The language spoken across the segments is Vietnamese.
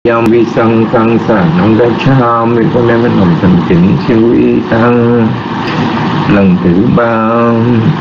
Yam vi sang khang sản ông ra cha mi con đem lòng thành kính siêu y tăng lần thứ 3.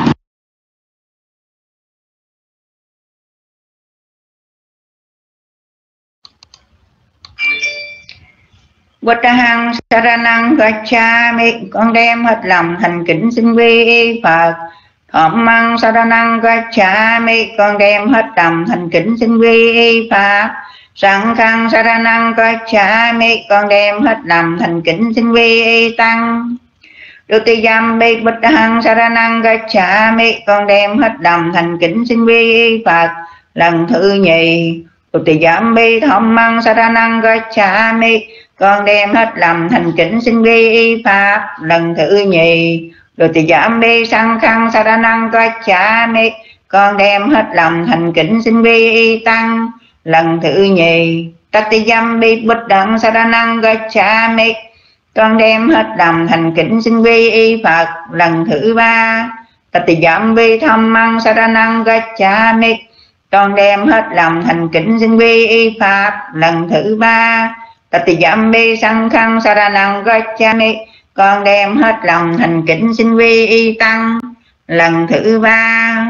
Buddhang Saranang Gacchami, con đem hết lòng thành kính xin quy y Phật. Dhammang Saranang Gacchami, con đem hết lòng thành kính xin quy y Pháp. Sanghang Saranang Gacchami, con đem hết lòng thành kính xin quy y Tăng. Dutiyampi Buddhang Saranang Gacchami, con đem hết lòng thành kính xin quy y Phật. Lần thứ nhì. Dutiyampi Dhammang Saranang Gacchami, con đem hết lòng thành kính xin quy y Pháp. Lần thứ nhì. Dutiyampi Sanghang Saranang Gacchami, con đem hết lòng thành kính xin quy y Tăng. Lần thứ nhì. Tatiyampi Buddhang Saranang Gacchami, con đem hết lòng thành kính xin quy y Phật. Lần thứ 3. Tatiyampi Dhammang Saranang Gacchami, con đem hết lòng thành kính xin quy y Pháp. Lần thứ 3. Tatiyampi Sanghang Saranang Gacchami, con đem hết lòng thành kính xin quy y Tăng. Lần thứ 3.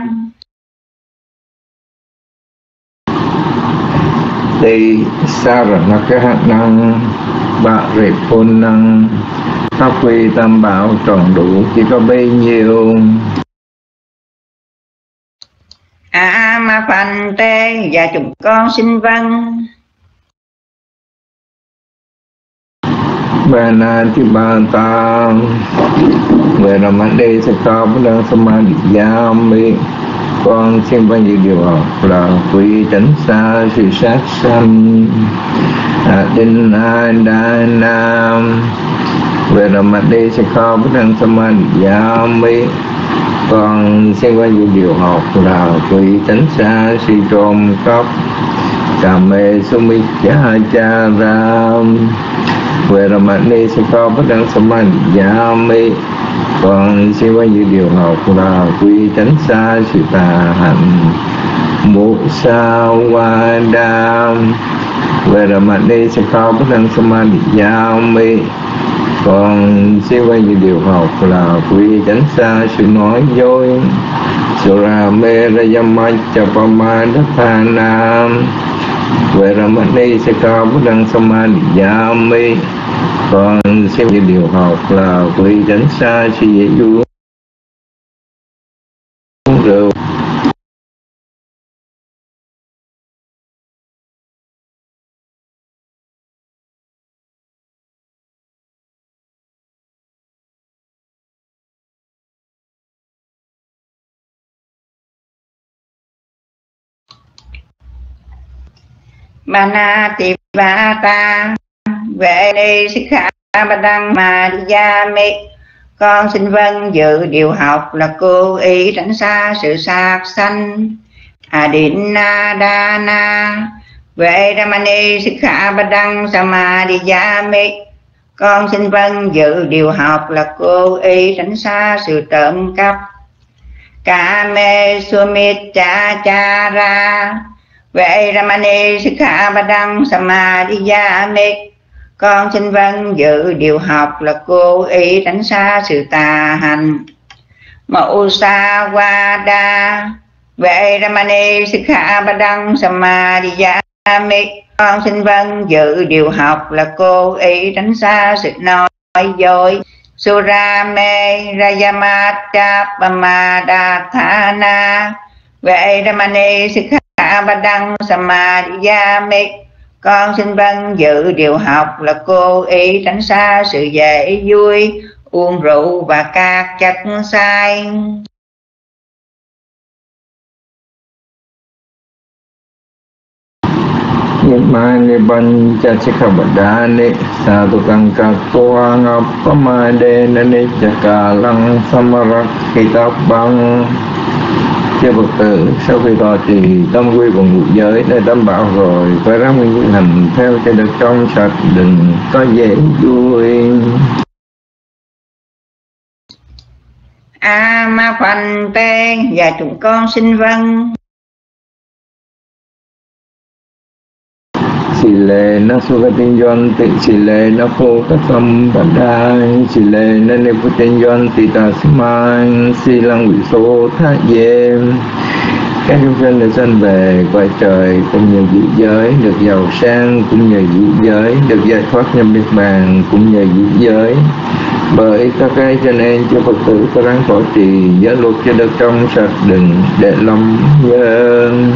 Tỳ Saranakahanang Bạ Rệp Phôn Năng, phát huy tam bảo tròn đủ chỉ có bấy nhiêu. Ma Phanh Tê, và chúng con xin vâng. Bana Ti Ba Ta về làm ăn đây sẽ có bất đang samadhiyami, con xin vâng dự điều học là quý tránh xa sự sát sanh. Đinh Đa Nam về làm ăn đây sẽ có bất đang samadhiyami, con xin vâng dự điều học là quý tránh xa sự trộm cắp. Kame Sumichacharam về làm ăn đây sẽ có bất đang samadhiyami, con xin vâng dự điều học là quy tránh xa sự tà hạnh. Musawada về làm ăn đây sẽ có bất đang samadhiyami, con xin vâng dự điều học là quy tránh xa sự nói dối. Suramerayamachapamadathanam về làm ăn đây sẽ có bất đang samadhiyami, con xin vâng điều học là quy tránh xa sự dễ dụ rượu. Bana Ti Ba Ta về đi Sikha Badang Madhyami, con xin vâng dự điều học là cố ý tránh xa sự sát sanh. Adinadana về Ramani Sikha Badang Samadhiyami, con xin vâng dự điều học là cố ý tránh xa sự trộm cắp. Kame Sumichachara về Ramani Sikha Badang Samadhiyami, con xin vâng dự điều học là cố ý tránh xa sự tà hành. Musawada về Ramani Sikha Badang Samadhiyami, con xin vâng dự điều học là cố ý tránh xa sự nói dối. Surame Rayamachapamadatthana về Ramani Sikha Badang Samadhiyami, con xin vâng dự điều học là cố ý tránh xa sự dễ vui, uống rượu và các chất sai. Mani Bancha Chikabadani Sadhukang Kaktuang Apamade Nanichakalang Samarakhitabang. Thưa Phật tử, sau khi tọa trì tâm quy cùng ngũ giới để đảm bảo rồi, phải ráng nguyên hành theo cho được trong sạch, đừng có dễ vui. Ma Phanh Tê, và chúng con xin vâng. Sile na sugatinjonti, sile na pokasampadai, sile na niputinjonti tasman, silang vị số thác dêm. Các chúng sinh được sanh về cõi trời cũng nhờ dị giới được giàu sang, cũng nhờ dị giới được giải thoát nhập niết bàn, cũng nhờ dị giới. Bởi các cái cho nên cho Phật tử có ráng phổ trì giới luật cho được trong sạch đừng để lâm dân.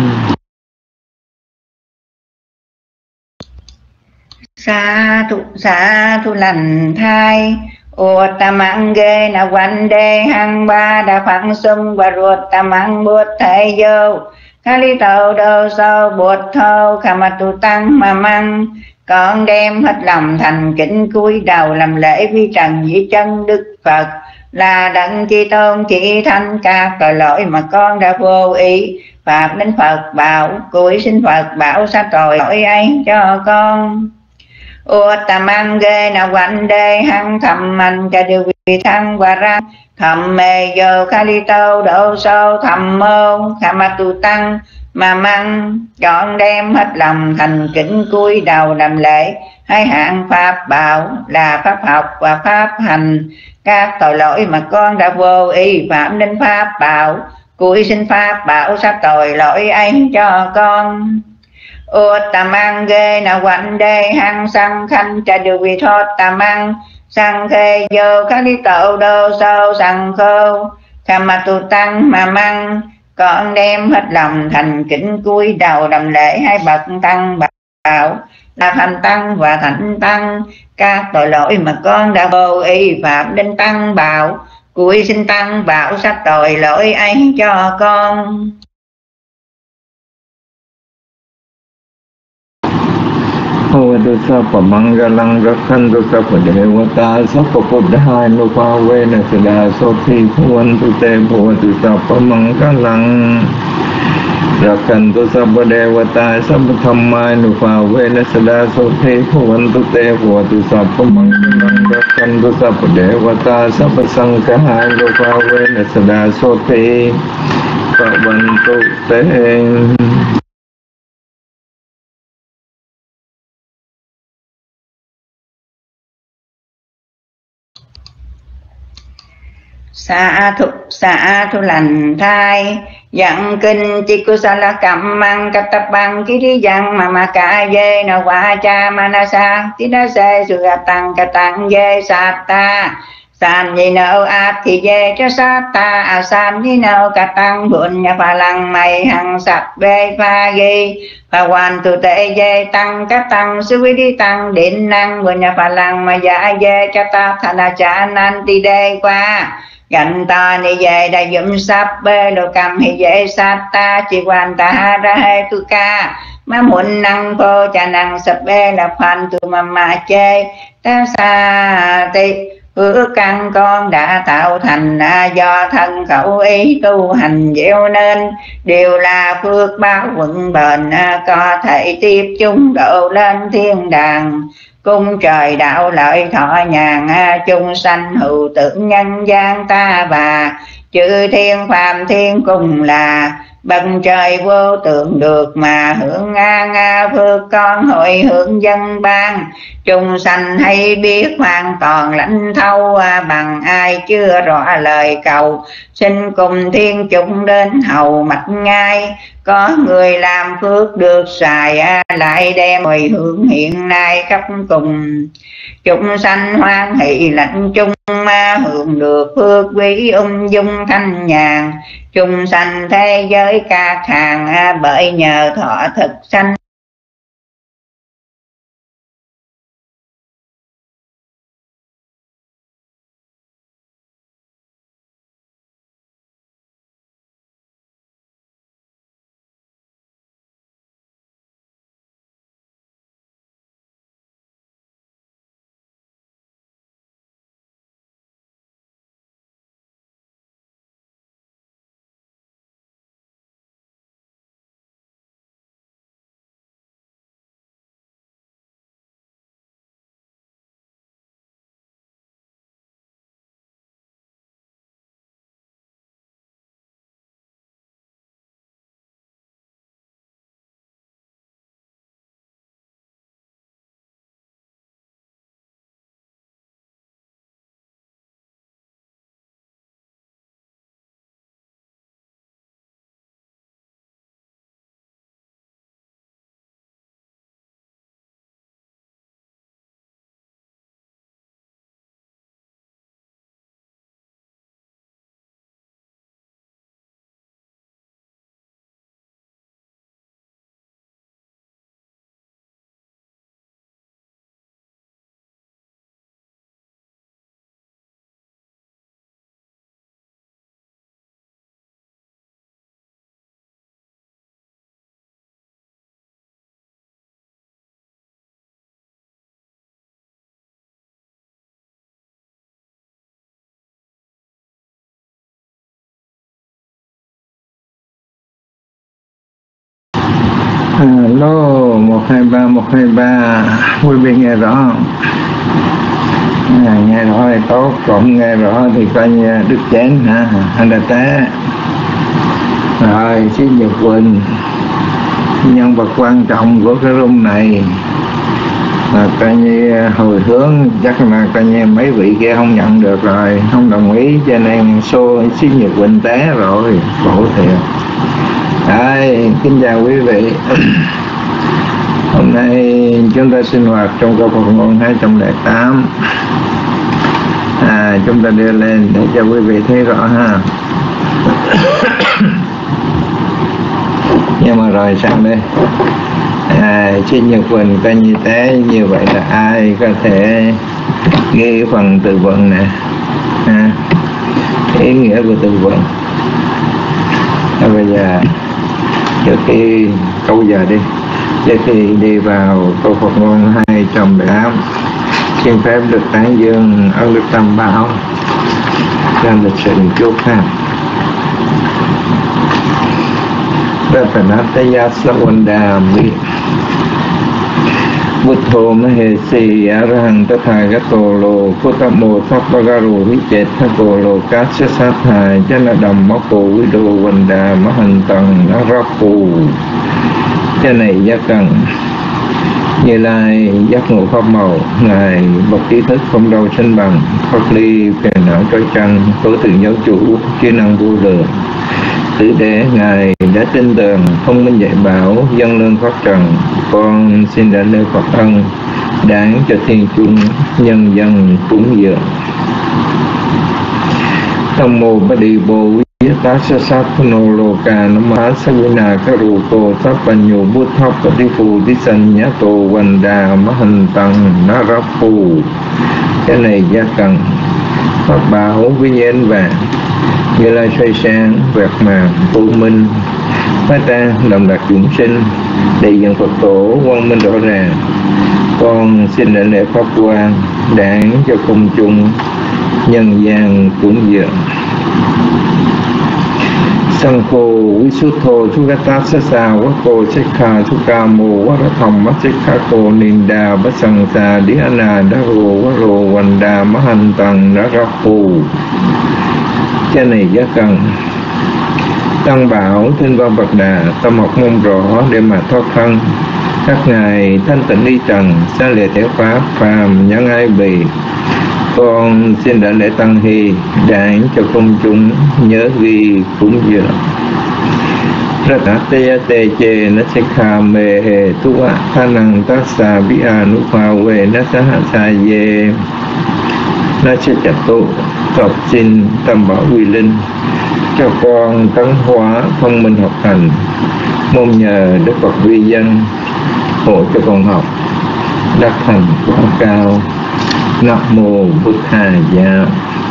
Sa thu lành thai Uttamang-ge na Vande hăng ba đa phẳng sung và ruột tamang bút thầy dâu Kali tàu đâu sâu bột thâu khả mặt tu tăng mà măng con đem hết lòng thành kính cúi đầu làm lễ vi trần với chân Đức Phật là đấng chi tôn chỉ thanh các tội lỗi mà con đã vô ý phạm đến Phật bảo cúi xin Phật bảo sa tội lỗi ấy cho con. Uttamang-ge na Vande hăng thầm mạnh cho điều vị thăng và răng thầm mê vô Kali tâu độ sâu thầm mô khả mặt tu tăng mà măng chọn đem hết lòng thành kính cúi đầu làm lễ hai hạng pháp bảo là pháp học và pháp hành các tội lỗi mà con đã vô ý phạm đến pháp bảo cúi xin pháp bảo sát tội lỗi ấy cho con. Uttamang-ge na Vande hăng sang khanh cha điều vị thoát tamang sang khê vô Kali tậu đô sâu sang khô khả mặt tu tăng mà măng con đem hết lòng thành kính cúi đầu làm lễ hai bậc tăng bảo là thành tăng và thánh tăng các tội lỗi mà con đã vô ý phạm đến tăng bảo cúi xin tăng bảo sát tội lỗi ấy cho con. Bhavatu Sappa Mangalang Rakhantu Sappa Devata Sappa Buddhanupa-vena Sada Soti Bhavantu Te Bhavatu Sappa Mangalang Rakhantu Sappa Devata Sappa Dhammanupa-vena Sada Soti Bhavantu Te Bhavatu Sappa Mangalang Rakhantu Sappa Devata Sappa Sanghanupa-vena Sada Soti Bhavantu Te. Sa thu lành thai Dặn kinh chi kusala cầm mang cắt tập bằng ký đi dặn mà cả dê na qua cha manasa tí na se su tăng cả tăng dê sát ta san ni nâu át thì dê cho sát ta san ni nâu cả tăng buồn nhà pha lăng mày hằng sạch bê pha ghi pha hoàn tu tệ dê tăng các tăng sư vi đi tăng điện năng buồn nhà pha lăng mà giả dê cho ta thana cha nan ti đê qua Gạnh ta ni về đã dùm sắp bê đồ cầm hi dễ sát ta chỉ quan ta ra hê tu ca má muộn năng phô cha năng sắp bê là phan tu mà chê ta xa tị phước căn con đã tạo thành do thân khẩu ý tu hành gieo nên đều là phước báo vững bền có thể tiếp chúng độ lên thiên đàng cung trời đạo lợi thọ nhàn chung sanh hữu tưởng nhân gian ta bà chư thiên phàm thiên cùng là bần trời vô tượng được mà hưởng phước con hội hưởng dân ban chung sanh hay biết hoàn toàn lãnh thâu bằng ai chưa rõ lời cầu xin cùng thiên chúng đến hầu mạch ngay có người làm phước được xài lại đem hồi hướng hiện nay khắp cùng chúng sanh hoan hỷ lãnh chung hưởng được phước quý dung thanh nhàn chung sanh thế giới các hàng bởi nhờ thọ thực sanh Alo 123 quý vị nghe rõ không? Nghe rõ thì tốt, còn nghe rõ thì coi như đứt chén hả, anh đã té. Rồi xin Nhật Quỳnh, nhân vật quan trọng của cái room này là coi như hồi hướng, chắc là coi như mấy vị kia không nhận được rồi, không đồng ý, cho nên xô xin Nhật Quỳnh té rồi, khổ thiệt. Đấy, kính chào quý vị. Hôm nay chúng ta sinh hoạt trong câu Phật ngôn 208. Chúng ta đưa lên để cho quý vị thấy rõ ha. Nhưng mà rồi sang đây, xin Nhật Quỳnh coi như thế, như vậy là ai có thể ghi phần từ vựng nè, ý nghĩa của từ vựng. Bây giờ trước khi câu giờ đi, trước khi đi vào câu Phật ngôn 208, xin phép được tán dương ơn Đức Tam Bảo trong lịch sử chút ha. Ratanataya Savandami Buddho Mahesi Arahant Tathagato Lo Kotamo Sappagaro Vichetthako Lo Kassasatha Janadammapo Vido Vanda Mahantang Narapu. Cái này giác cần Như Lai giác ngộ pháp màu, Ngài bậc trí thức không đâu sanh bằng, Pháp ly phiền não trói trăng, Tối thượng giáo chủ trí năng vô lượng. Tử đế Ngài đã tin tưởng thông minh dạy bảo, dân lương pháp trần, con xin đảnh lễ Phật ân, đáng cho thiên chúng nhân dân cúng dường. Nam mô Bát Đi Bồ Tassa Sattano Loka Nama Savina Karuto Sappanyo Buddha Patipu Tisanyato Vanda Mahantang Narapu. Cái này gia cần Pháp bảo với nhân vàng, Như Lai xoay sáng vẹt màng vô minh, Phát ta đồng đạt chúng sinh, đầy dân Phật tổ quang minh rõ ràng. Con xin đảnh lễ pháp quan, đáng cho công chúng nhân gian cúng dường. Sankho Visuddho Sugata Sasa Vako Sekha Sukamo Varatham Sekha Ninda Basangsa Dhyana Daro Varo Vanda Mahantang Narapu. Cái này giá cần Tăng bảo Thiên Văn Bậc Đà, tâm học mong rõ để mà thoát thân. Các ngài thanh tịnh đi trần, xa lìa thể pháp phàm nhân ai bì. Con xin đảnh lễ Tăng Hy, đáng cho công chúng nhớ ghi cúng dường. Ratataya te che nasekha me he tuwa thanang tassa vianupa ve nasaha ye nachato. Phật xin Tam Bảo Uy Linh cho con tấn hóa thông minh học hành, mong nhờ Đức Phật vi dân hộ cho con học đắc thành quả cao. Nam mô Bụt Hà Dạ.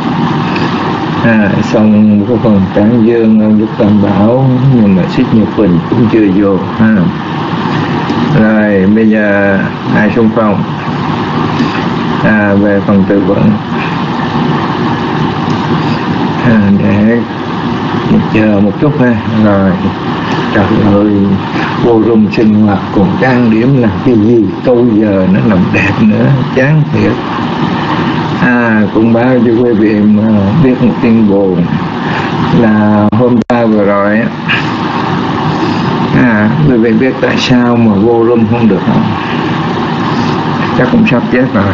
Xong cái phần tán dương ông Đức Tam Bảo, nhưng mà Xích Nhật Quỳnh cũng chưa vô ha. Rồi bây giờ ai xung phong về phần từ vựng, để chờ một chút ha. Rồi trời ơi, vô room sinh hoạt còn trang điểm là cái gì, câu giờ nó làm đẹp nữa, chán thiệt. Cũng báo cho quý vị mà biết một tin buồn là hôm qua vừa rồi quý vị biết tại sao mà vô room không được không? Chắc cũng sắp chết rồi.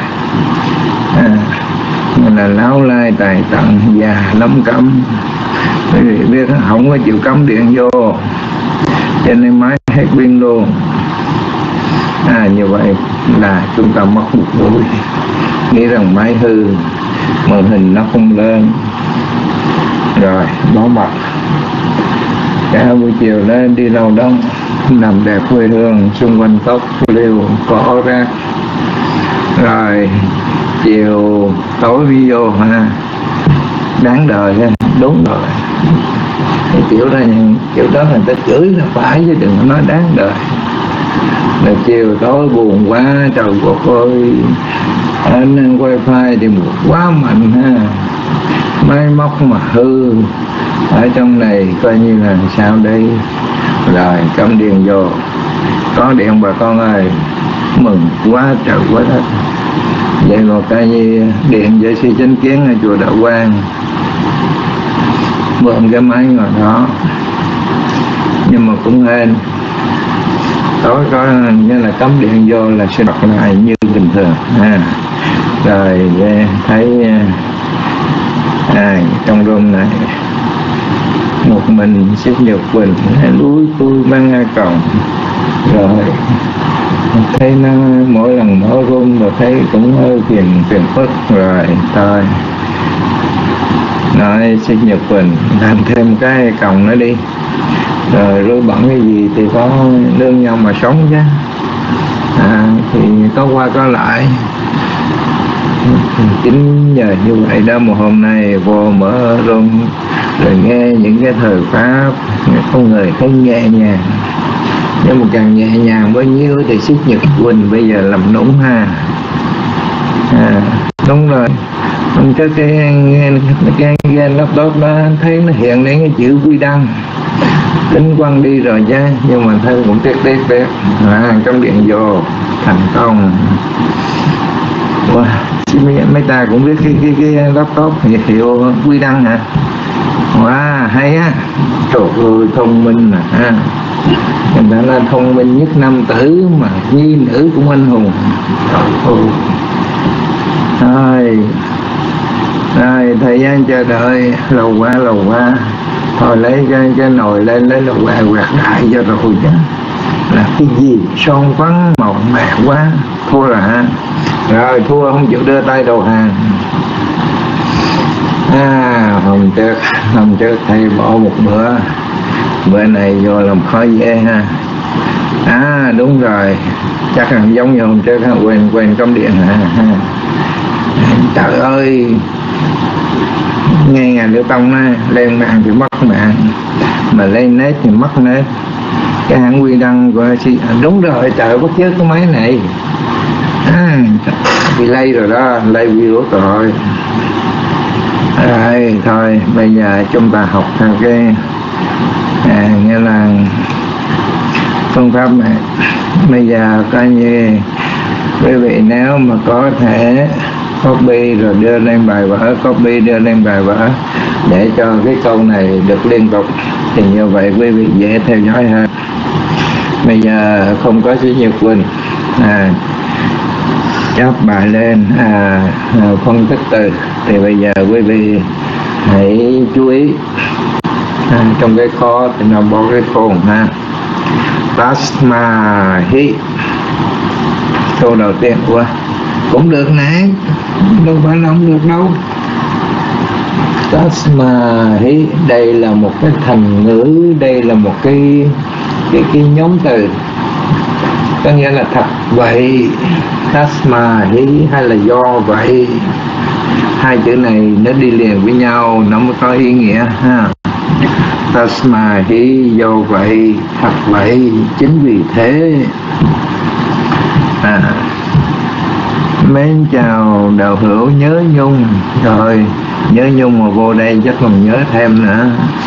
Là láo lai tài tận, già lắm cấm. Quý vị biết không có chịu cắm điện vô, cho nên máy hết pin luôn. Như vậy là chúng ta mất một buổi, nghĩ rằng máy hư, màn hình nó không lên, rồi bỏ mặt. Cả buổi chiều lên đi đâu đó làm đẹp quê hương, xung quanh tóc liêu cỏ rác, rồi chiều tối video đáng đời ha. Đúng rồi, cái kiểu đó người ta chửi là phải, chứ đừng có nói đáng đời. Là chiều tối buồn quá, trời Phật ơi, anh wifi thì quá mạnh ha, máy móc mà hư ở trong này coi như là sao đây. Rồi cắm điện vô, có điện bà con ơi, mừng quá trời quá đất. Vậy một cái như điện vệ sĩ chánh kiến ở chùa Đạo Quang, mượn cái máy ngồi đó, nhưng mà cũng hên tối có như là cắm điện vô là sẽ bật lại như bình thường rồi thấy trong room này một mình Xích Nhật Quỳnh lúi tôi mang ra còng, rồi thấy nó mỗi lần mở room rồi thấy cũng hơi phiền phức, rồi thôi nói Xích Nhật Quỳnh làm thêm cái còng nữa đi, rồi rối bẩn cái gì thì có nương nhau mà sống chứ. Thì có qua có lại, chính nhờ như vậy đó mà hôm nay vô mở room rồi nghe những cái thời pháp, con người thấy nhẹ nhàng, nhưng mà càng nhẹ nhàng bao nhiêu thì Xích Nhật Quỳnh bây giờ làm nũng ha. Đúng rồi, cái laptop đó thấy nó hiện lên cái chữ Quy Đăng, tính quăng đi rồi chứ, nhưng mà thấy cũng tiếc trong điện vô thành công. Mấy ta cũng biết cái laptop hiệu Quy Đăng hả? Wow, hay á, trời ơi thông minh mà ha. Người ta là thông minh nhất nam tử mà nhi nữ cũng anh hùng. Rồi thời gian chờ đợi lâu quá, thôi lấy cái nồi lên, lấy lò quẹt đại cho rồi chứ. Là cái gì son phấn màu mè quá, thua rồi hả? Rồi thua không chịu đưa tay đầu hàng. Hôm trước thầy bỏ một bữa này vô làm khó dễ ha. Đúng rồi, chắc là giống như hôm trước quên cắm điện hả? Trời ơi, nghe ngàn Liễu Tông á, lên mạng thì mất mạng, mà lên net thì mất net. Cái hãng Quy Đăng của đúng rồi, trời bắt chước cái máy này bị lây rồi đó, lây virus rồi. Thôi bây giờ chúng ta học theo cái nghĩa là phương pháp này. Bây giờ coi như quý vị nếu mà có thể copy rồi đưa lên bài vở, để cho cái câu này được liên tục, thì như vậy quý vị dễ theo dõi hơn. Bây giờ không có Xích Nhật Quỳnh chép bài lên phân tích từ, thì bây giờ quý vị hãy chú ý trong cái kho thì nó bỏ cái khôn ha. Tasma hi, câu đầu tiên cũng được nè, đâu phải là không được đâu. Tasma hi, đây là một cái thành ngữ, đây là một cái nhóm từ, có nghĩa là thật vậy. Tasma hi hay là do vậy, hai chữ này nó đi liền với nhau nó mới có ý nghĩa ha. Tasma hi, do vậy, thật vậy, chính vì thế. Mến chào đạo hữu Nhớ Nhung. Rồi Nhớ Nhung mà vô đây chắc còn nhớ thêm nữa,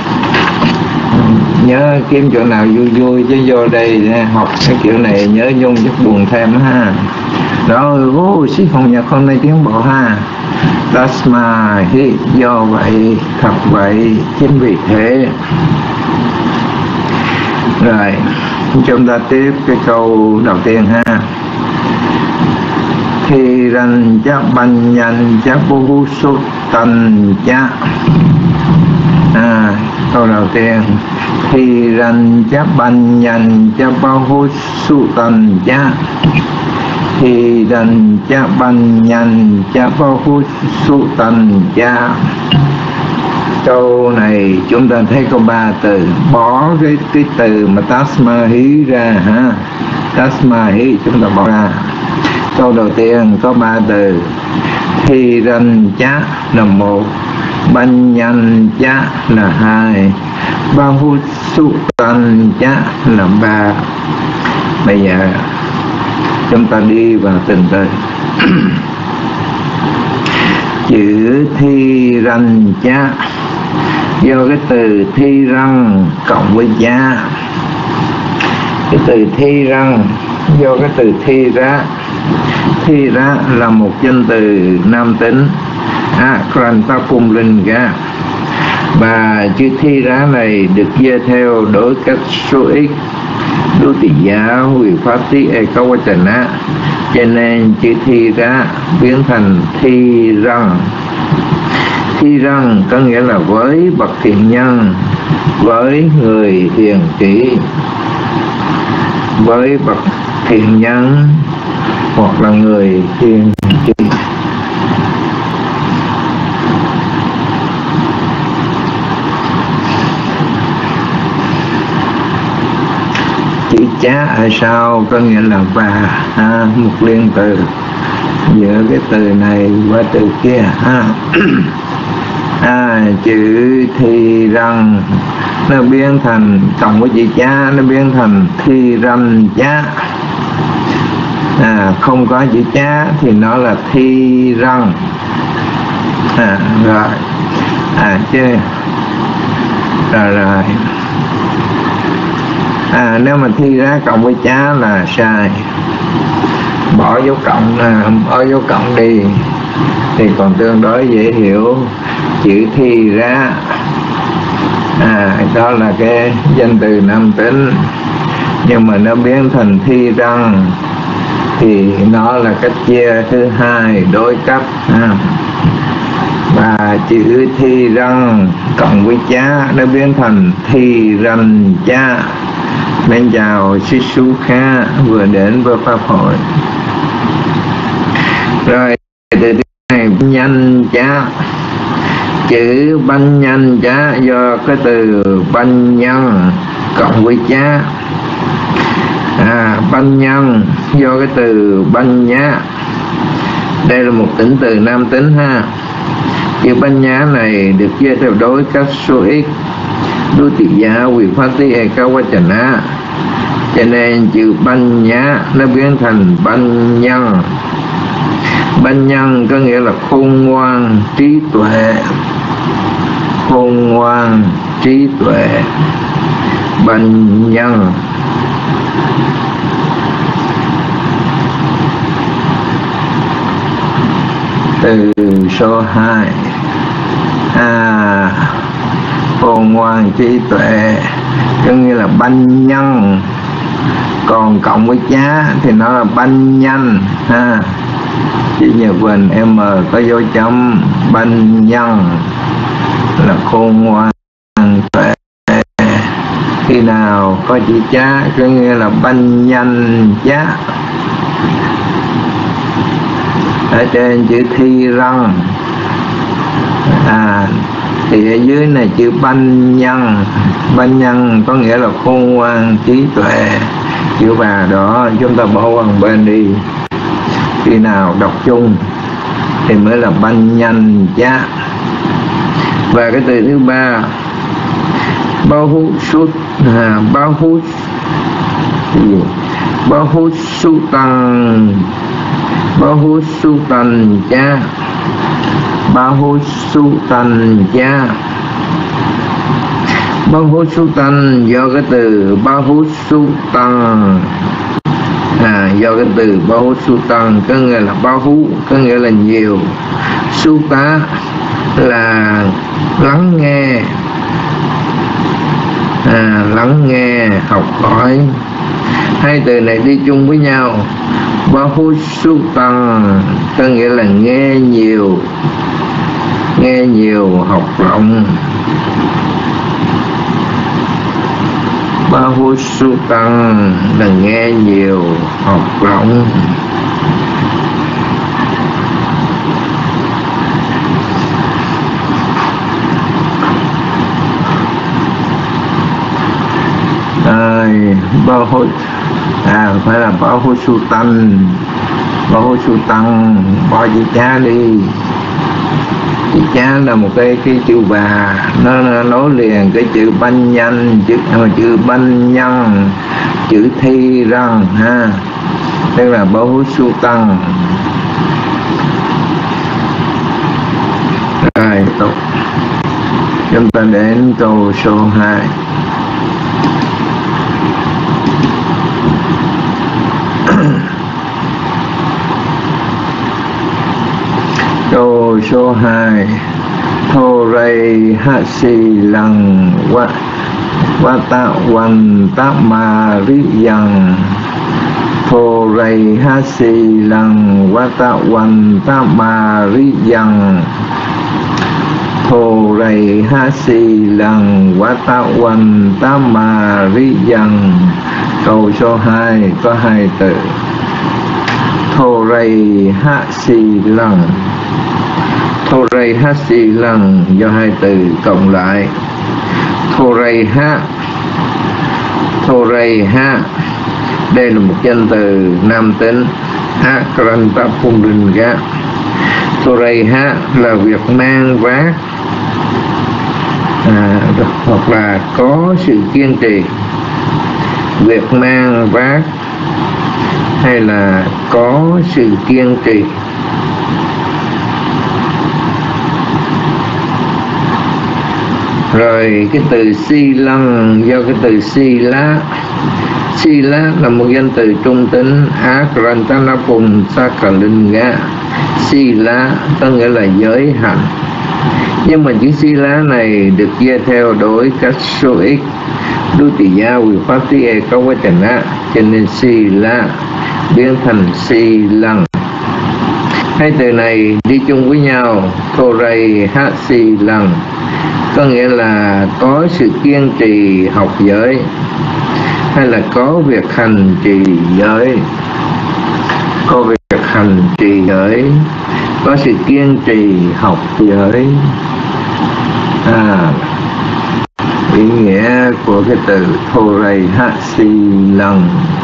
nhớ kiếm chỗ nào vui chứ vô đây học cái kiểu này Nhớ Nhung chắc buồn thêm ha. Rồi Sĩ Hồng Nhật hôm nay tiến bộ ha. Tasma hi, do vậy, thật vậy, chính vì thế. Rồi chúng ta tiếp cái câu đầu tiên ha. Thì ranh cha banh nhanh cha bố sốt tần cha. Câu đầu tiên, thì ranh cha banh nhanh cha bố sốt tần cha. Thì ranh cha banh nhanh cha bố sốt tần cha. Câu này chúng ta thấy có 3 từ, bỏ cái từ mà tasma hi ra ha. Tasma hi chúng ta bỏ ra. Câu đầu tiên có 3 từ, thì ranh chá là 1, banh nhanh chá là 2, bahu su tan chá là 3. Bây giờ chúng ta đi vào từng từ. Chữ thi ranh chá, do cái từ thi răng cộng với giá, Cái từ thi răng do cái từ thi ra là một danh từ nam tính Akranta Pumlinga, và chữ thi ra này được viết theo đối cách số ít đô tỳ giá hủy pháp tí ekawachana, cho nên chữ thi ra biến thành thi răng. Thi răng có nghĩa là với bậc thiện nhân, với người hiền trí, với bậc thiện nhân hoặc là người hiền trí. Chữ chá ở sau có nghĩa là và, một liên từ giữa cái từ này và từ kia. Chữ thi răng nó biến thành cộng với chữ chá, nó biến thành thi răng chá. Không có chữ chá thì nó là thi răng. Rồi chứ rồi nếu mà thi ra cộng với chá là sai, bỏ dấu cộng đi thì còn tương đối dễ hiểu. Chữ thi ra đó là cái danh từ nam tính, nhưng mà nó biến thành thi răng thì nó là cách chia thứ hai, đối cấp. Và chữ thi răng cộng với chá nó biến thành thi răng chá. Nên chào Sisu Kha vừa đến với pháp hội. Rồi từ thứ này nhanh chá, chữ banh nhanh chá do cái từ banh nhân cộng với chá. Banh nhân do cái từ banh nhá, đây là một tính từ nam tính ha. Chữ banh nhá này được viết theo đối cách số ít đô tỳ giá hủy pháp tí ekawachana, cho nên chữ banh nhá nó biến thành banh nhân. Banh nhân có nghĩa là khôn ngoan trí tuệ, khôn ngoan trí tuệ, banh nhân. Từ số 2 khôn ngoan trí tuệ có nghĩa là banh nhân, còn cộng với chá thì nó là banh nhân chữ Nhật Bình M có dấu chấm. Banh nhân là khôn ngoan tuệ. Khi nào có chữ chá có nghĩa là banh nhân chá. Ở trên chữ thi răng thì ở dưới này chữ banh nhân. Banh nhân có nghĩa là khôn ngoan trí tuệ. Chữ bà đó chúng ta bỏ qua bên đi, khi nào đọc chung thì mới là banh nhân chá. Và cái từ thứ ba Bahu Sut, Bahu Sutang, Bahu Sutan cha, Bahu Sutan cha. Bahu Sutan do cái từ Bahu Sutan, do cái từ Bahu Sutan có nghĩa là Bahu có nghĩa là nhiều, Suta là lắng nghe, lắng nghe, học hỏi. Hai từ này đi chung với nhau. Bahu Sutan có nghĩa là nghe nhiều, học rộng. Bahu Sutan là nghe nhiều, học rộng. Bahu phải là Bahu Sutan, Bahu Sutan, bỏ chữ chá đi. Chữ chá là một cái chữ bà, nó nối liền cái chữ banh nhân, chữ banh nhân, chữ thi răng tức là Bahu Sutan. Rồi tục chúng ta đến câu số 2. Câu số 2: Thô rây hát si lăng vata văn tá ma ri yang. Thô rây hát si lăng vata văn tá ma ri yang. Thô rây hát si lăng vata văn tá ma ri yang. Câu số 2 có 2 từ. Thô rây hát si lăng. Thô rây hát si lăng do 2 từ cộng lại. Thô rây hát. Thô rây hát đây là một danh từ nam tính. Akranta Pumringa. Thô rây hát là việc mang vác, hoặc là có sự kiên trì. Việc mang vác hay là có sự kiên trì. Rồi cái từ si lăng do cái từ si lá. Si lá là một danh từ trung tính. Akrantanapum Sakalinga. Si lá có nghĩa là giới hạnh. Nhưng mà chữ si lá này được gia theo đối cách số ít. Dutiya Vipatti Ekavachana, cho nên si lá biến thành si lăng. 2 từ này đi chung với nhau. Thô rây hát si lăng có nghĩa là có sự kiên trì học giới, hay là có việc hành trì giới. Có việc hành trì giới, có sự kiên trì học giới. Ý nghĩa của cái từ thô rây hát si lăng.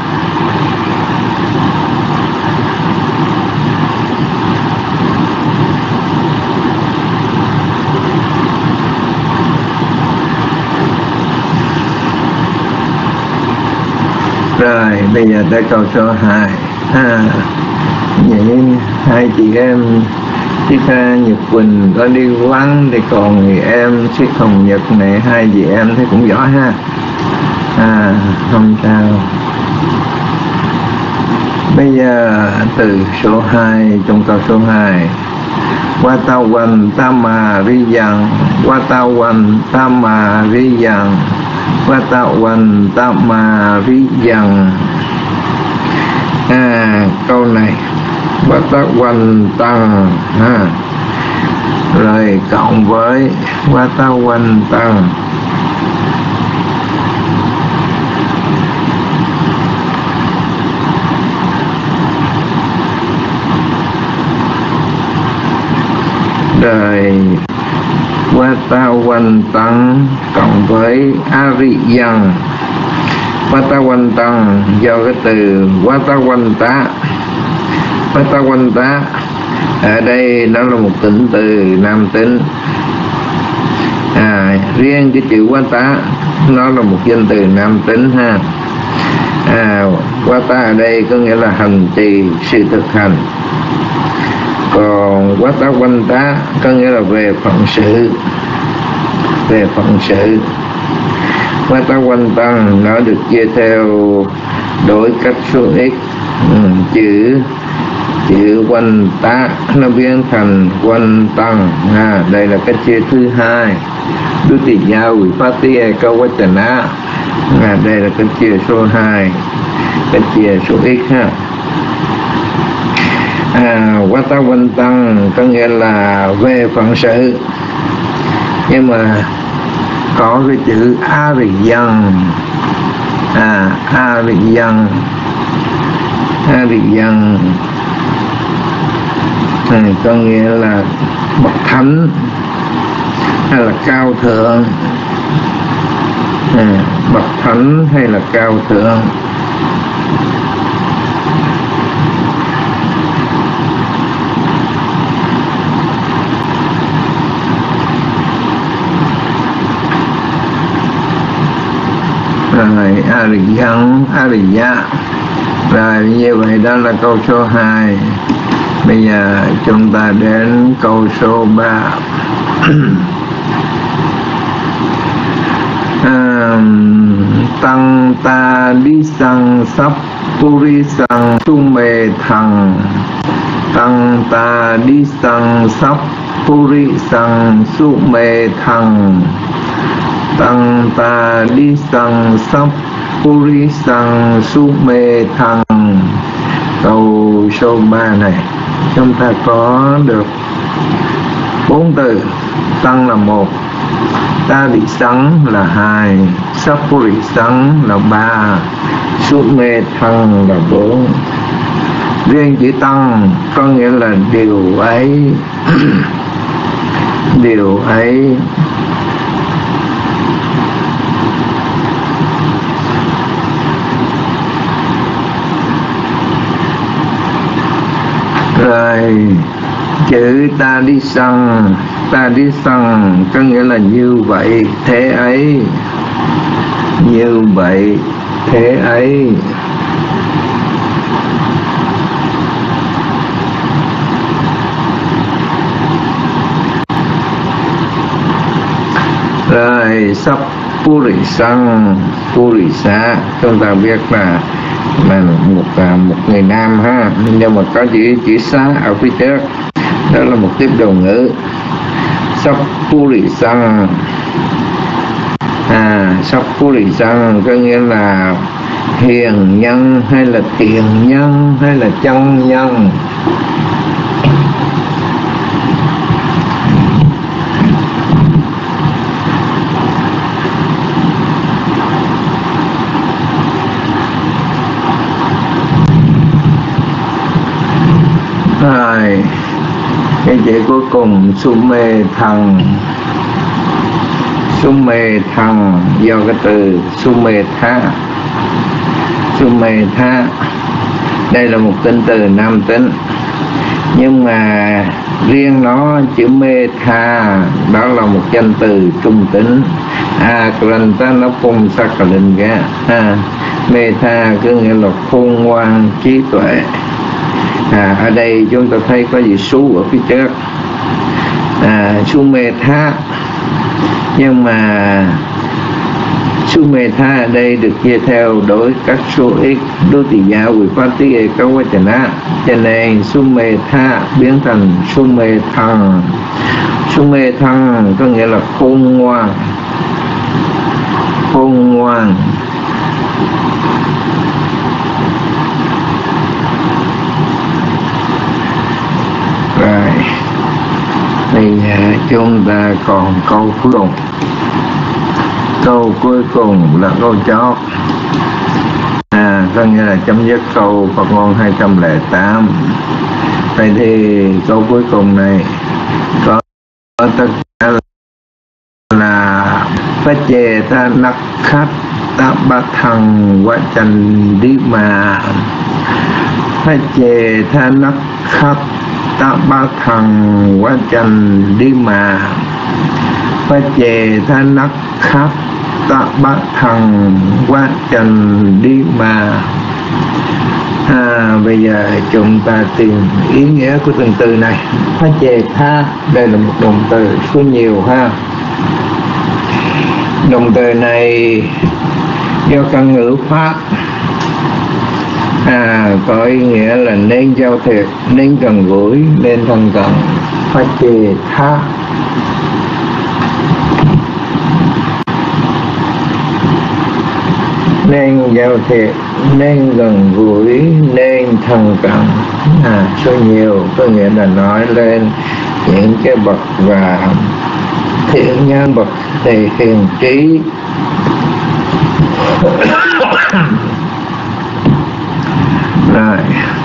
Rồi bây giờ tới câu số 2. Vậy 2 chị em Chiếc Nhật Quỳnh có đi vắng thì còn người em Chiếc Hồng Nhật này 2 chị em thấy cũng giỏi ha. Không sao. Bây giờ từ số 2 trong câu số 2: Vatavan tama riyang. Vatavan tama riyang. Vatavan tama riyang. Câu này Vatavan tăng rồi cộng với Vatavan tăng. Rồi Vatavan tăng cộng với Ariyang. Vatavan tăng do cái từ Vatavanta. Vatavanta ở đây nó là một tính từ nam tính. Riêng cái chữ Vata nó là một danh từ nam tính ha. Vata ở đây có nghĩa là hành trì, sự thực hành. Còn Vatavanta có nghĩa là về phận sự. Về phận sự. Vatavanta nó được chia theo đối cách số ít. Chữ quanh tá nó biến thành quanh tăng. Đây là cách chia thứ 2. Dutiya Vipatti Ekavachana. Đây là cách chia số 2, cách chia số ít ha. Vatavan tăng có nghĩa là về phận sự, nhưng mà có cái chữ Ariyang. Ariyang. Ariyang có nghĩa là bậc thánh hay là cao thượng. Bậc thánh hay là cao thượng. Rồi Ariyang, Ariya. Rồi như vậy đó là câu số 2. Bây giờ chúng ta đến câu số 3. Tăng ta đi sang sắp puri sang tu mê thằng tăng ta đi sang sắp puri sang su mê thăng tăng ta đi sang sắp puri sang su mê thăng. Câu số 3 này chúng ta có được 4 từ. Tăng là 1, ta đi sẵn là 2, sắp puri sẵn là 3, su mê thăng là 4. Riêng chữ tăng có nghĩa là điều ấy điều ấy. Rồi chữ ta đi săn có nghĩa là như vậy thế ấy, như vậy thế ấy. Rồi sắp puri sa chúng ta biết là một người nam ha, nhưng mà có chữ sa ở phía trước, đó là một tiếp đầu ngữ. Sắp puri sang, sắp puri sang có nghĩa là hiền nhân hay là tiền nhân hay là chân nhân. Rồi cái chữ cuối cùng sume thăng do cái từ sume tha. Đây là một tính từ nam tính, nhưng mà riêng nó chữ mê tha đó là một danh từ trung tính. Kranta nó phun sakalinga. Mê tha có nghĩa là khôn ngoan trí tuệ. Ở đây chúng ta thấy có gì su ở phía trước, su mê tha, nhưng mà su mê tha ở đây được chia theo đối các số ít đô thị giáo vì phát tí có quá trình á, cho nên su mê tha biến thành su mê thăng. Su mê thăng có nghĩa là khôn ngoan. Rồi bây giờ chúng ta còn câu cuối cùng. Câu cuối cùng là câu chót, có nghĩa là chấm dứt câu Phật ngôn 208. Vậy thì câu cuối cùng này có tất cả là phát chê ta nắc khát ta bát thằng quá chanh đi mà. Phát chê ta nắc khát ta ba thằng quá chanh đi mà. Phát chê ta nắc khát ta ba thằng quá chanh đi mà. Bây giờ chúng ta tìm ý nghĩa của từng từ này. Phát chê tha, đây là một động từ số nhiều ha. Động từ này do căn ngữ Pháp có ý nghĩa là nên giao thiệp, nên gần gũi, nên thân cận. Phát chê tha. Nên giao thiệp, nên gần gũi, nên thân cận. Số nhiều có nghĩa là nói lên những cái bậc và thiện nhân, bậc thầy hiền trí. Rồi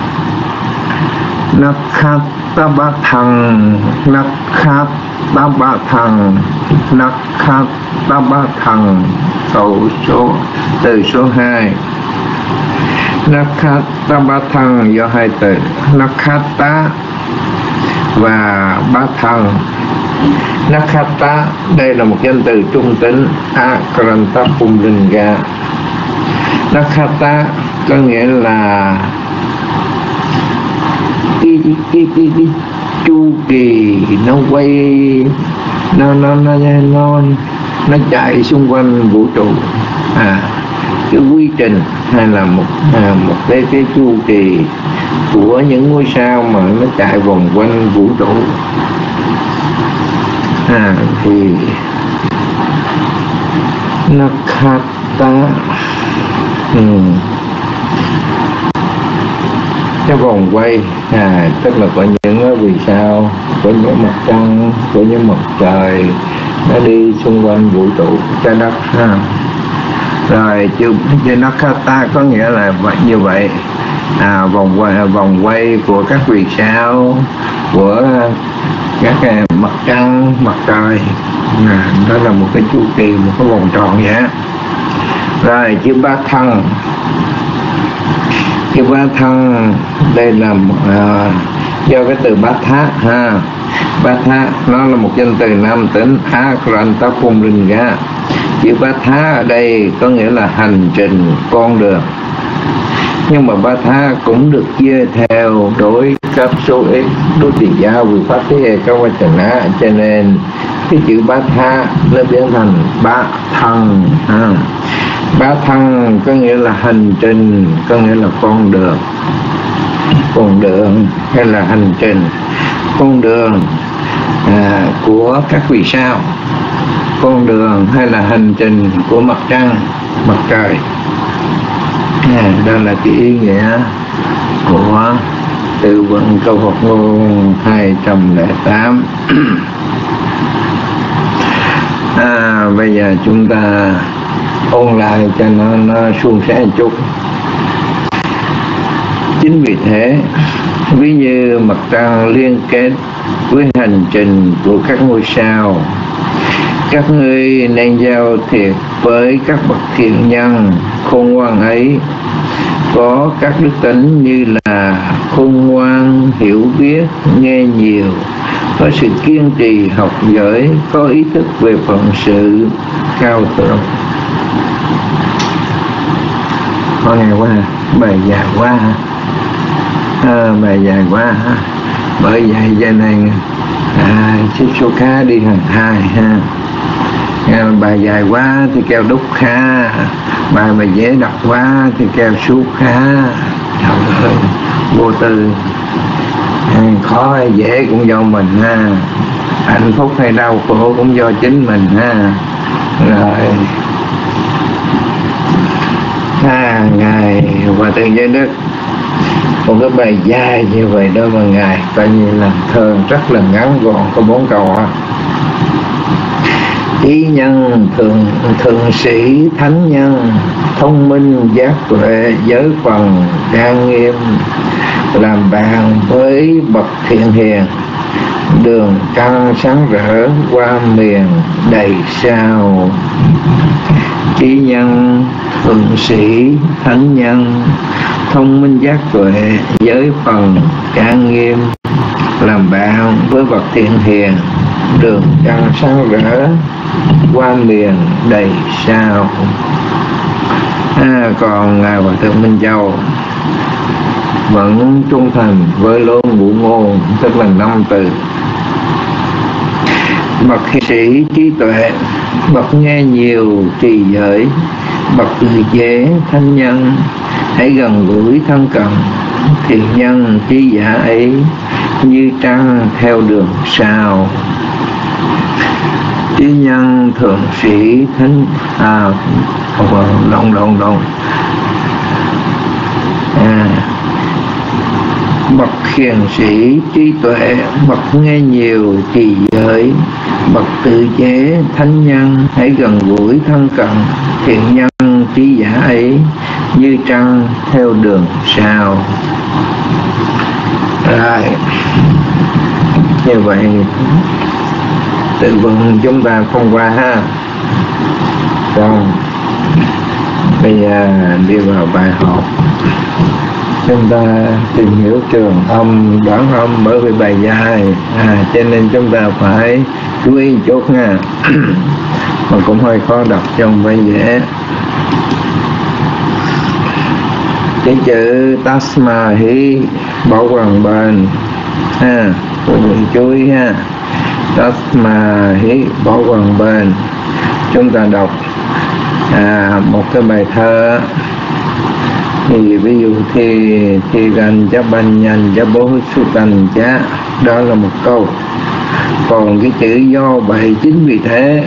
nắc khát ta ba thằng, nắc khát ta ba thằng, nắc khát ta ba thằng. Câu số từ số 2. Nắc khát ta ba thằng do hai từ nắc khát ta và ba thằng. Nắc khát ta đây là một danh từ trung tính. Akranta Pumlinga. Nắc khát ta có nghĩa là cái chu kỳ nó quay, nó chạy xung quanh vũ trụ. Cái quy trình hay là một cái chu kỳ của những ngôi sao mà nó chạy vòng quanh vũ trụ. Thì Nakata, cái vòng quay tức là có những vì sao, có những mặt trăng, có những mặt trời nó đi xung quanh vũ trụ trái đất Rồi chữ Nakata có nghĩa là như vậy, vòng quay của các vì sao, của các mặt trăng, mặt trời, đó là một cái chu kỳ, một cái vòng tròn vậy. Rồi chữ Ba Thân, chữ Ba Thân đây là do cái từ Bát Thá Bát Thá nó là một danh từ nam tính Akranta Pumlinga. Chữ Bát Thá ở đây có nghĩa là hành trình, con đường. Nhưng mà Bát Thá cũng được chia theo đối cấp số ít, đối tỷ giá vì pháp thế hệ các quan trọng á, cho nên cái chữ Bát Thá nó biến thành Bát Thân. Bát Thân có nghĩa là hành trình, có nghĩa là con đường hay là hành trình, con đường của các vì sao, con đường hay là hành trình của mặt trăng, mặt trời. Đó là cái ý nghĩa của từ vựng câu Phật ngôn 208. Bây giờ chúng ta ôn lại cho nó suôn sẻ một chút. Chính vì thế, ví như mặt trăng liên kết với hành trình của các ngôi sao, các ngươi nên giao thiệp với các bậc thiện nhân khôn ngoan ấy, có các đức tính như là khôn ngoan, hiểu biết, nghe nhiều, có sự kiên trì, học giỏi, có ý thức về phận sự, cao thượng. Có nghe quá ha, bài dài quá ha, bài dài quá ha. Bởi vậy cho nên chiếc số khá đi hàng hai ha. Bài dài quá thì kêu đúc khá, bài mà dễ đọc quá thì kêu suốt khá. Trời ơi, vô tư. Khó hay dễ cũng do mình ha, hạnh phúc hay đau khổ cũng do chính mình ha. Rồi Ngài Hòa Thượng Giới Đức một cái bài dài như vậy đó mà Ngài coi như là thơ rất là ngắn gọn, có 4 câu á. Ý nhân thượng sĩ thánh nhân, thông minh giác tuệ giới phần trang nghiêm, làm bạn với bậc thiện hiền, đường trăng sáng rỡ qua miền đầy sao. Trí nhân thượng sĩ thánh nhân, thông minh giác tuệ giới phần trang nghiêm, làm bạn với bậc thiện hiền, đường trăng sáng rỡ qua miền đầy sao. Còn Ngài Hòa Thượng Minh Châu vẫn trung thành với lối ngũ ngôn, tức là 5 từ. Bậc hiền sĩ trí tuệ, bậc nghe nhiều trì giới, bậc từ chế thanh nhân, hãy gần gũi thân cận thiện nhân trí giả ấy, như trăng theo đường sao. Trí nhân thượng sĩ thánh bậc hiền sĩ trí tuệ, bậc nghe nhiều trì giới, bậc tự chế thánh nhân, hãy gần gũi thân cận thiện nhân trí giả ấy, như trăng theo đường sao. Rồi như vậy tự vựng chúng ta không qua ha. Rồi bây giờ đi vào bài học. Chúng ta tìm hiểu trường âm, đoạn âm, bởi vì bài dài cho nên chúng ta phải chú ý một chút nha. Mà cũng hơi khó đọc trong bài dễ. Cái chữ Tasma Hi bảo quần bên ha, quý vị chú ý ha. Tasma Hi bảo quần bên. Chúng ta đọc một cái bài thơ Thì ví dụ thì gần cha ban nhân cha bố su tần cha, đó là một câu. Còn cái chữ do vậy chính vì thế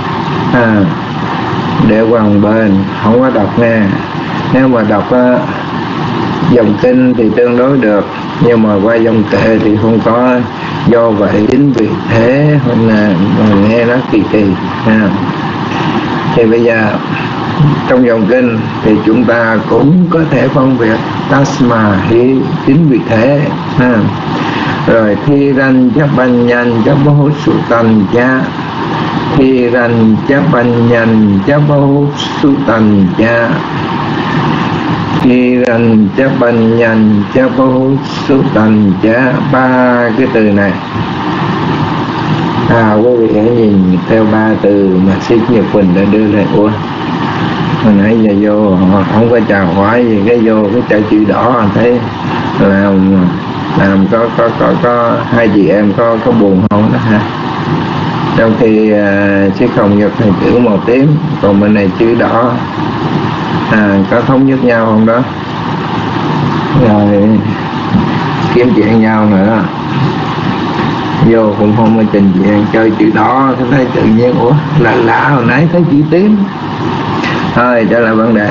để hoàn bền không có đọc nghe. Nếu mà đọc dòng kinh thì tương đối được, nhưng mà qua dòng kệ thì không có. Do vậy chính vì thế nghe nó kỳ kỳ Thì bây giờ trong dòng kinh thì chúng ta cũng có thể phân biệt tasma hi, chính vì thế rồi thi ranh chấp ban nhân chấp bố su tần cha, thi ranh chấp ban nhân chấp bố su tần cha, thi ranh chấp ban nhân chấp bố su tần cha. Ba cái từ này quý vị hãy nhìn theo ba từ mà Thích Nhật Quỳnh đã đưa lên. Ủa, hồi nãy giờ vô không có chào hỏi gì, cái vô cái chữ chữ đỏ thấy làm có hai chị em có buồn không đó hả? Trong khi chiếc Hồng Nhật thì chữ màu tím, còn bên này chữ đỏ, có thống nhất nhau không đó? Rồi kiếm chuyện nhau nữa, vô cũng không có trình diện chơi chữ đỏ, thấy tự nhiên ủa lạ hồi nãy thấy chữ tím. Thôi trở lại vấn đề.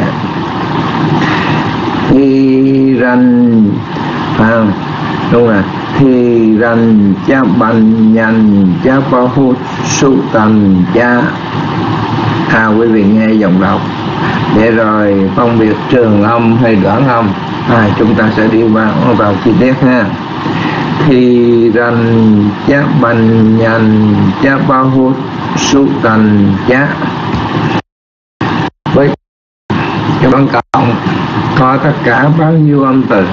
Thi ranh đúng rồi, thi ranh cha ban nhân cha bố su tần cha. Quý vị nghe dòng đọc để rồi phân biệt trường âm hay đoạn âm. Chúng ta sẽ đi vào chi tiết ha. Thi ranh cha ban nhân cha bố su tần cha. Với cái bảng cộng có tất cả bao nhiêu âm từ?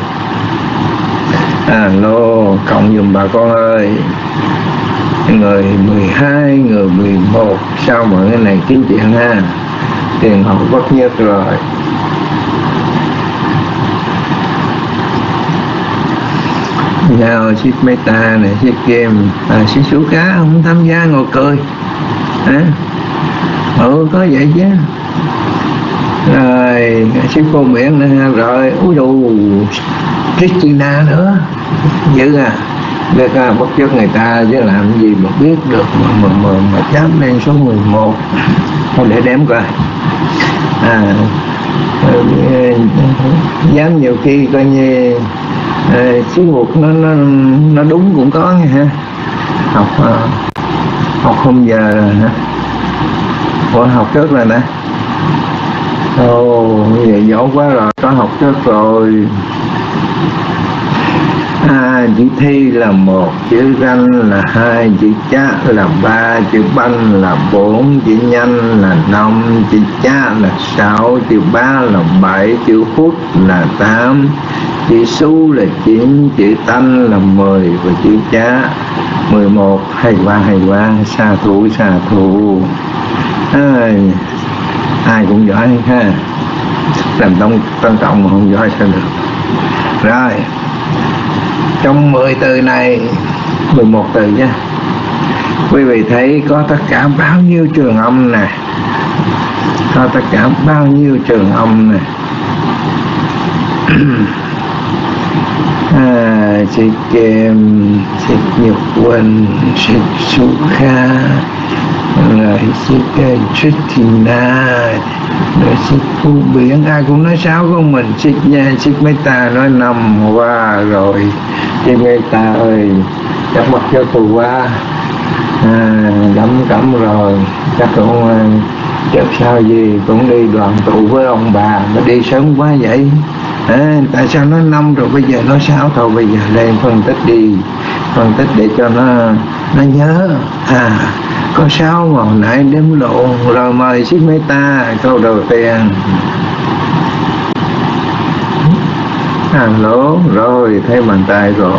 Lô cộng dùm bà con ơi. Người 12, người 11. Sao mà cái này kiếm chuyện ha? Tiền học bất nhất rồi. Nào Sít Meta này, Sít Game, Sít Sú Cá không tham gia ngồi cười. Có vậy chứ. Rồi Sít Cô Miệng nữa rồi. Úi đồ Christina nữa. Dữ biết bất chấp người ta chứ làm gì mà biết được mà dám lên số 11. Thôi để đếm coi. Dám nhiều khi coi như số một nó đúng cũng có nghe ha. Học không giờ rồi hả? Ủa học trước rồi nè. Vậy dỗ quá rồi, có học trước rồi. Chữ thi là 1, chữ ranh là 2, chữ cha là 3, chữ ban là 4, chữ nhân là 5, chữ cha là 6, chữ ba là 7, chữ hút là 8, chữ su là 9, chữ tanh là 10 và chữ cha 11. Hay quá, sa thụ. Ai cũng giỏi ha. Làm tân trọng mà không giỏi sao được. Rồi trong 10 từ này, 11 từ nha, quý vị thấy có tất cả bao nhiêu trường âm nè? Có tất cả bao nhiêu trường âm nè? Sít Kem, Sít Nhật Quỳnh, Sít Sú Kha, rồi Sít Christina, rồi Sít Cô Biển. Ai cũng nói 6 của mình. Sít nha, Sít Meta nói 5 qua rồi. Sít Meta ơi, chắc bắt cho tù qua. Đấm cẩm rồi. Chắc cũng chợt sao gì cũng đi đoàn tụ với ông bà. Mà đi sớm quá vậy? Tại sao nói 5 rồi bây giờ nói 6? Thôi bây giờ lên phân tích đi, phân tích để cho nó nhớ. Có 6 mà hồi nãy đếm lộn. Rồi mời Sít Meta câu đầu tiên. Lỗ rồi, thấy bàn tay rồi.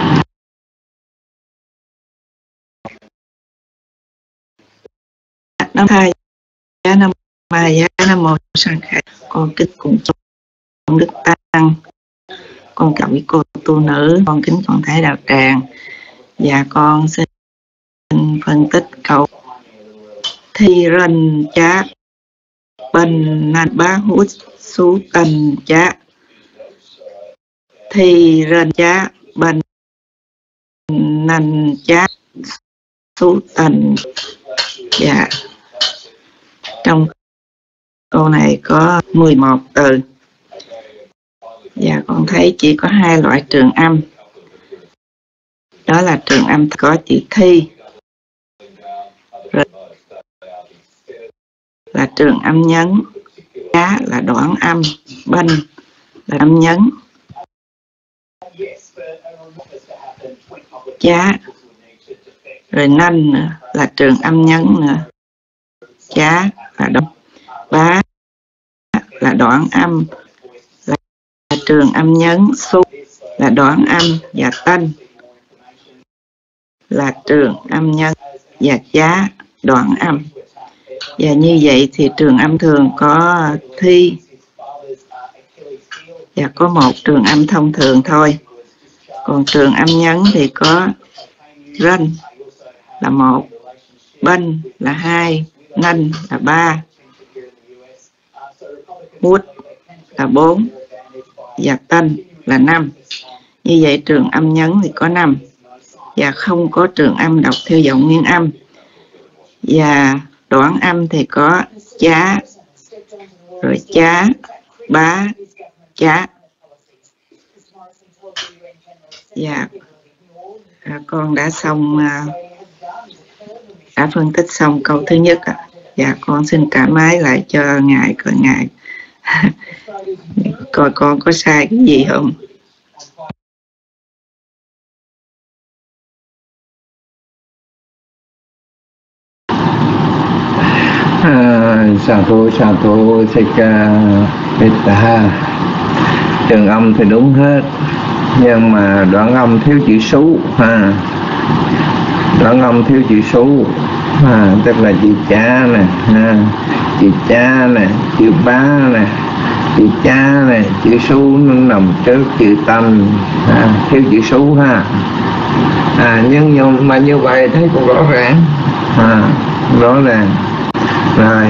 Năm 2 giá năm 3 giá năm 1 sang khai. Con kính cùng trong đức tăng, con cặp với cô tu nữ, con kính con thấy đạo tràng. Và con xin phân tích câu thi ranh chá ban nan bá hút sú tần chá. thi rên chá bên nành chá xú tình. Dạ, trong câu này có 11 từ. Dạ, con thấy chỉ có 2 loại trường âm, đó là trường âm có chữ thi là trường âm nhấn, chá là đoạn âm, bên là âm nhấn. Chá rồi nanh nữa là trường âm nhấn nữa, chá là đoạn, bá là đoạn âm là trường âm nhấn, xu là đoạn âm và tân là trường âm nhấn và chá đoạn âm. Và như vậy thì trường âm thường có thi và có 1 trường âm thông thường thôi. Còn trường âm nhấn thì có rên là 1, bên là 2, nanh là 3, hút là 4 và tân là 5. Như vậy trường âm nhấn thì có 5 và không có trường âm đọc theo giọng nguyên âm. Và đoạn âm thì có chá, rồi chá, bá, chá. Dạ, con đã xong, đã phân tích xong câu thứ nhất. Dạ, con xin trả máy lại cho ngài, coi ngài coi con có sai cái gì không. Sa thú thích Metta. Trường âm thì đúng hết, nhưng mà đoạn âm thiếu chữ sú ha. Đoạn âm thiếu chữ sú ha, tức là chữ cha nè ha, chữ cha nè, chữ bá nè, chữ cha nè, chữ sú nó nằm trước chữ tân ha, thiếu chữ sú ha. Nhưng mà như vậy thấy cũng rõ ràng rõ ràng. Rồi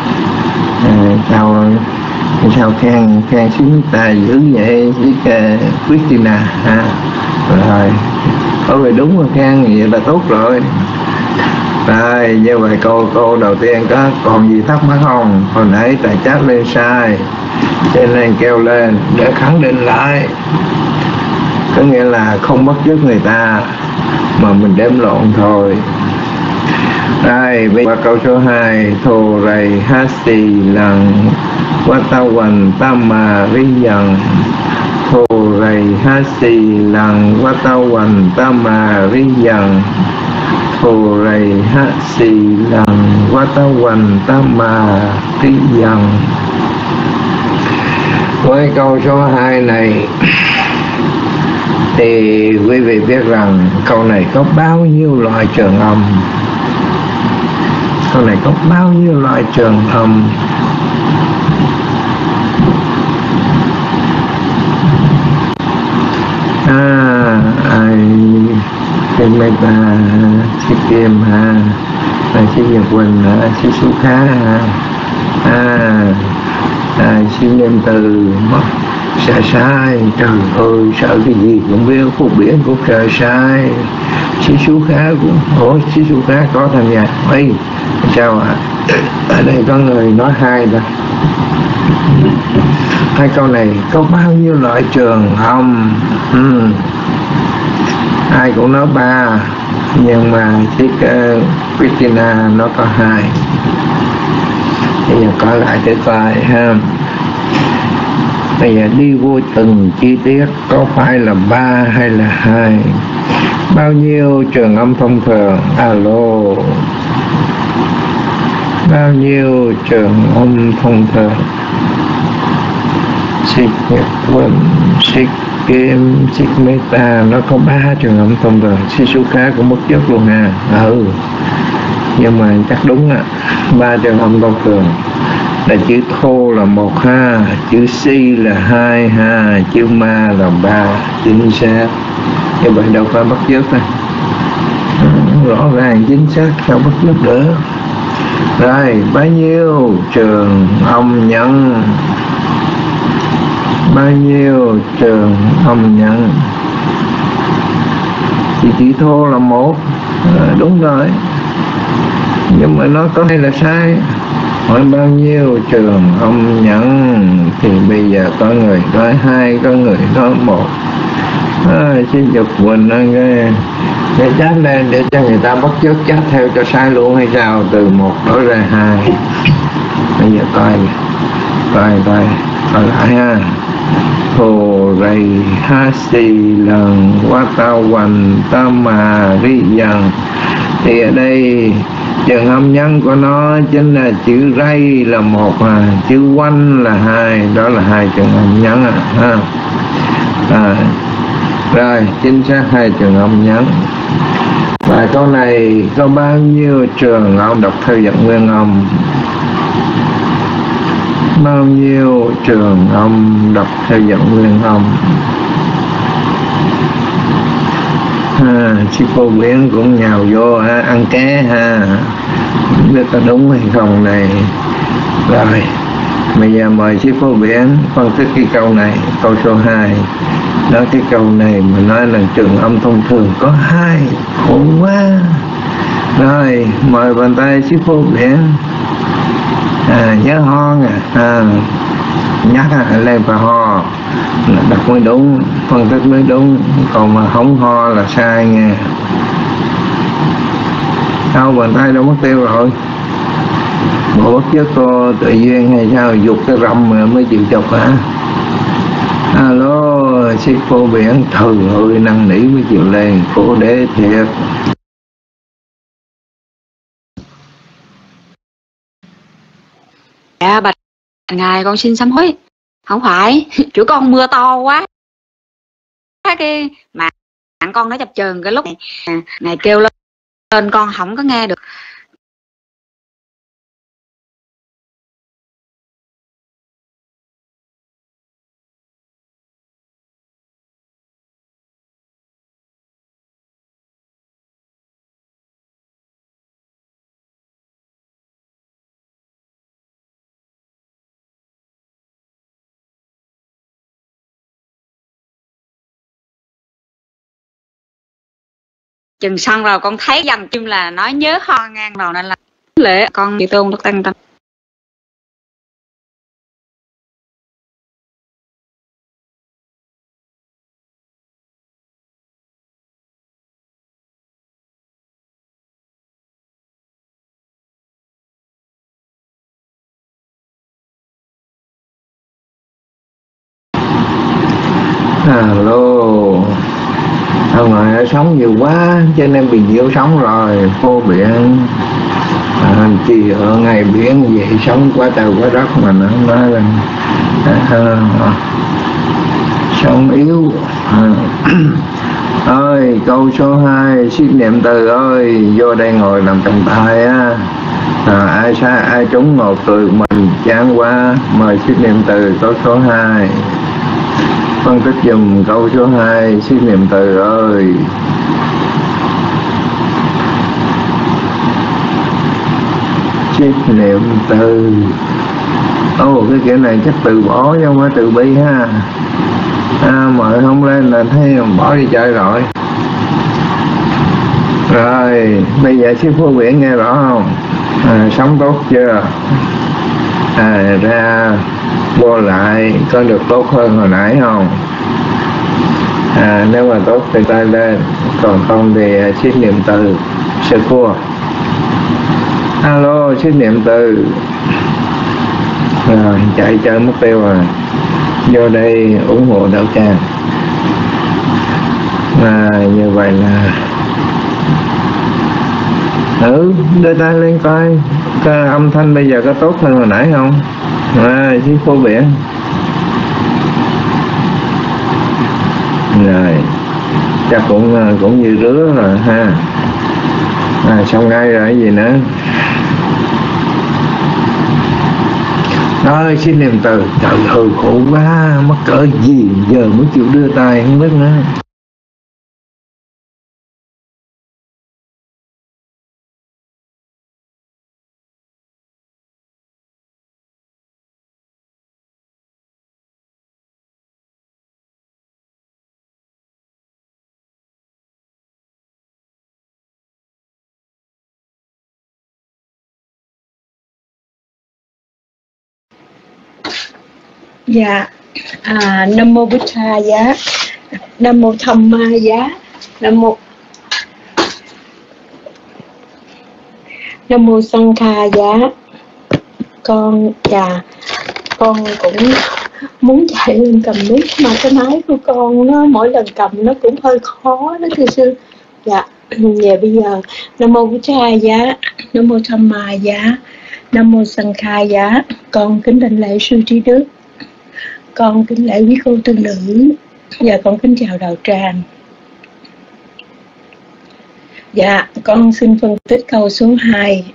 sao khen xuống ta dữ vậy với Christina ha. Rồi về đúng rồi, khen vậy là tốt rồi. Rồi như vậy câu đầu tiên có còn gì thắc mắc không? Hồi nãy tại chat lên sai cho nên kêu lên để khẳng định lại, có nghĩa là không bắt chước người ta mà mình đếm lộn thôi. Đây, qua câu số 2, thô rầy hasi lằng Watawan Tama Riyan. Thô rầy hasi lằng Watawan Tama Riyan. Thô rầy hasi lằng Watawan Tama Riyan. Với câu số 2 này thì quý vị biết rằng câu này có bao nhiêu loại trường âm. Câu này có bao nhiêu loại trường âm. Cái Meta, chiếc Kim ha, chiếc Nhật Quỳnh ha, chiếc Sú Khá ha, chiếc Niệm Từ sai, trời ơi sợ cái gì cũng biết, phút biển cũng sai. Chiếc Sú Khá cũng, chiếc Sú Khá có tham gia. Ê, sao ạ? Ở đây có người nói 2 đó. 2 câu này có bao nhiêu loại trường âm? Ai cũng nói 3, nhưng mà chiếc Christina nó có 2. Bây giờ coi lại để coi ha. Bây giờ đi vô từng chi tiết, có phải là 3 hay là 2? Bao nhiêu trường âm thông thường? Alo, bao nhiêu trường âm thông thường? Xích Nhật Quỳnh, xích Kim, xích Meta nó có 3 trường âm thông thường. Xích Sú Khá cũng mất chất luôn ha. Nhưng mà chắc đúng 3 trường âm thông thường là chữ thô là 1 ha, chữ si là 2 ha, chữ ma là 3. Chính xác. Như vậy đâu phải bắt chước này. Rõ ràng chính xác, sao bắt chước nữa. Rồi bao nhiêu trường âm nhấn? bao nhiêu trường âm nhẫn. Thì chỉ thô là một. Đúng rồi, nhưng mà nó có hay là sai. Hỏi bao nhiêu trường âm nhẫn thì bây giờ có người nói hai, có người nói một. Xin Nhật Quỳnh cái chat lên để cho người ta bắt chước chat theo cho sai luôn hay sao? Từ một đổi ra hai. Bây giờ coi lại ha. Thồ rầy ha xì lần qua tao hoành ta mà ri dần. Thì ở đây trường âm nhân của nó chính là chữ ray là một, chữ quanh là hai, đó là hai trường âm nhân ha. Rồi chính xác hai trường âm nhấn. Và câu này có bao nhiêu trường ông đọc theo dạng nguyên âm? Bao nhiêu trường âm đọc theo dạng nguyên âm? Sư cô Biển cũng nhào vô ăn ké ha, không biết có đúng hay không này. Rồi bây giờ mời sư cô Biển phân tích cái câu này, câu số 2. Nói cái câu này mà nói là trường âm thông thường có hai, khổ quá. Rồi mời bàn tay sư cô Biển. Nhớ ho nè, nhắc lên và ho là đọc mới đúng, phân tích mới đúng, còn mà không ho là sai nha. Sao bàn tay đâu mất tiêu rồi? Bộ bất chứ cô tự duyên hay sao, dục cái râm mà mới chịu chọc hả? Alo, sư cô Biển, trời ơi, năn nỉ mới chịu lên, khổ đế thiệt. Dạ bạch ngài, con xin sám hối. Không phải, kiểu con mưa to quá, cái mạng con nó chập chờn cái lúc này ngài kêu lên con không có nghe được. Chừng xong rồi con thấy dần chim là nói nhớ ho ngang rồi, nên là lễ con chịu tôn đức tăng tâm. Alo, ông ngoại ở sống nhiều quá cho nên bị nhiễu sóng rồi. Cô Biển chỉ ở ngày biển vậy, sống quá trời quá đất mà nó nói là sống yếu. Ơi câu số 2, siết niệm từ ơi, vô đây ngồi làm trọng tài á. Ai sai ai trúng một từ mình chán quá. Mời siết niệm từ câu số 2. Phân tích dùm câu số 2, siết niệm từ ơi. Siết niệm từ. Cái kiểu này chắc từ bỏ chứ không phải từ bi ha. Mời không lên là thấy bỏ đi chơi rồi. Rồi bây giờ sư Phú Biển nghe rõ không? Sống tốt chưa? Ra vô lại có được tốt hơn hồi nãy không? Nếu mà tốt thì tay lên, còn không thì siết niệm từ. Sư Phú alo, siết niệm từ. Rồi chạy chơi mất tiêu rồi. Vô đây ủng hộ đạo tràng. Như vậy là đưa tay lên coi cái âm thanh bây giờ có tốt hơn hồi nãy không? Chứ Phú Biển. Rồi chắc cũng như rứa rồi ha. Xong ngay rồi cái gì nữa? Rồi xin niệm từ. Trời ơi khổ quá, mắc cỡ gì giờ mới chịu đưa tay không biết nữa. Dạ, Nam mô Bụt Thà giá, Nam mô Tham Ma giá, Nam mô Sanh Kha giá. Con cũng muốn chạy lên cầm mic mà cái máy của con nó mỗi lần cầm nó cũng hơi khó đó thưa sư. Dạ, bây giờ Nam mô Bụt Thà giá, Nam mô Tham Ma giá, Nam mô Sanh Kha giá. Con kính đảnh lễ sư trí đức, con kính lễ quý cô tu nữ, và con kính chào đạo tràng. Dạ, con xin phân tích câu số 2.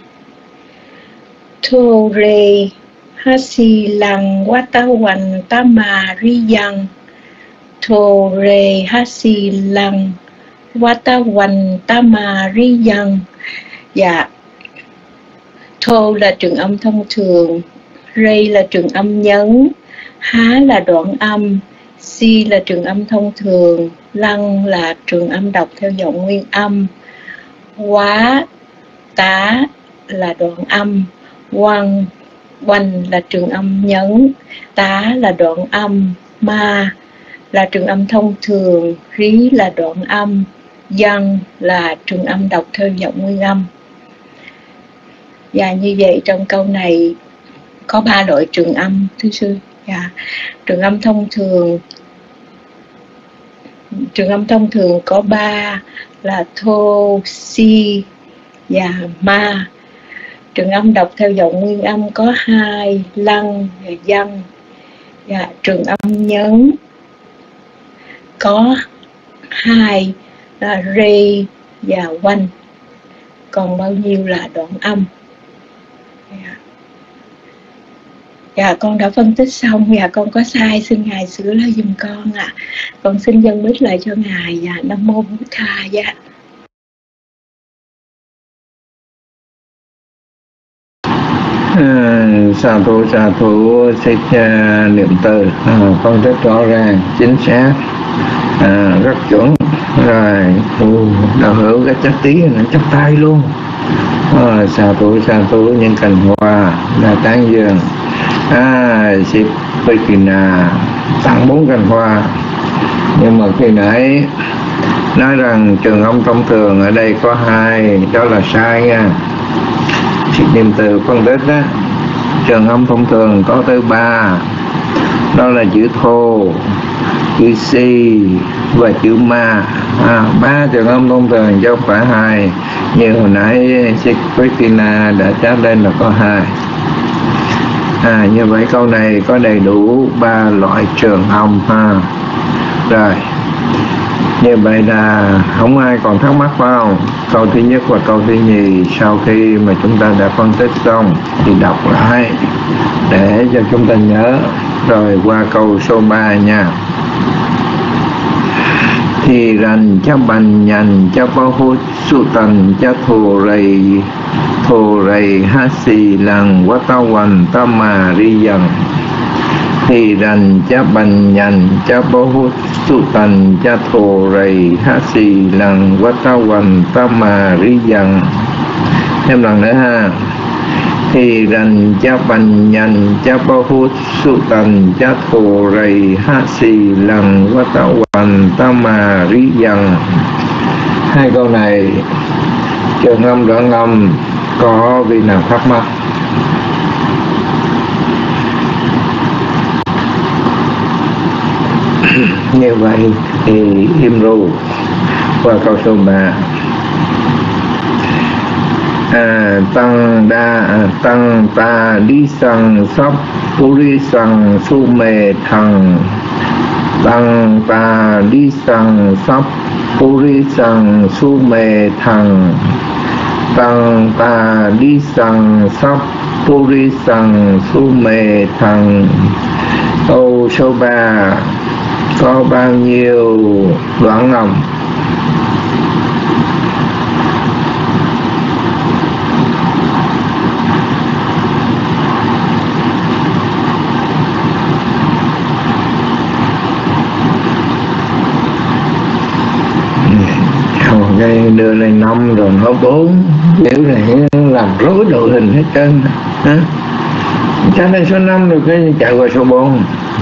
Thô rê hasi lăng watawan tama riyang. Thô rê hasi lăng watawan tama riyang. Dạ, thô là trường âm thông thường, rê là trường âm nhấn, há là đoạn âm, si là trường âm thông thường, lăng là trường âm đọc theo giọng nguyên âm, quá tá là đoạn âm, quanh là trường âm nhấn, tá là đoạn âm, ma là trường âm thông thường, rí là đoạn âm, dân là trường âm đọc theo giọng nguyên âm. Và như vậy trong câu này có 3 loại trường âm thưa sư. Dạ, trường âm thông thường có 3 là thô, si và ma. Trường âm đọc theo giọng nguyên âm có 2, lăng và dân. Và trường âm nhấn có 2 là rê và quanh. Còn bao nhiêu là đoạn âm. Dạ, con đã phân tích xong và con có sai xin Ngài sửa lại giùm con ạ. Con xin dâng mic lại cho Ngài. Dạ, Nam mô Bụt Thà. Dạ. Sa thủ thích niệm từ con rất rõ ràng, chính xác, rất chuẩn. Rồi đạo hữu cái chắc tí là chắc tay luôn. Sa thủ những cành hoa là tán dương. Sip Pekina tặng 4 cành hoa. Nhưng mà khi nãy nói rằng trường âm thông thường ở đây có 2, đó là sai nha. Niệm từ phân tích đó, trường âm thông thường có tới 3, đó là chữ thô, chữ si và chữ ma. 3 trường âm thông thường chứ không phải 2. Như hồi nãy Christina đã trả lên là có 2. Như vậy câu này có đầy đủ 3 loại trường âm ha. Rồi, như vậy là không ai còn thắc mắc phải không? Câu thứ nhất và câu thứ nhì sau khi mà chúng ta đã phân tích xong thì đọc lại để cho chúng ta nhớ. Rồi qua câu số 3 nha. Thì rành cha bành nhành cha bao hút su tần cha thù rầy hát xì lằng quá tao hoành ta mà ri dần. Thì rành cha bành nhành cha bao hút su tần cha thù rầy hát xì lằng quá tao hoành ta mà ri dần. Thêm lần nữa ha. Thì rành cha bành nhành cha bao hút su tần cha thù rầy hát xì lằng quá tao hoành ta mà ri dần. 2 câu này trường âm đoạn âm có vị nào thắc mắc? Như vậy thì im ru qua câu số 3. Tăng ta đi sang sắp puri sang su mê thằng. Tăng ta đi sang sắp puri sang su mê thằng. Tăng ta đi sang sắp puri sang su mê thằng. Câu số 3 có bao nhiêu đoạn âm? Đây đưa lên 5 rồi nó 4, kiểu này nó làm rối đội hình hết trơn. Trả lên số 5 rồi cái chạy qua số 4.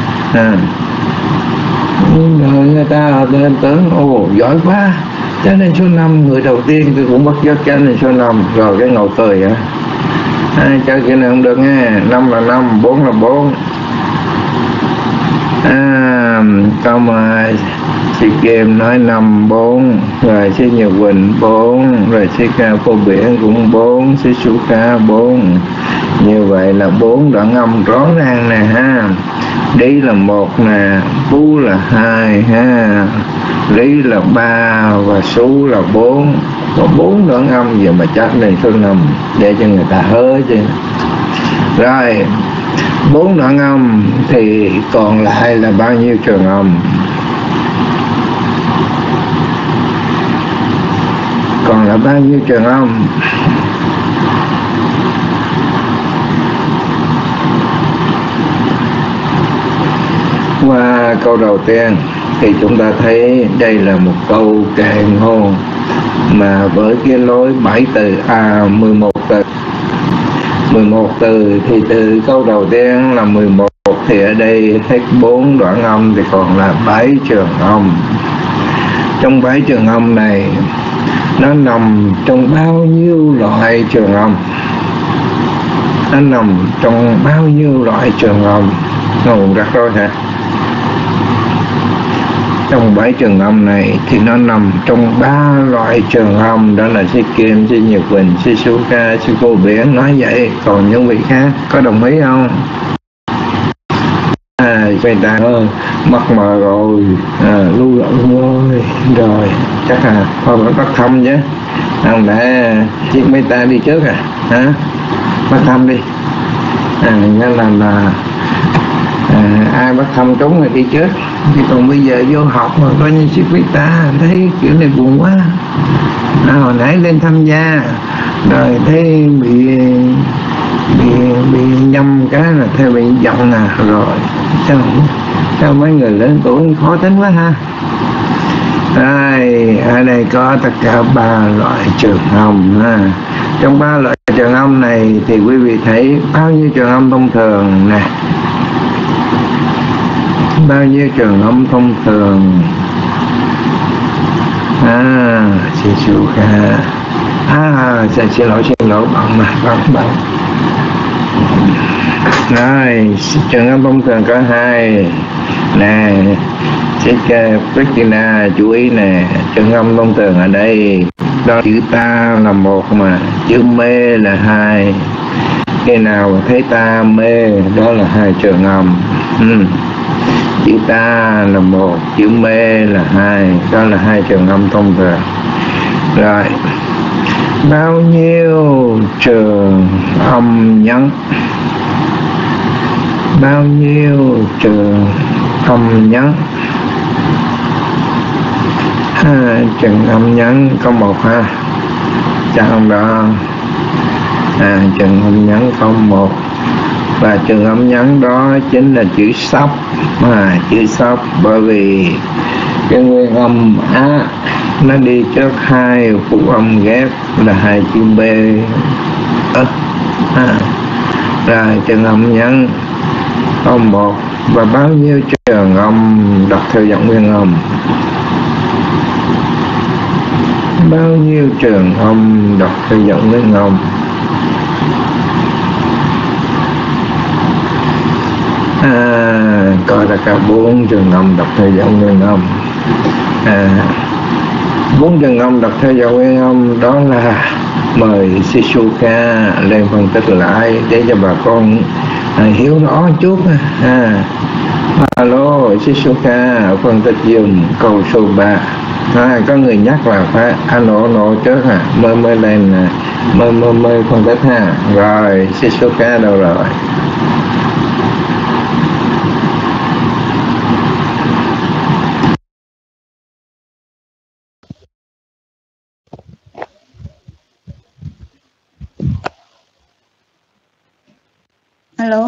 Rồi người ta tưởng ồ giỏi quá, trả lên số 5, người đầu tiên tôi cũng bắt chước trả lên số 5, rồi cái ngầu cười hả? Chơi cái này không được nghe, 5 là 5, 4 là 4. Câu mà chị Kim nói 5, 4, rồi chị Nhật Quỳnh 4, rồi chị Ca Cô Biển cũng 4, chị Su Ca 4. Như vậy là 4 đoạn âm rõ ràng nè ha. Đi là 1 nè, Bú là 2 ha, Lý là 3 và Sú là 4. Có 4 đoạn âm giờ mà chắc lên số 5 để cho người ta hớ chứ. Rồi 4 đoạn âm thì còn lại là bao nhiêu trường âm? Còn là bao nhiêu trường âm? Qua câu đầu tiên thì chúng ta thấy đây là một câu kệ ngôn mà với cái lối 7 từ 11 từ. 11 từ thì từ câu đầu tiên là 11, thì ở đây hết 4 đoạn âm thì còn là 7 trường âm. Trong 7 trường âm này nó nằm trong bao nhiêu loại trường âm? Nó nằm trong bao nhiêu loại trường âm? Nó cũng rắc rối hả? Trong 7 trường âm này thì nó nằm trong 3 loại trường âm, đó là Si Kim, Si Nhật Quỳnh, Si Su Ca, Si Cô Biển nói vậy. Còn những vị khác có đồng ý không? Người ta mắc mờ rồi, lưu lộn rồi chắc là thôi phải bắt thăm chứ, không để chiếc mấy ta đi trước hả? Bắt thăm đi, nên là ai bắt thăm trúng rồi đi trước, chứ còn bây giờ vô học mà coi như chiếc mấy ta thấy kiểu này buồn quá. Hồi nãy lên tham gia rồi thấy bị nhầm cái là theo bị giận rồi sao mấy người lớn tuổi khó tính quá ha. Đây, ở đây có tất cả 3 loại trường âm ha. Trong 3 loại trường âm này thì quý vị thấy bao nhiêu trường âm thông thường nè? Bao nhiêu trường âm thông thường? Xin chú kha. Xin lỗi bạn. Rồi, trường âm thông thường có 2 nè. Christina chú ý nè, trường âm thông thường ở đây đó, chữ ta là 1 mà chữ mê là 2. Khi nào thấy ta mê đó là 2 trường âm. Chữ ta là 1, chữ mê là 2, đó là 2 trường âm thông thường. Rồi bao nhiêu trường âm nhấn? Bao nhiêu trường âm nhấn? Trường âm nhấn có 1 ha, chắc không đó. Trường âm nhấn có 1, và trường âm nhấn đó chính là chữ sóc. Chữ sóc bởi vì cái nguyên âm á nó đi trước 2 phụ âm ghép là 2 chữ b. Rồi trường âm nhấn có 1, và bao nhiêu trường âm đọc theo giọng nguyên âm? Bao nhiêu trường âm đọc theo giọng nguyên âm? Coi là cả 4 trường âm đọc theo giọng nguyên âm. 4 trường âm đọc theo giọng nguyên âm đó là mời Shizuka lên phân tích lại để cho bà con hiểu rõ chút. Alo Shizuka phân tích dùm câu số 3. Có người nhắc là phải nổ trước mới lên mới phân tích ha. Rồi Shizuka đâu rồi? Alo.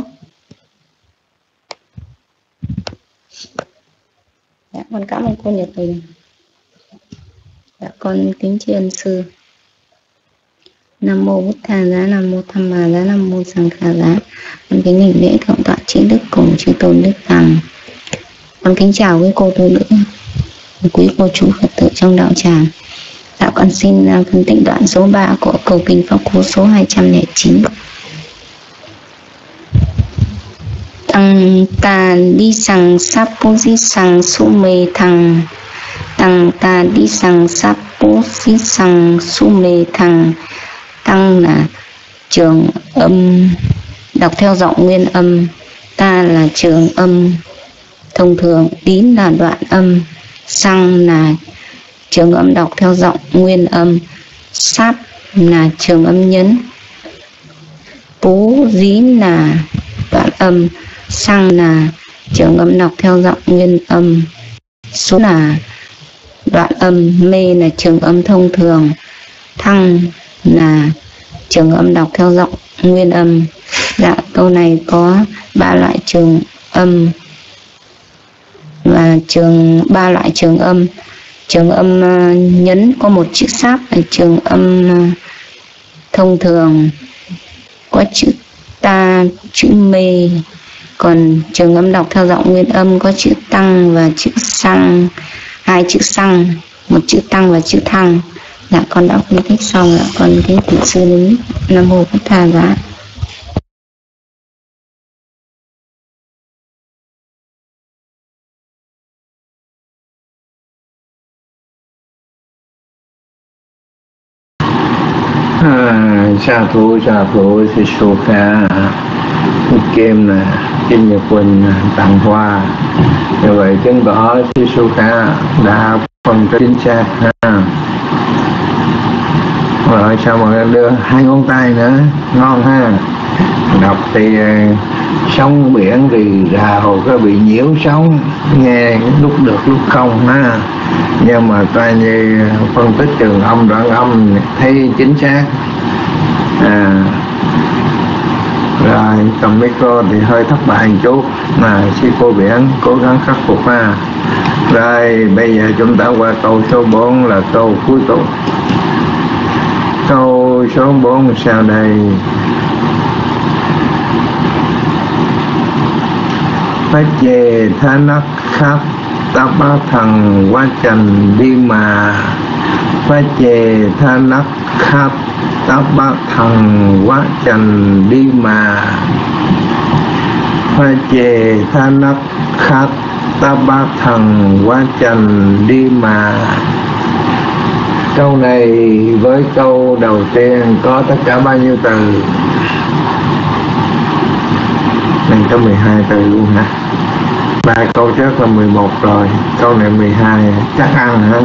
Dạ, con cảm ơn cô Nhật Bình. Dạ, con kính tri ân sư. Nam mô Bụt Thà Giá, Nam mô Tham Mà Giá, Nam mô Sang Khả Giá. Con kính đảnh lễ thượng tọa trí đức cùng chư tôn đức tăng. Con kính chào quý cô tu nữ, quý cô chú Phật tử trong đạo tràng. Dạ con xin phân tích đoạn số 3 của câu kinh Pháp Cú số 209. Tăng ta đi sang sắp bố di sang su mê thằng. Tăng ta đi sang sắp bố di sang su mê thằng. Tăng là trường âm, đọc theo giọng nguyên âm. Ta là trường âm thông thường. Tín là đoạn âm. Sang là trường âm đọc theo giọng nguyên âm. Sáp là trường âm nhấn. Bố dí là đoạn âm. Sang là trường âm đọc theo giọng nguyên âm. Số là đoạn âm. Mê là trường âm thông thường. Thăng là trường âm đọc theo giọng nguyên âm. Dạ, câu này có 3 loại trường âm và ba loại trường âm. Trường âm nhấn có một chữ sáp là trường âm thông thường, có chữ ta, chữ mê. Còn trường âm đọc theo giọng nguyên âm có chữ tăng và chữ sang, 2 chữ sang, một chữ tăng và chữ thăng. Dạ, con đã phân tích xong. Dạ, con kính thỉnh sư đến. Nam mô Bụt Thà Giá. Sa thú sư su kha. Kim nè, Kim Nhật Quỳnh tặng hoa. Như vậy chứng tỏ sư su kha đã phân tích chính xác ha. Rồi sao mọi người đưa 2 ngón tay nữa, ngon ha. Đọc thì sóng biển thì rào có bị nhiễu sóng, nghe lúc được lúc không ha. Nhưng mà coi như phân tích trường âm đoạn âm thấy chính xác. Rồi cầm micro thì hơi thất bại một chút mà sư cô Biển cố gắng khắc phục ha. Rồi bây giờ chúng ta qua câu số 4 là câu cuối cùng. Câu số 4 sau đây. Phát chê tha nắc khắp ta bá thằng quá trần đi mà. Phát chê tha nắc khắp ta bá thằng quá trần đi mà. Phát chê tha nắc khắp ta bá thằng quá trần đi mà. Câu này với câu đầu tiên có tất cả bao nhiêu từ? Mình có 12 từ luôn hả? 3 câu trước là 11 rồi, câu này 12 chắc ăn hả?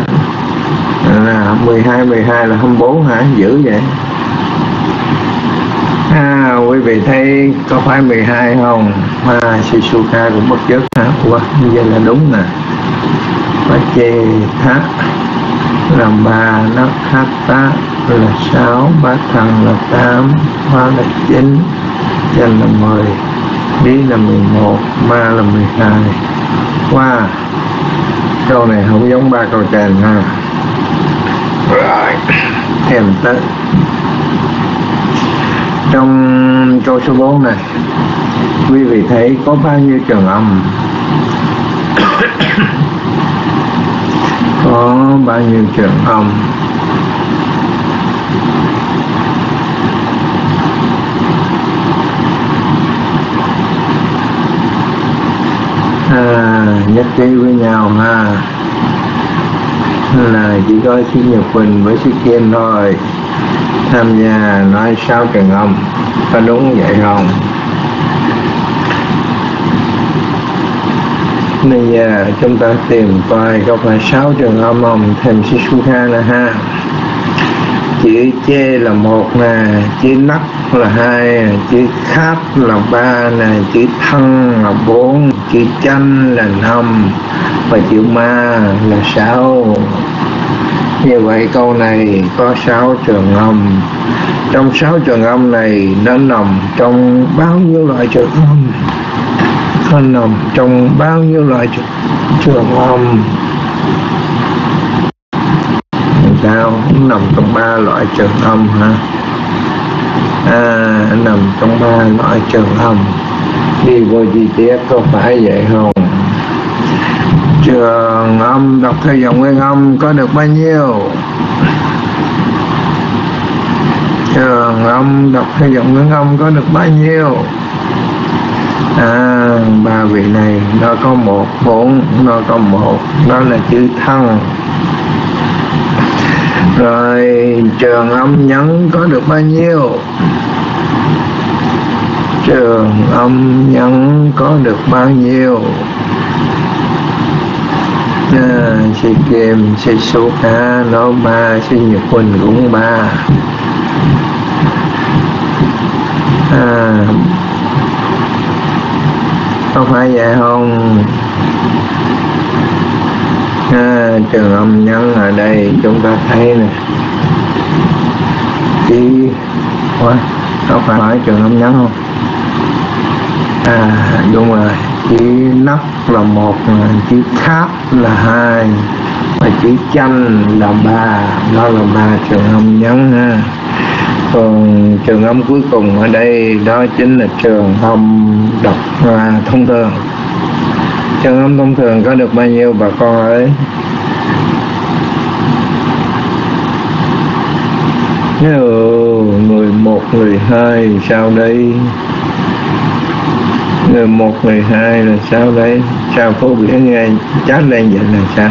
12 là 24 hả? Dữ vậy. Quý vị thấy có phải 12 không? Shizuka cũng bất giấc hả? Ủa, như vậy là đúng nè. Và chê thác là 3, nắc hát tá là 6, bá thằng là 8, hoa là 9, chân là 10, đi là 11, ma là 12. Wow, câu này không giống 3 câu trên ha. Rồi, thêm tới. Trong câu số 4 này, quý vị thấy có bao nhiêu trường âm? Có bao nhiêu trường âm? Nhất trí với nhau ha. Là chỉ có sư Nhật Quỳnh với sư Kiên thôi tham gia nói 6 trường âm. Có đúng vậy không? Bây giờ chúng ta tìm coi có phải 6 trường âm không? Thêm Shizuka nè ha. Chữ chê là 1 nè, chữ nắc là 2, chữ khát là 3 nè, chữ thăng là 4, chữ chanh là 5 và chữ ma là 6. Như vậy câu này có 6 trường âm. Trong 6 trường âm này nó nằm trong bao nhiêu loại trường âm? Nó nằm trong bao nhiêu loại trường âm? Sao? Nó nằm trong 3 loại trường âm ha. nằm trong ba loại trường âm. Đi vô chi tiết có phải vậy không? Trường âm đọc theo giọng nguyên âm có được bao nhiêu? Trường âm đọc theo giọng nguyên âm có được bao nhiêu? Ba vị này nó có một, bốn nó có một, đó là chữ thân. Rồi trường âm nhấn có được bao nhiêu? Trường âm nhấn có được bao nhiêu? Si Kim, Si Số Cá nó ba, Si Nhật Quỳnh cũng ba. Có phải vậy không? Trường âm nhấn ở đây chúng ta thấy nè, chỉ có phải trường âm nhấn không? Đúng rồi, chữ nắp là một, chữ kháp là hai, và chữ chanh là ba. Đó là ba trường âm nhấn ha. Còn trường âm cuối cùng ở đây đó chính là trường âm đọc thông thường. Trường âm thông thường có được bao nhiêu bà con ơi? Người một, người hai sao đây? Người một, người hai là sao đây? Sao phổ biến nghe chat lên vậy là sao?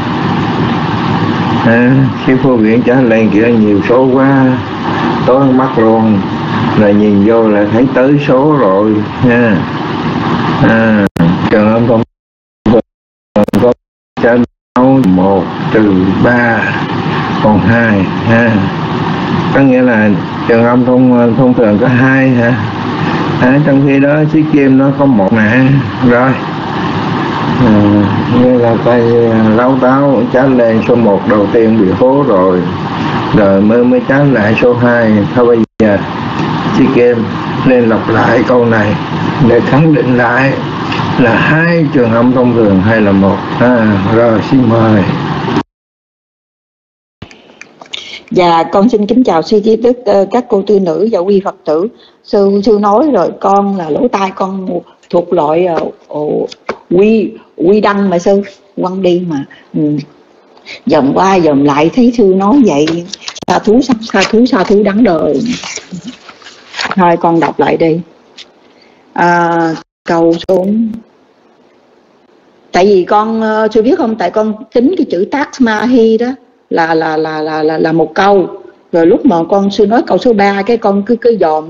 Khi phổ biến chat lên kiểu nhiều số quá, tối mắt luôn, là nhìn vô là thấy tới số rồi nha. Trường âm thông có trả nấu 1 trừ 3 còn 2 ha. Có nghĩa là trường âm thông thường có 2 hả? Trong khi đó Si Kim nó có 1 nè. Rồi như là tay láo táo trả lên số 1 đầu tiên bị hố rồi, rồi mới trả lại số 2. Thôi bây giờ Si Kim nên lặp lại câu này để khẳng định lại là 2 trường âm thông thường hay là 1. Rồi xin mời. Dạ, con xin kính chào sư trí đức, các cô tư nữ và quý Phật tử. Sư nói rồi, con là lỗ tai con thuộc loại quy đăng mà sư quăng đi mà dòm qua dòm lại thấy sư nói vậy, sa thú đáng đời. Thôi con đọc lại đi. Cầu xuống. Tại vì con sư biết không, tại con tính cái chữ Tasmahi đó là một câu, rồi lúc mà con sư nói câu số 3 cái con cứ dòm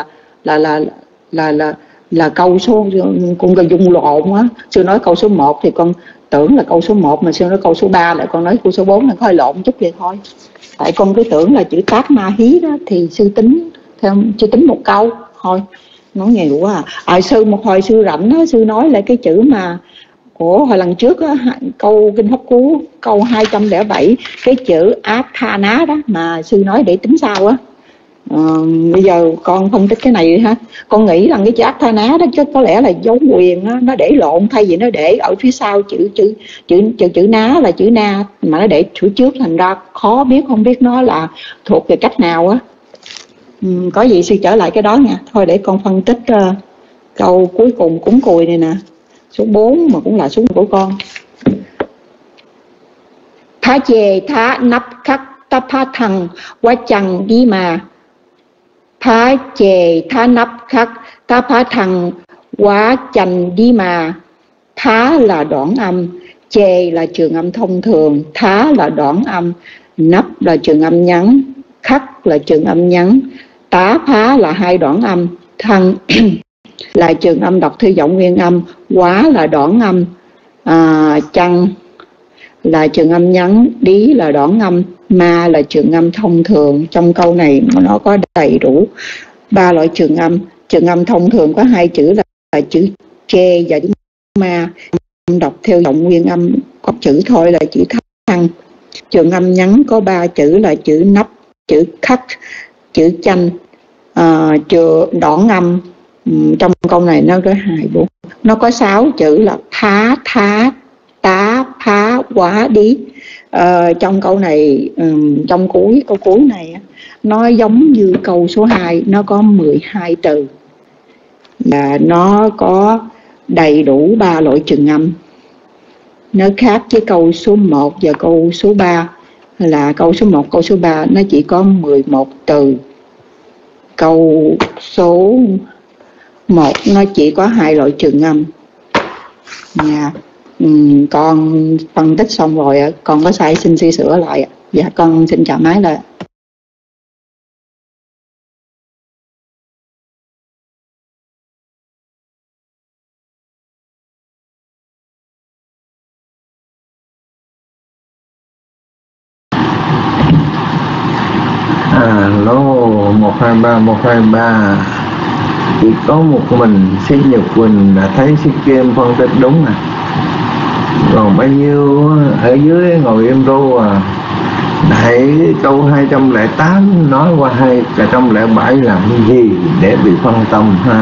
là câu số, con gần dung lộn á. Sư nói câu số 1 thì con tưởng là câu số 1, mà sư nói câu số 3 lại con nói câu số 4, là hơi lộn chút vậy thôi. Tại con cứ tưởng là chữ Tasmahi đó thì sư tính theo, sư tính một câu thôi, nói nhiều quá sư một hồi sư rảnh đó, sư nói lại cái chữ mà của hồi lần trước á, câu kinh Pháp Cú câu 207, cái chữ Athana đó mà sư nói để tính sao á. Bây giờ con phân tích cái này ha. Con nghĩ rằng cái chữ Athana đó chứ có lẽ là dấu quyền đó, nó để lộn, thay vì nó để ở phía sau chữ ná là chữ na, mà nó để chữ trước, thành ra khó biết, không biết nó là thuộc về cách nào á. Có gì sư trở lại cái đó nha. Thôi để con phân tích câu cuối cùng cúng cùi này nè, số 4 mà cũng là số của con. Thá chê thá nắp khắc ta phá thằng quá chằng đi mà. Thá chê thá nắp khắc ta phá thằng quá chằng đi mà. Thá là đoạn âm, chê là trường âm thông thường, thá là đoạn âm, nắp là trường âm nhấn, khắc là trường âm nhấn, tá phá là 2 đoạn âm, thằng là trường âm đọc theo giọng nguyên âm, quá là đoạn âm, chăng là trường âm nhấn, đí là đoạn âm, ma là trường âm thông thường. Trong câu này nó có đầy đủ 3 loại trường âm. Trường âm thông thường có 2 chữ là chữ chê và chữ ma, đọc theo giọng nguyên âm có chữ thôi là chữ thăng. Trường âm nhấn có 3 chữ là chữ nắp, chữ khắc, chữ chanh. Đoạn âm trong câu này nó có 2, 4, nó có 6 chữ là thá, tá, phá, quá, đí. Trong câu này, trong câu cuối này nó giống như câu số 2, nó có 12 từ và nó có đầy đủ 3 loại trừng âm. Nó khác với câu số 1 và câu số 3 là câu số 1, câu số 3 nó chỉ có 11 từ. Câu số 1 nó chỉ có 2 loại trừng âm. Nha. Con phân tích xong rồi, con có sai xin sửa lại. Dạ con xin chào máy lại. Alo 123 chỉ có một mình Sĩ Nhật Quỳnh đã thấy Sĩ Kim phân tích đúng à, còn bao nhiêu ở dưới ngồi im ru à. Hãy câu 208 nói qua 207 làm cái gì để bị phân tâm ha.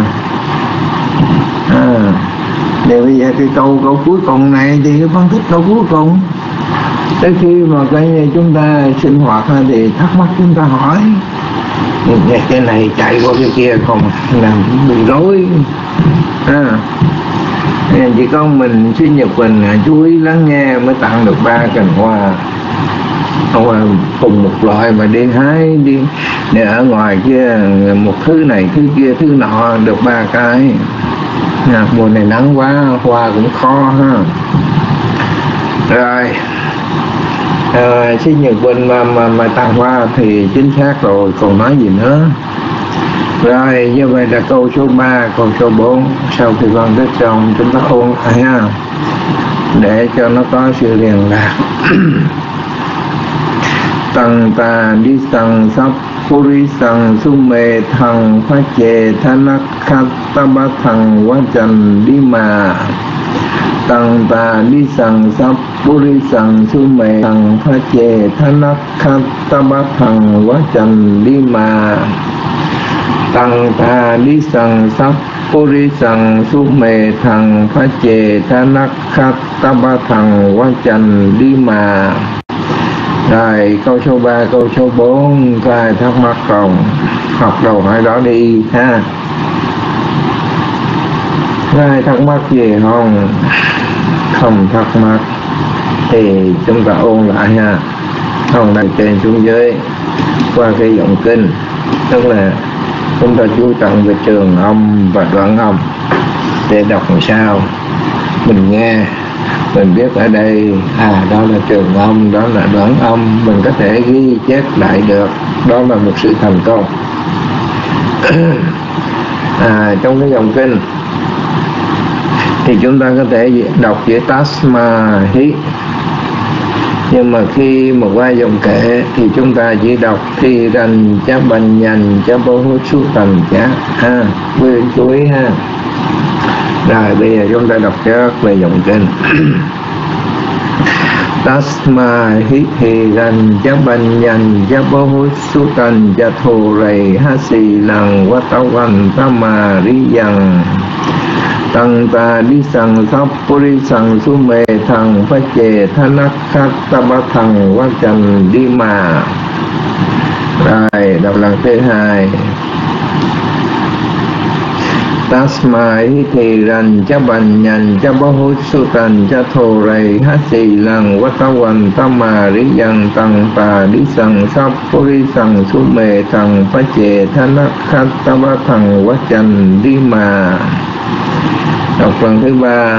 Để bây giờ cái câu cuối cùng này thì phân tích câu cuối cùng. Tới khi mà chúng ta sinh hoạt thì thắc mắc chúng ta hỏi, cái này chạy qua cái kia còn làm bị rối. Chỉ có mình Sĩ Nhật Quỳnh chú ý lắng nghe mới tặng được 3 cành hoa. Cùng một loại mà đi hái đi để ở ngoài kia một thứ này thứ kia thứ nọ được 3 cái. Mùa này nắng quá hoa cũng khó ha. Rồi Sĩ Nhật Quỳnh mà tặng hoa thì chính xác rồi, còn nói gì nữa. Rồi như vậy là câu số 3, câu số 4 sau khi con tích xong chúng ta ôn lại ha, để cho nó có sự liên lạc. Tăng ta đi sang sắp Puri sang sume thằng phát chê thanak khattaba thằng quá trần đi mà. Tăng ta đi sang sắp Puri sang sume thằng phát chê thanak khattaba thằng quá trần đi mà. Tăng ta đi sang sắp Puri sang sume thằng phát chê thanak khattaba thằng quá trần đi mà. Rồi câu số 3, câu số 4 có ai thắc mắc không? Học đầu hỏi đó đi ha. Có ai thắc mắc gì không? Không thắc mắc thì chúng ta ôn lại ha. Không đặt trên xuống dưới qua cái giọng kinh, tức là chúng ta chú trọng về trường âm và đoạn âm để đọc làm sao mình nghe mình biết ở đây đó là trường âm, đó là đoạn âm, mình có thể ghi chép lại được, đó là một sự thành công. Trong cái dòng kinh thì chúng ta có thể đọc chữ tasma hi, nhưng mà khi mà qua dòng kệ thì chúng ta chỉ đọc thi ranh chá bành nhành chá bố hút sú tầm chá quý vị chú ý ha. Rồi bây giờ chúng ta đọc trước về dòng kinh. Tasma hi ranh chá bành nhành chá bố hút sú tầm chá thù rầy hát xì lằng quá tao quanh tá mà rí dằng. Tăng ta đi sang sắp Puri sang su mê thằng phát chê thanak khattaba thằng quá trần đi mà. Rồi đọc lần thứ 2. Tasma hi ranh chá bành nhành chá bó hút su tần chá thô rầy hát xì lằng quá tá quanh tá mà rí dằng. Tăng ta đi sang sắp Puri sang su mê thằng phát chê thanak khattaba thằng quá trần đi mà. Đọc lần thứ 3.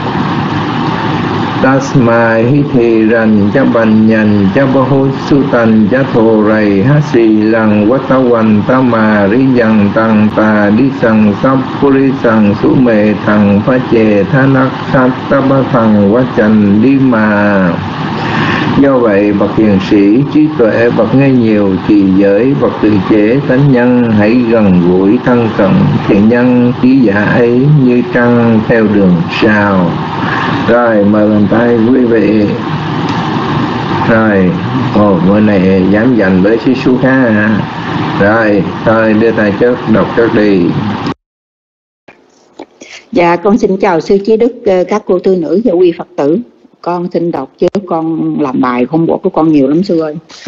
Tasma hi ranh chá bành nhành chá bó hút su tần chá thô rầy hát xì lằng quá tá quanh tá mà rí dằng. Tăng ta đi sang sắp Puri sang su mê thằng phát chê thanak khattaba thằng quá trần đi mà. Do vậy bậc hiền sĩ trí tuệ, bậc nghe nhiều trì giới, bậc tự chế tánh nhân hãy gần gũi thân cận thiện nhân trí giả ấy như trăng theo đường sao. Rồi mời bàn tay quý vị. Rồi bữa này dám dành với sư su khá Rồi thôi đưa tay trước, đọc trước đi. Dạ con xin chào sư trí đức, các cô tư nữ và quý Phật tử. Con xin đọc chứ con làm bài không bộ của con nhiều lắm sư ơi.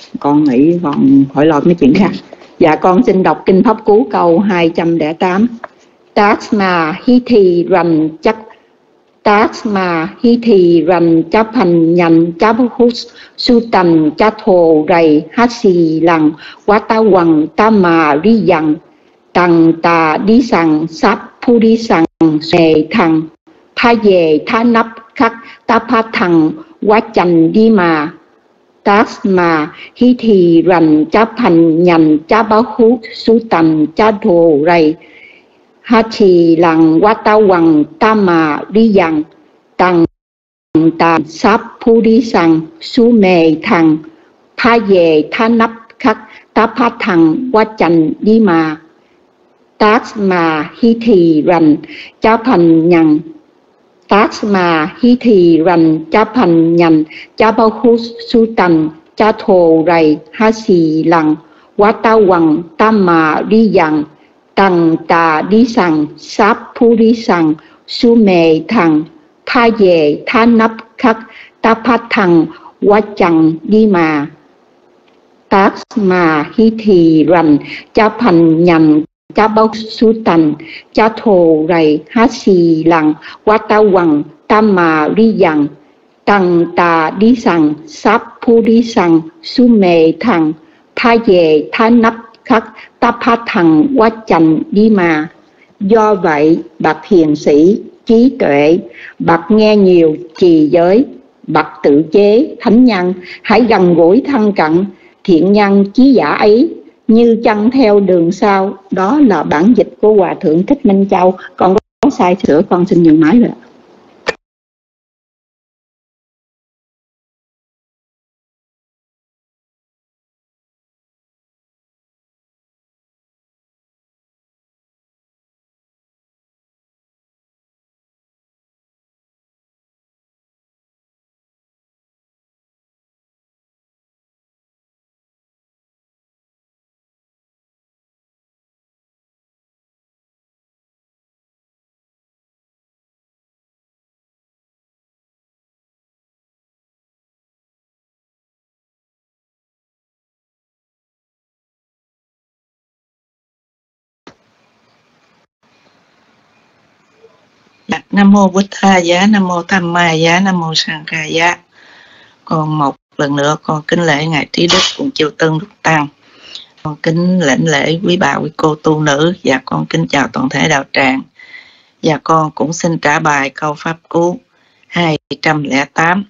Con nghĩ con hỏi lo mấy chuyện khác. Dạ con xin đọc kinh Pháp Cú câu 208. Tasma hiti ran chắc Tasma hiti ran chấp hành nhành chấp hút su tần chấp thồ rầy hát xì lằng quá ta quần ta mà ri dằng tằng tà đi sằng sắp phu đi sằng xề thằng tha về tha nắp khắc ta pha thằng quá chành đi mà Tasma hiti ran chấp hành nhành chấp hút su tần chấp thồ rầy hát xì lằng quá ta quần ta mà ri dằng tằng tà sắp phu đi sằng su mề thằng pha về tha nắp khắc ta pha thằng quá chành đi mà Tasma hiti ran chấp hành nhành Tasma hiti ran chấp hành nhành chấp hút su tần chấp thồ rầy hát xì lằng quá ta quần ta mà ri dằng tằng tà đi sằng sáp phu đi sằng su mề thằng pha về tha nắp khắc ta pha thằng quá chằng đi mà Tasma hiti ran chấp hành nhành chấp su tần chấp thồ rầy hát xì lằng quá ta quần ta mà ri dằng tằng tà đi sằng sáp phu đi sằng su mề thằng pha về tha nắp khắc ta pha thằng quá chành đi mà. Do vậy bậc hiền sĩ trí tuệ, bậc nghe nhiều trì giới, bậc tự chế thánh nhân, hãy gần gũi thân cận thiện nhân trí giả ấy như chân theo đường sau. Đó là bản dịch của Hòa Thượng Thích Minh Châu. Con có sai sửa con xin nhường máy rồi. Nam mô Bụt Tha Giá, Nam mô Tham Ma Giá, Nam mô Sang Kha Giá. Con một lần nữa con kính lễ ngài Trí Đức cùng chư Tân Đức Tăng. Con kính lãnh lễ quý bà quý cô tu nữ và con kính chào toàn thể đạo tràng. Và con cũng xin trả bài câu Pháp Cú 208.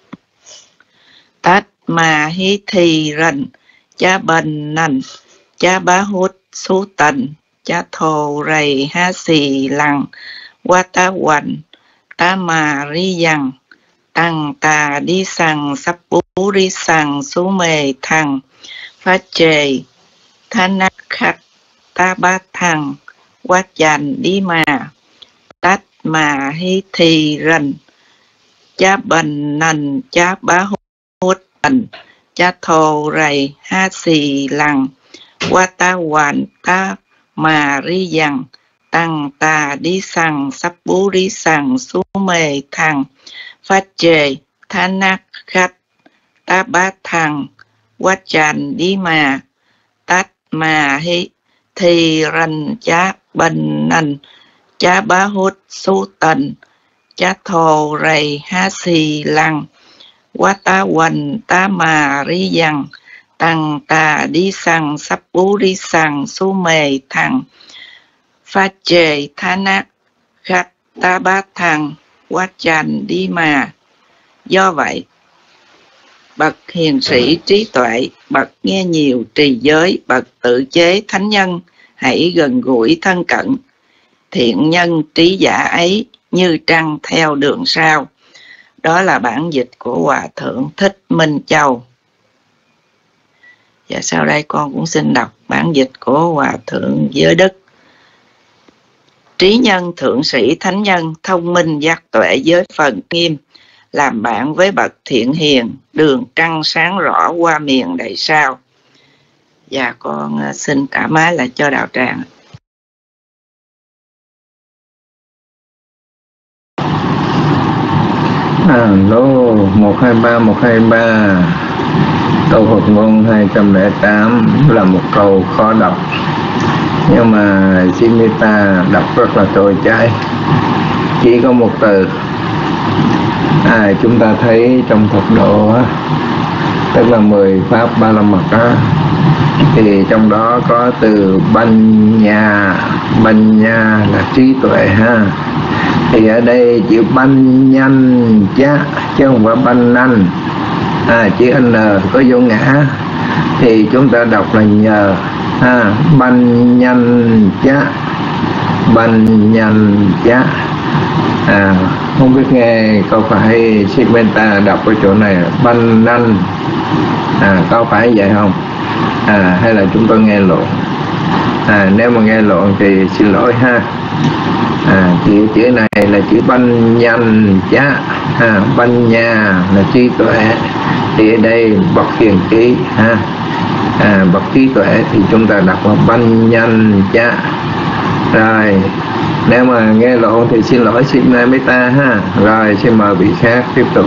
Tát ma hí thi rần cha bần nần cha bá hút su tần cha thồ rầy ha xì lằng qua ta quần ta mà ri dằng tăng tà đi sằng sắp bú đi sằng su mề thằng phát chề tha nát khắc ta ba thằng quá chành đi mà tát mà hi thì rần cha bần nần cha bá hút tần cha thồ rầy ha xì lằng qua ta quần ta mà ri dằng tăng tà đi sằng sắp bú đi sằng su mề thằng phát chề tha nát khắc ta ba thằng quá chành đi mà tát mà hi thì rần cha bần nần cha bá hút su tần cha thồ rầy ha xì lằng quá ta quần ta mà ri dằng tăng tà đi sằng sắp bú đi sằng su mề thằng phát chề tha nát khắc ta ba thằng quá chành đi mà. Do vậy bậc hiền sĩ trí tuệ, bậc nghe nhiều trì giới, bậc tự chế thánh nhân, hãy gần gũi thân cận thiện nhân trí giả ấy như trăng theo đường sao. Đó là bản dịch của Hòa Thượng Thích Minh Châu. Và sau đây con cũng xin đọc bản dịch của Hòa Thượng Giới Đức. Trí nhân thượng sĩ thánh nhân, thông minh giác tuệ với phần nghiêm, làm bạn với bậc thiện hiền, đường trăng sáng rõ qua miền đầy sao. Và con xin trả máy lại cho đạo tràng. Alo 123 123 Câu Phật ngôn 208 là một câu khó đọc, nhưng mà Simita đọc rất là trôi chảy, chỉ có một từ. Chúng ta thấy trong Phật độ á, tức là 10 pháp ba la mật á, thì trong đó có từ banya. Banya là trí tuệ ha. Thì ở đây chữ banh nhanh chá chứ không phải banh nanh. Chữ n có vô ngã thì chúng ta đọc là nhờ ha. Banh nhanh chá, banh nhanh chá. Không biết nghe có phải Simita đọc ở chỗ này banh nanh, có phải vậy không? Hay là chúng tôi nghe lộn? Nếu mà nghe lộn thì xin lỗi ha. Chữ này là chữ banh nhanh chá, banh nhà là trí tuệ, thì ở đây bậc hiền trí ha. Bậc trí tuệ thì chúng ta đọc là banh nhanh chá. Rồi nếu mà nghe lộn thì xin lỗi Simita ha. Rồi xin mời vị khác tiếp tục.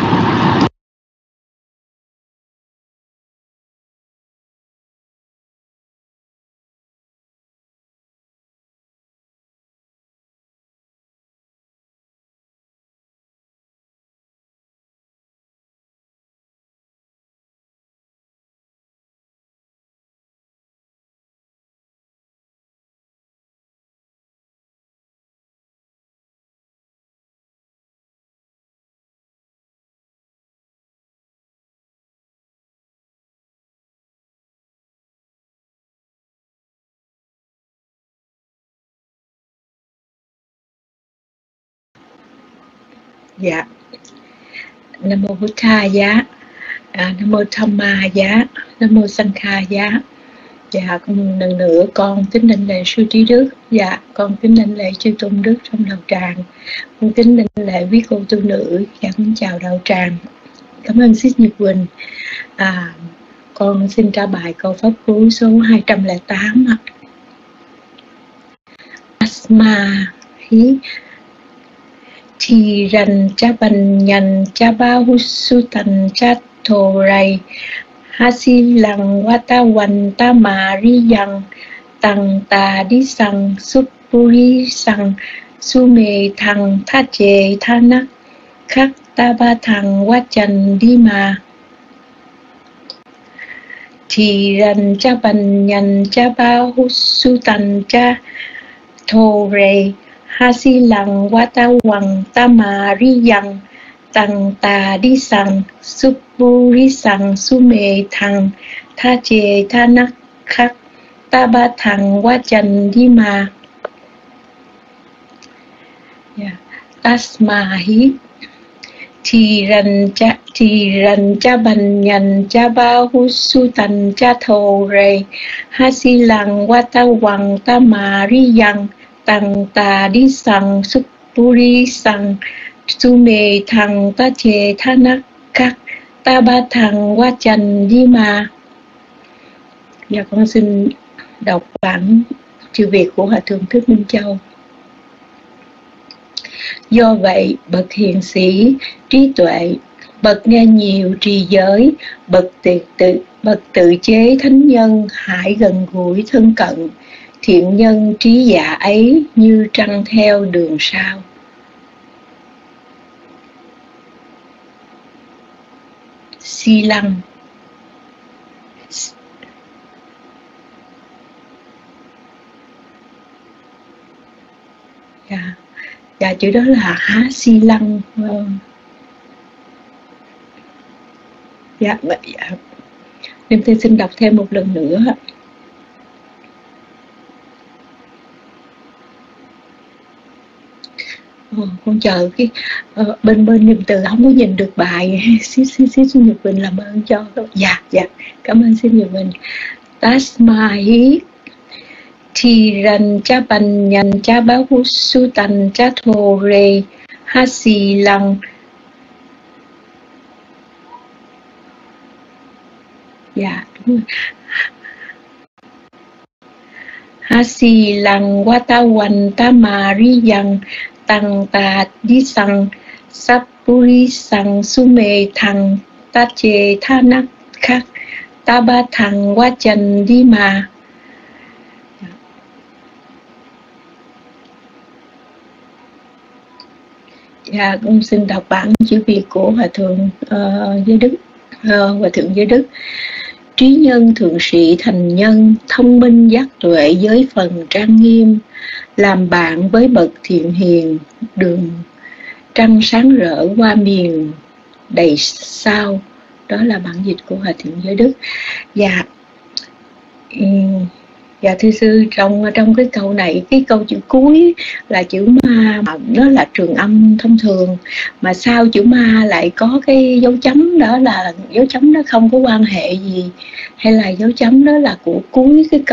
Dạ. Nam mô Bụt Tha giá, Nam mô Tham Ma giá, Nam mô Sanh Kha giá. Dạ, con lần nữa con kính đảnh lễ sư trí đức. Dạ, con kính đảnh lễ chư tôn đức trong đạo tràng. Con kính đảnh lễ quý cô tu nữ. Dạ, con chào đạo tràng. Cảm ơn Sis Nhật Quỳnh. Con xin trả bài câu pháp cú số 208 ạ. Asma hí thì rành cha bành nhành cha ba hu su tần cha thồ rầy ha si lằng wa ta hoành ta mà ri dằng tằng tà đi sằng súp puri sằng su mề thằng tha chề tha nắc khắc ta ba thằng wa trần đi mà. Thì rành cha bành nhành cha ba hu su tần cha thồ rầy ha si lằng wa ta hoành ta mà ri dằng tằng tà đi sằng súp puri sằng su mề thằng tha chề tha nắc khắc ta ba thằng wa trần đi mà. Tasma hí thì rành cha bành nhành cha ba hu su tần cha thồ rầy ha si lằng wa ta hoành ta mà ri dằng tằng tà đi sằng súp puri sằng su mề thằng ta chề tha nắc khắc ta ba thằng wa trần đi mà. Dạ, con xin đọc bản chữ Việt của Hòa Thượng Thích Minh Châu. Do vậy, bậc hiền sĩ, trí tuệ, bậc nghe nhiều trì giới, bậc tự chế thánh nhân, hãy gần gũi thân cận, thiện nhân trí dạ ấy như trăng theo đường sao. Si lăng. Dạ, chữ đó là há si lăng. Dạ. Nên tôi xin đọc thêm một lần nữa. Con chờ cái bên niệm từ không có nhìn được bài. Xin Nhật Bình làm ơn cho. Dạ, cảm ơn xin Nhật Bình. Tasma hí thì rành cha bành nhành cha bá hu su tần cha thồ rề ha xì lằng. Dạ, đúng rồi. Ha xì lằng wa ta hoành ta mà ri dằng tằng tà đi sằng sắp puri sằng su mề thằng ta chề tha nắc khắc Tabathang Vachandima. Dạ, con xin đọc bản chữ Việt của Hòa thượng Giới Đức. Hòa thượng Giới Đức: trí nhân thượng sĩ thành nhân, thông minh giác tuệ giới phần trang nghiêm, làm bạn với bậc thiện hiền, đường trăng sáng rỡ qua miền đầy sao. Đó là bản dịch của Hòa thượng Giới Đức. Dạ thưa sư, trong cái câu này, cái câu chữ cuối là chữ ma, nó là trường âm thông thường, mà sau chữ ma lại có cái dấu chấm, đó là dấu chấm nó không có quan hệ gì, hay là dấu chấm đó là của cuối cái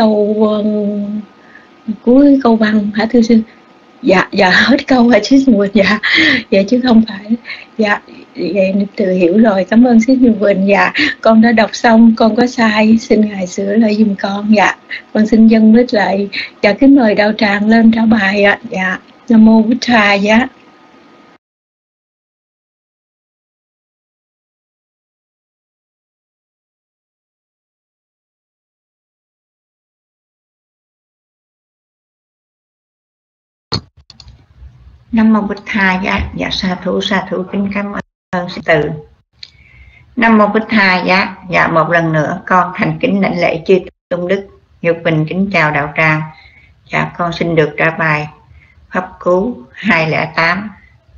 câu văn hả thưa sư? Dạ hết câu rồi chứ Quỳnh. Dạ chứ không phải. Dạ vậy tự hiểu rồi, cảm ơn sư Quỳnh. Dạ con đã đọc xong, con có sai xin ngài sửa lại giùm con. Dạ con xin dâng mít lại. Dạ kính mời đạo tràng lên trả bài ạ. Dạ Nam mô Bụt Thà. Dạ Nam mô Bụt Thà. Dạ sa thú kính cảm ơn sư từ. Nam mô Bụt Thà. Dạ một lần nữa con thành kính lãnh lễ chư tôn đức, Nhục Bình kính chào đạo tràng. Dạ con xin được trả bài pháp cú 208.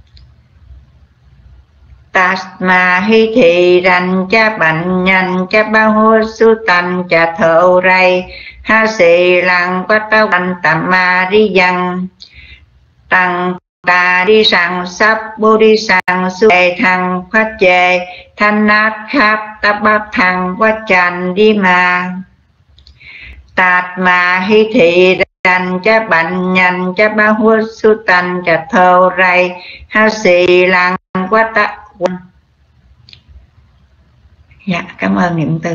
Tasma hi thị rành cha bệnh nhanh cha ba hô su tành cha thợ ray ha sĩ lăng quá ta văn tạm ma đi dân tăng ta đi sang sắp bồ đi sang su thằng phát chê thanh nát khắp ta bắp thằng quá tràn đi mà tạt mà hi thị rành cha bệnh nhanh cha ba hô su tành cha thợ ray ha sĩ lăng quá ta. Dạ cảm ơn niệm từ.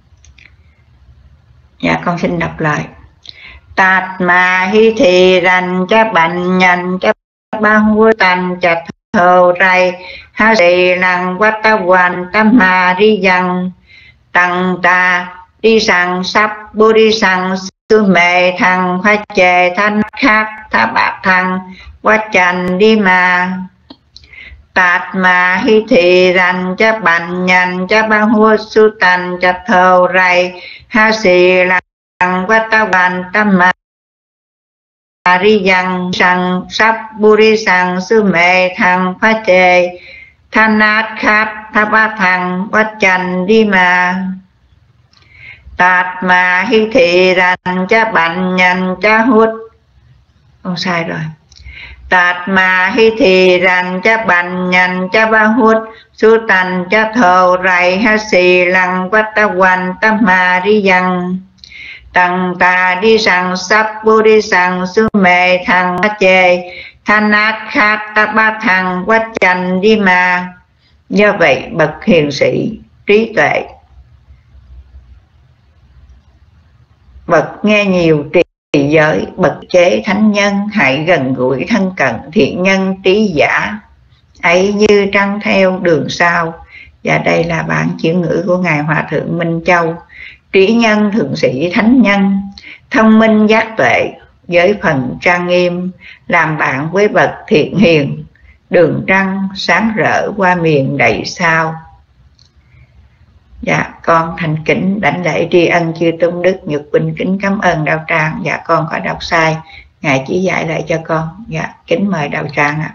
Dạ con xin đọc lại. Tạt mà hi thị rành cha bệnh nhanh cha ba hua tành cha thờ ray ha sĩ lăng quá ta hoàn ta mà đi dân tăng ta đi sang sắp bồ đi sang sư mẹ thằng phá chê thanh khác tha bạc thằng quá trành đi mà tạt mà hi thị rành cha bệnh nhanh cha ba hua su tành cha thờ ray ha sĩ lăng quá ta hoàn ta mà đi dân sang sắp bồ đi sang sư mẹ thằng phá chê thanh nát khắp tha bạc thằng quá trành đi mà tạt mà hi thị rành cha bệnh nhanh cha hút. Con sai rồi. Tạt mà hi thị rành cha bệnh nhanh cha ba hút su tành cha thờ ray ha sĩ lăng quá ta hoàn ta mà đi dân tăng ta đi sang sắp bồ đi sang sư mẹ thằng phá chê thanh nát khát ta ba thằng quá trành đi mà. Do vậy bậc hiền sĩ trí tuệ, bậc nghe nhiều trì giới, bậc chế thánh nhân, hãy gần gũi thân cận thiện nhân trí giả ấy như trăng theo đường sao. Và đây là bản chuyển ngữ của ngài Hòa thượng Minh Châu. Trí nhân thượng sĩ thánh nhân, thông minh giác tuệ, giới phần trang nghiêm, làm bạn với bậc thiện hiền, đường trăng sáng rỡ qua miền đầy sao. Dạ con thành kính đảnh lễ tri ân chư tôn đức, Nhật Bình kính cảm ơn đạo tràng. Dạ con có đọc sai, ngài chỉ dạy lại cho con. Dạ kính mời đạo tràng ạ.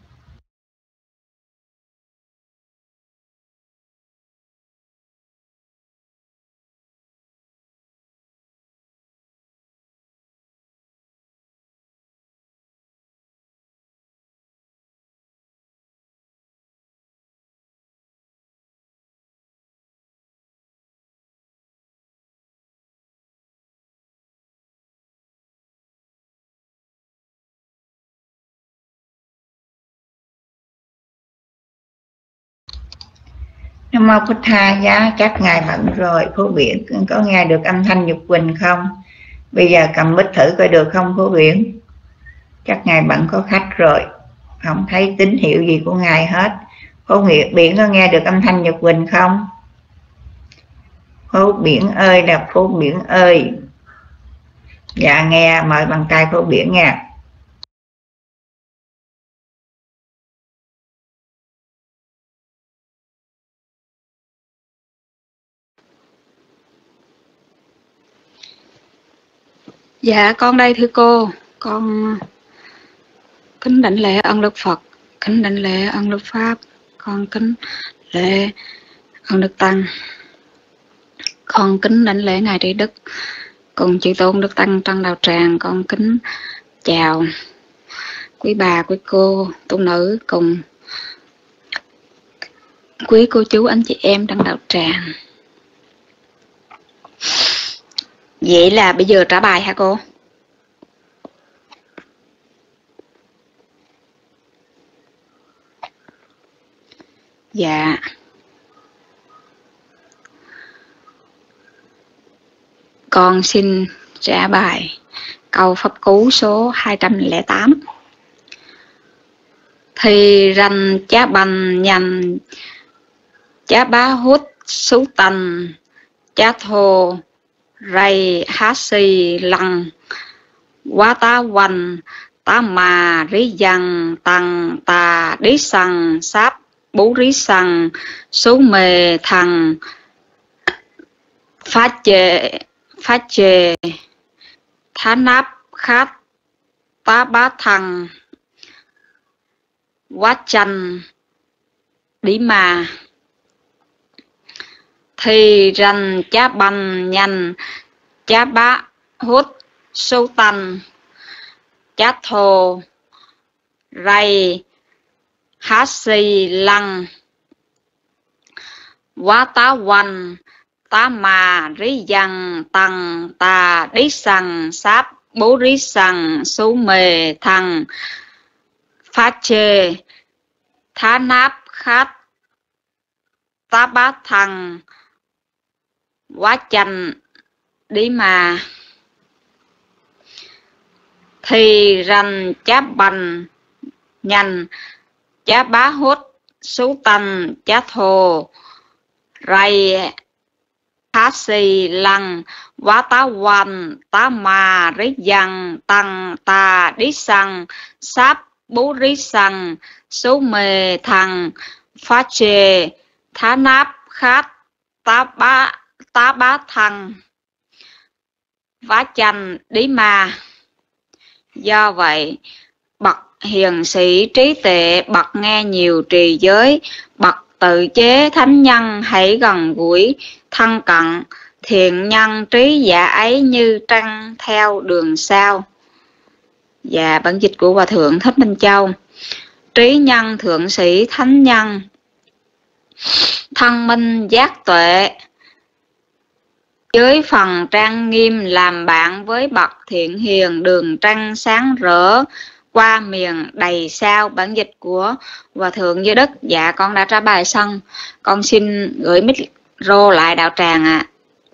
Nam mô Bụt Thà. Giá chắc ngài bận rồi. Phú Biển có nghe được âm thanh Nhục Quỳnh không? Bây giờ cầm mic thử coi được không Phú Biển? Chắc ngài bận có khách rồi, không thấy tín hiệu gì của ngài hết. Phú Biển có nghe được âm thanh Nhục Quỳnh không? Phú Biển ơi là Phú Biển ơi. Dạ nghe, mời bằng tay Phú Biển nha. Dạ con đây thưa cô, con kính đảnh lễ ân đức Phật, kính đảnh lễ ân đức Pháp, con kính lễ ân đức Tăng, con kính đảnh lễ ngài Trí Đức cùng chư tôn đức Tăng trong đạo tràng. Con kính chào quý bà, quý cô, tu nữ cùng quý cô chú anh chị em trong đạo tràng. Vậy là bây giờ trả bài hả cô? Dạ. Con xin trả bài câu pháp cú số 208. Thì rành chá bành nhành chá bá hút sú tành chá thô rây há xì lăng quá tá hoành tá mà rí dằn tăng tà đí sằng sáp bú rí sằng số mề thằng phát chê thá náp khát tá bá thằng quá chanh đi mà. Thì rành chá bành nhanh chá bá hút sâu tanh chá thô rây há xì lăng quá tá hoành tá mà rí dằn tăng tà đí sằng sáp bố rí sằng số mề thằng phát chê thá náp khát tá bá thằng quá chanh đi mà. Thì rành chá bành nhanh chá bá hút sú tanh chá thô rây há xì lăng quá tá hoành tá mà rí dằn tăng tà đí sằng sáp bú rí sằng số mề thằng phát chê thá náp khát tá bá thằng vá chanh đi mà. Do vậy bậc hiền sĩ trí tuệ, bậc nghe nhiều trì giới, bậc tự chế thánh nhân hãy gần gũi thân cận thiện nhân trí giả ấy như trăng theo đường sao. Và bản dịch của Hòa Thượng Thích Minh Châu. Trí nhân thượng sĩ thánh nhân thân minh giác tuệ, với phần trang nghiêm làm bạn với bậc thiện hiền đường trăng sáng rỡ qua miền đầy sao. Bản dịch của Hòa Thượng Giới Đức. Dạ con đã trả bài xong, con xin gửi micro lại đạo tràng ạ.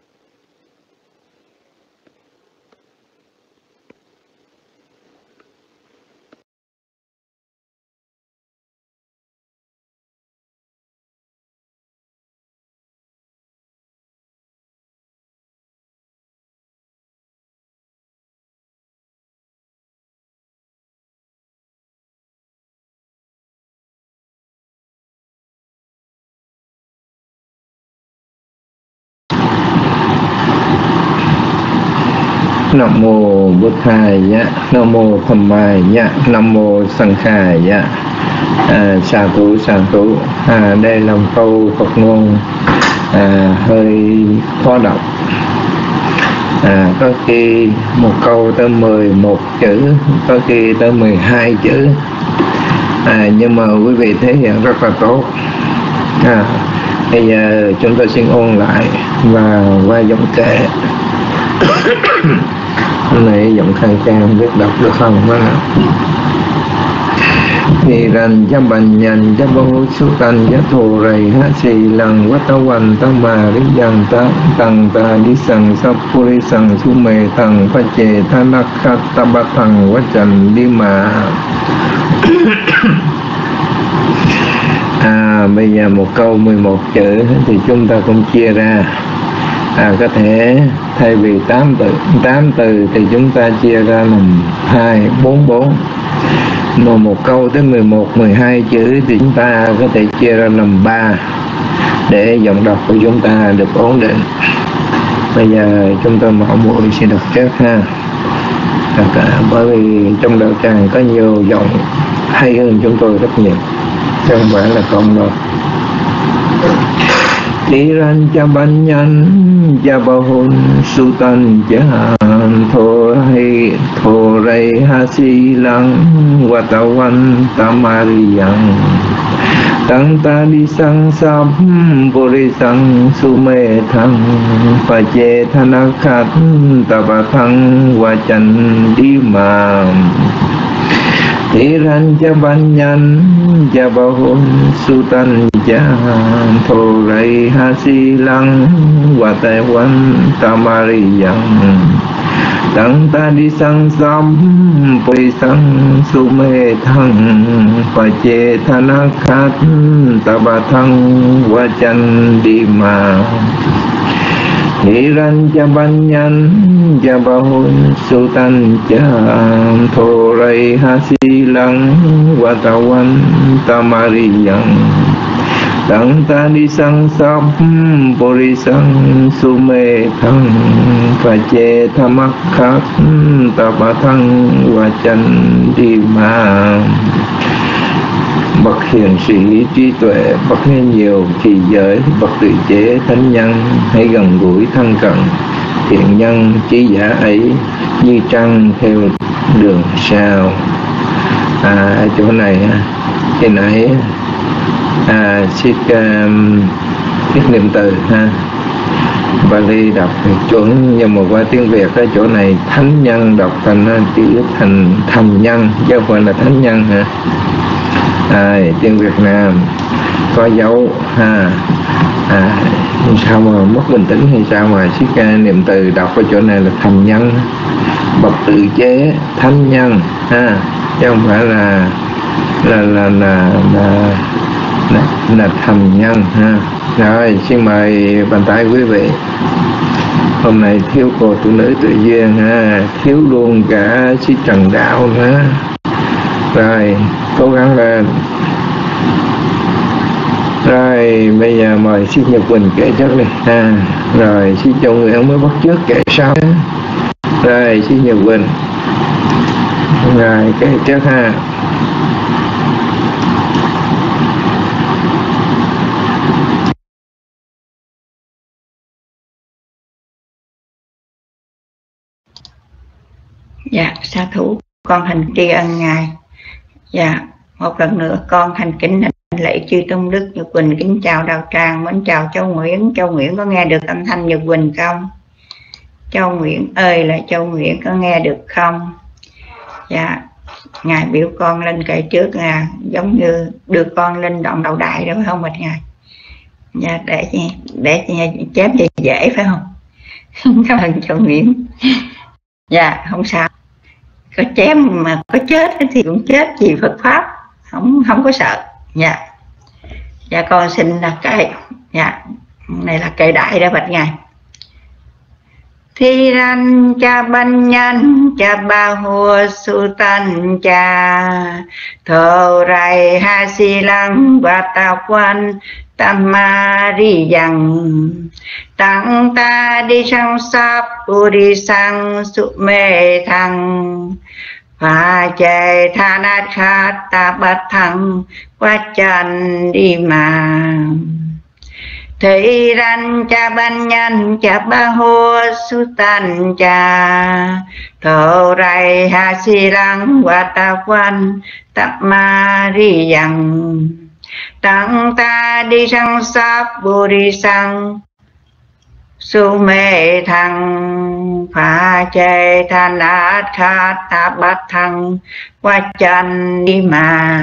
Nam mô Bụt Thầy, Nam mô Tham Mai, Nam mô Sang Khai. Sa thú. Đây là một câu Phật ngôn hơi khó đọc. Có khi một câu tới 11 chữ, có khi tới 12 chữ. Nhưng mà quý vị thể hiện rất là tốt. Bây giờ chúng ta xin ôn lại và qua giọng kệ. Hôm nay giọng khang trang không biết đọc được không đó nào. Thì rành chá bành nhành chá bá hút sú tanh chá thô rây há xì lăng quá tá hoành tá mà rí dằn tăng tà đí sằng sáp bú rí sằng số mề thằng phát chê thá náp khát tá bá thằng quá chanh đi mà. Bây giờ một câu 11 chữ thì chúng ta cũng chia ra có thể thay vì 8 từ thì chúng ta chia ra làm 2, 4, 4. Mà một câu tới 11, 12 chữ thì chúng ta có thể chia ra làm 3 để giọng đọc của chúng ta được ổn định. Bây giờ chúng tôi mạo muội sẽ đọc trước ha. Bởi vì trong đạo tràng có nhiều giọng hay hơn chúng tôi rất nhiều, chứ không phải là không đâu. Tiran cha ban nhân cha bahun sultan jahan thô ray hasi lang watawan tamariyang tăng ta đi sang sắp bồ sang sume thăng và chê thana khát taba thăng và chân đi mà Tiran cha ban nhân cha bahun sultan jahan thô ray hasi lang watawan tamariyang tăng ta đi sang sắm bồi sang sume thăng và chê thana khát taba thăng và chân đi mà Hiran cha ban nhân cha bahun sultan cha thô ray hasi lang watawan tamariyang tăng ta đi sang sắp bồ sang sume thăng và chê thamak khát taba thăng và chân đi mà. Bậc hiền sĩ trí tuệ, bậc nghe nhiều trì giới, bậc tự chế thánh nhân, hãy gần gũi thân cận thiện nhân trí giả ấy như trăng theo đường sao. Ở chỗ này khi nãy Siết biết niệm từ ha, Bali đọc thì chuẩn, nhưng mà qua tiếng Việt ở chỗ này thánh nhân đọc thành chữ thành nhân chứ không phải là thánh nhân hả? Tiếng Việt Nam có dấu ha. Sao mà mất bình tĩnh hay sao mà Siết niệm từ đọc ở chỗ này là thành nhân, bậc tự chế thánh nhân ha, chứ không phải là thành nhân ha. Rồi xin mời bàn tay quý vị. Hôm nay thiếu cô phụ nữ tự duyên ha, thiếu luôn cả Sư Trần Đạo nữa. Rồi cố gắng lên. Rồi bây giờ mời Sư Nhật Quỳnh kể trước đi ha. Rồi Sư Châu Nguyễn mới bắt trước kể sau. Rồi Sư Nhật Quỳnh rồi kể trước ha. Dạ, sa thú, con thành tri ân Ngài. Dạ, một lần nữa con thành kính hành lễ chư tôn đức. Nhật Quỳnh kính chào đạo tràng, mến chào Châu Nguyễn. Châu Nguyễn có nghe được âm thanh Nhật Quỳnh không? Châu Nguyễn ơi là Châu Nguyễn có nghe được không? Dạ, Ngài biểu con lên kể trước là giống như đưa con lên đoạn đầu đại đó phải không ạ Ngài? Dạ, để chép thì dễ phải không? Cảm ơn Châu Nguyễn. Dạ, không sao. Có chém mà có chết thì cũng chết vì Phật pháp, không có sợ. Dạ. Dạ con xin là cái này là kệ đại đó bạch Ngài. Thiran cha ban nhân cha ba hùa sultan cha thô ray hasi lang và ta quan tamariyang tăng ta đi sang sắp đi sang sume thăng và chạy thanat khát ta bát thăng quá chân đi mà. Thị ran cha ban nhân cha ba hùa sultan cha thô ray hasi lang và ta quan tamariyang tăng ta đi sang sắp đi sang sume thăng phá chê thanat khát ta bát thăng quá chân đi mà.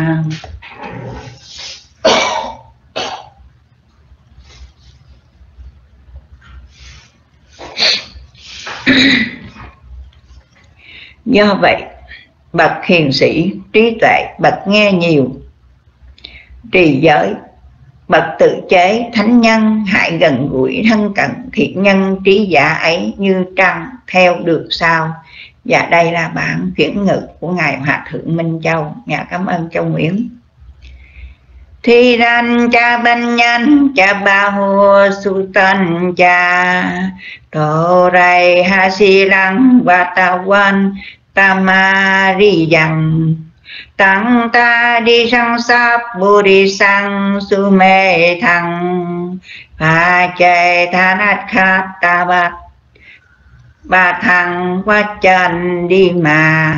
Do vậy bậc hiền sĩ trí tuệ, bậc nghe nhiều trì giới, bậc tự chế thánh nhân, hãy gần gũi thân cận thiện nhân trí giả ấy như trăng theo được sao. Và đây là bản chuyển ngữ của Ngài Hòa Thượng Minh Châu. Dạ, cảm ơn Châu Nguyễn. Thi ran cha ban nhân cha ba hùa su tân cha thổ rai ha si lăng và ta quan ta ma ri yang tăng ta đi sang sáp bồ đi sang su mê thăng pha chạy tha nát khát ta bát ba thăng quá chân đi mà.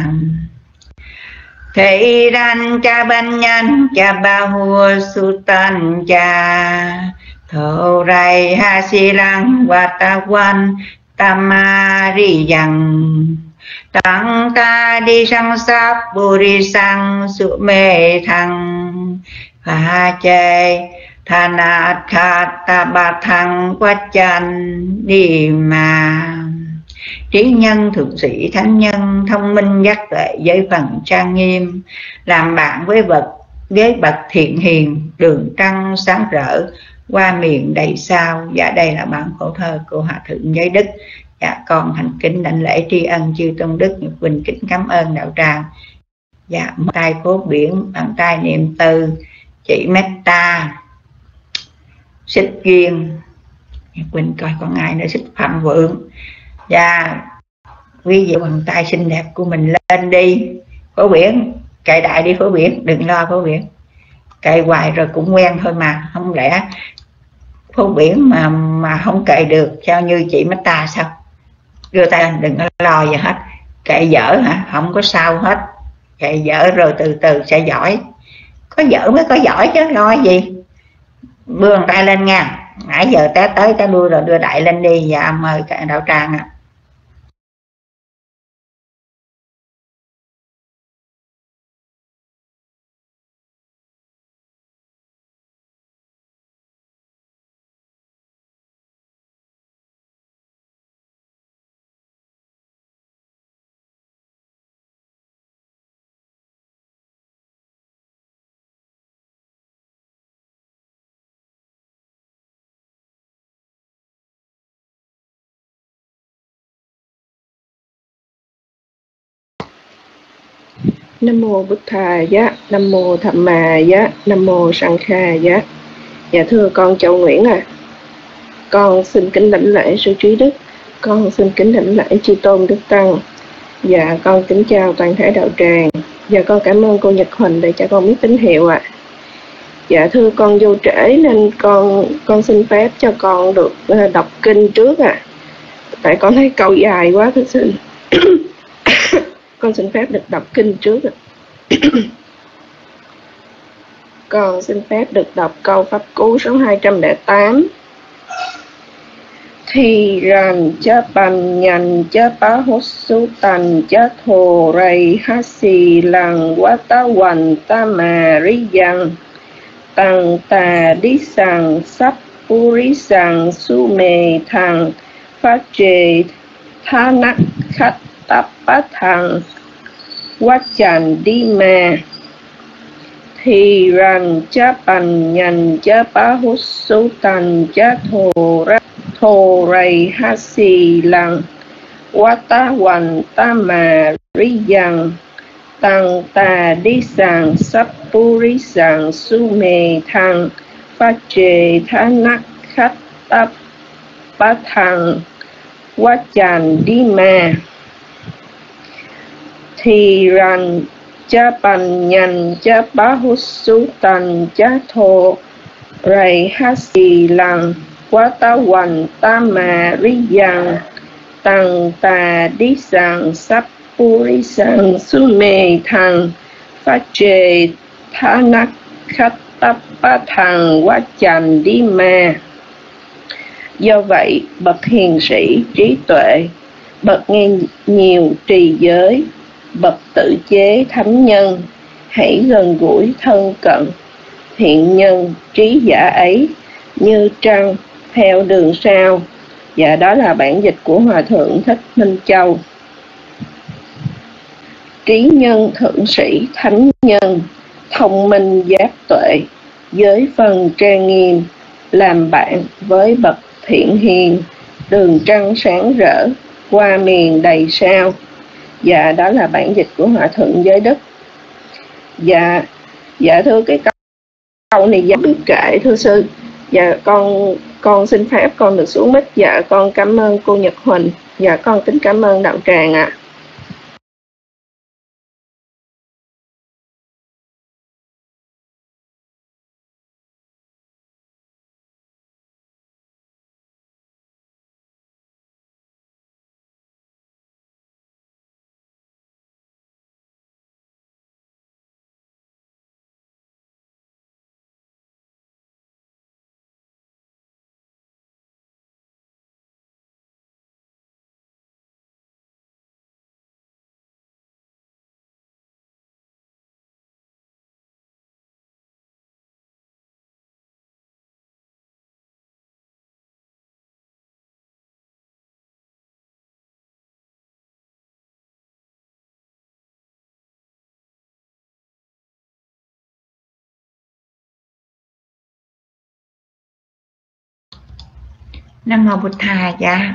Thầy đàn cha ban nhân cha ba hùa su tân cha thổ rai ha si lăng và ta quan ta ma ri yang tăng ta đi sang sáp bồ đi sang su mê thăng pha chê tha nát khát ta ba thăng quá chân đi mà. Trí nhân thượng sĩ thánh nhân thông minh giác tuệ với phần trang nghiêm, làm bạn với bậc thiện hiền, đường trăng sáng rỡ qua miền đầy sao. Dạ, đây là bản khổ thơ của Hòa Thượng Giới Đức. Dạ, con thành kính đảnh lễ tri ân chư tôn đức, Nhật Quỳnh kính cảm ơn đạo tràng. Dạ, một tay phố biển, bàn tay niệm từ, chỉ metta, xích duyên. Nhật Quỳnh coi còn ai nữa, xích phạm vượng. Và quý vị bàn tay xinh đẹp của mình lên đi. Phổ biển, cậy đại đi Phổ biển, đừng lo Phổ biển. Cậy hoài rồi cũng quen thôi mà. Không lẽ Phổ biển mà không cậy được, sao như chị Meta sao? Đưa tay đừng có lo gì hết. Cậy dở hả? Không có sao hết. Cậy dở rồi từ từ sẽ giỏi. Có dở mới có giỏi chứ, lo gì. Đưa bàn tay lên nha. Nãy giờ té tới té đuôi rồi, đưa đại lên đi. Dạ, mời cả đạo tràng ạ. Nam mô Bụt Thà Giá, Nam mô Tham Ma Giá, Nam mô Sang Kha Giá. Dạ thưa con Châu Nguyễn con xin kính đảnh lễ sư trí đức, con xin kính đảnh lễ chư tôn đức tăng. Dạ con kính chào toàn thể đạo tràng. Dạ con cảm ơn cô Nhật Huỳnh để cho con biết tín hiệu ạ. Dạ thưa con vô trễ nên con xin phép cho con được đọc kinh trước tại con thấy câu dài quá, thưa xin. Con xin phép được đọc kinh trước. Con xin phép được đọc câu pháp cú số 208. Thì ràn chớ bàn nhành chớ bá hốt su tàn chớ thồ rầy hát xì làng quá tá hoành ta mà rí dăng tăng tà đi sàng sắp bù rí sàng su mê thằng phát trề tha nắc khát tạp bá thằng quá chàn đi mà. Thì ràn chá bàn nhành chá bá hút số tàn chá thồ rầy hát xì lăng quá tá hoành ta mà rí dăng tăng tà đi sàng sắp bù rí sàng su mê thằng phát trề tha nắc khát tạp bá thằng quá chàn đi mà. Thì ràn chá bàn nhành chá bá hút su tàn chá thồ rầy hát xì lăng quá tá hoành ta mà rí dăng tăng tà đi sàng sắp bù rí sàng su mê thằng phát trề tha nắc khát tạp bá thằng quá chàn đi mà. Do vậy, bậc hiền sĩ trí tuệ, bậc nghe nhiều trì giới, bậc tự chế thánh nhân, hãy gần gũi thân cận thiện nhân trí giả ấy như trăng theo đường sao. Và đó là bản dịch của Hòa Thượng Thích Minh Châu. Trí nhân thượng sĩ thánh nhân, thông minh giác tuệ, với phần trang nghiêm, làm bạn với bậc thiện hiền, đường trăng sáng rỡ, qua miền đầy sao. Dạ, đó là bản dịch của Hòa Thượng Giới Đức. Dạ thưa cái câu này dạ biết kệ thưa sư. Dạ con xin phép con được xuống mic. Dạ con cảm ơn cô Nhật Huỳnh. Dạ con kính cảm ơn đạo tràng ạ. Nam mô Bụt Thầy. Dạ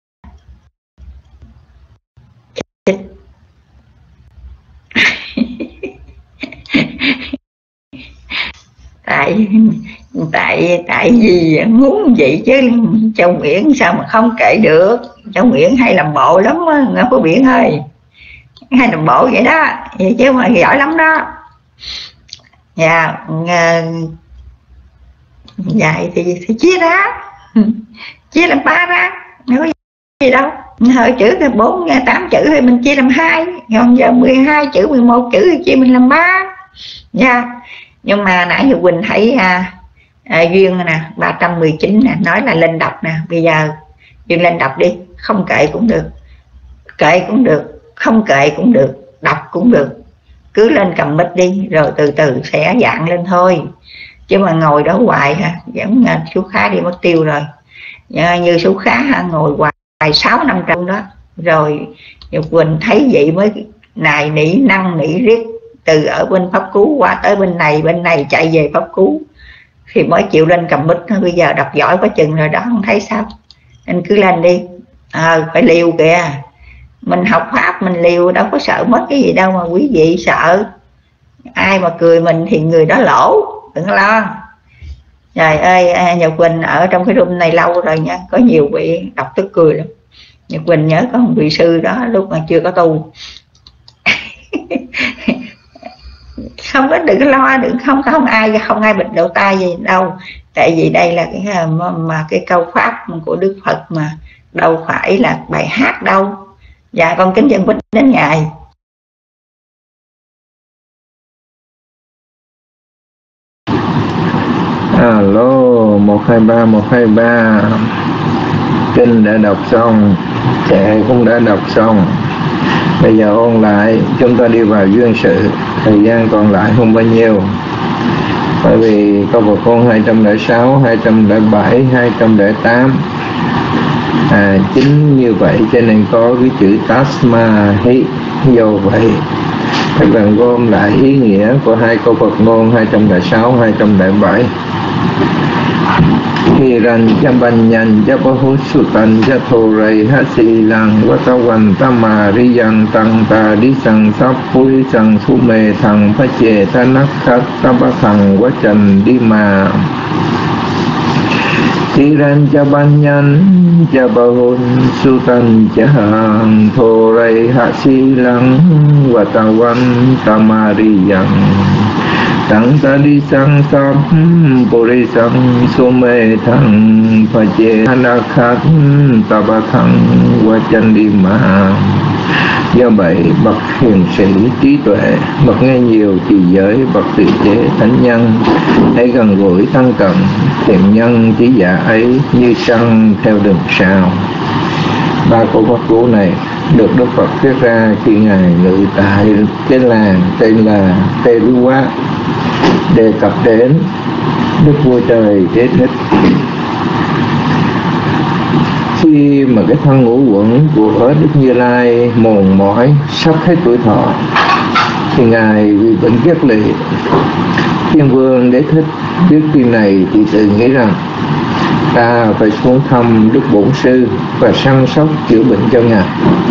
tại vì muốn vậy chứ Châu Nguyễn sao mà không kể được. Châu Nguyễn hay làm bộ lắm á Ngọc Phú Biển ơi, hay làm bộ vậy đó, vậy chứ mà giỏi lắm đó. Dạ vậy thì chia ra, chia làm 3 ra, không có gì đâu. Hồi chữ 8 chữ thì mình chia làm 2, còn giờ 12 chữ 11 chữ thì chia mình làm 3. Dạ. Nhưng mà nãy giờ Quỳnh thấy Duyên nè 319 nè nói là lên đọc nè. Bây giờ Duyên lên đọc đi, không kệ cũng được, kệ cũng được, không kệ cũng được, đọc cũng được, cứ lên cầm mic đi rồi từ từ sẽ dạng lên thôi. Chứ mà ngồi đó hoài ha, giống chú Khá đi mất tiêu rồi. Như chú Khá ha, ngồi hoài 6-5 trăm đó. Rồi Nhật Quỳnh thấy vậy mới nài nỉ năng nỉ riết, từ ở bên Pháp Cú qua tới bên này chạy về Pháp Cú thì mới chịu lên cầm mic. Bây giờ đọc giỏi quá chừng rồi đó, không thấy sao. Anh cứ lên đi. Phải liều kìa, mình học Pháp mình liều, đâu có sợ mất cái gì đâu mà quý vị sợ. Ai mà cười mình thì người đó lỗ, đừng lo. Trời ơi, Nhật Quỳnh ở trong cái room này lâu rồi nha, có nhiều vị đọc tức cười lắm. Nhật Quỳnh nhớ có một vị sư đó lúc mà chưa có tu không có, đừng lo, đừng không ai bịt đầu tai gì đâu. Tại vì đây là cái câu pháp của Đức Phật mà, đâu phải là bài hát đâu. Dạ con kính dân bích đến Ngài. Alo 123 kinh đã đọc xong, trẻ cũng đã đọc xong. Bây giờ ôn lại, chúng ta đi vào duyên sự. Thời gian còn lại không bao nhiêu, bởi vì câu Phật ngôn 206, 207, 208 chính như vậy cho nên có cái chữ Tasma Hi. Do vậy các bạn gom lại ý nghĩa của hai câu Phật ngôn 206, 207. Hiran Chabanyan Jabahu Sutan Jatore Hasilang Watavan Tamariyan Tang Ta Disang Sapurisang Sume Thang Pache Tanakat Tabasang Wachan Dima Hiran Chabanyan Jabahun Sutan Jahang Thore Hasilang Watavan Tamariyan Tang ta đi sang sam bore sang sume thang pache anakhat tabathang vachandima. Do vậy bậc hiền sĩ trí tuệ, bậc nghe nhiều trì giới, bậc tỳ chế thánh nhân hãy gần gũi thân cận thiện nhân trí giả ấy như trăng theo đường sao. 3 câu Pháp cú này được Đức Phật viết ra khi Ngài ngự tại cái làng tên là Terua, đề cập đến Đức Vua Trời Đế Thích. Khi mà cái thân ngũ uẩn của Đức Như Lai mòn mỏi sắp hết tuổi thọ thì ngài vì bệnh kiết lỵ. Thiên Vương Đế Thích biết tin này thì tự nghĩ rằng ta phải xuống thăm Đức Bổn Sư và săn sóc chữa bệnh cho ngài.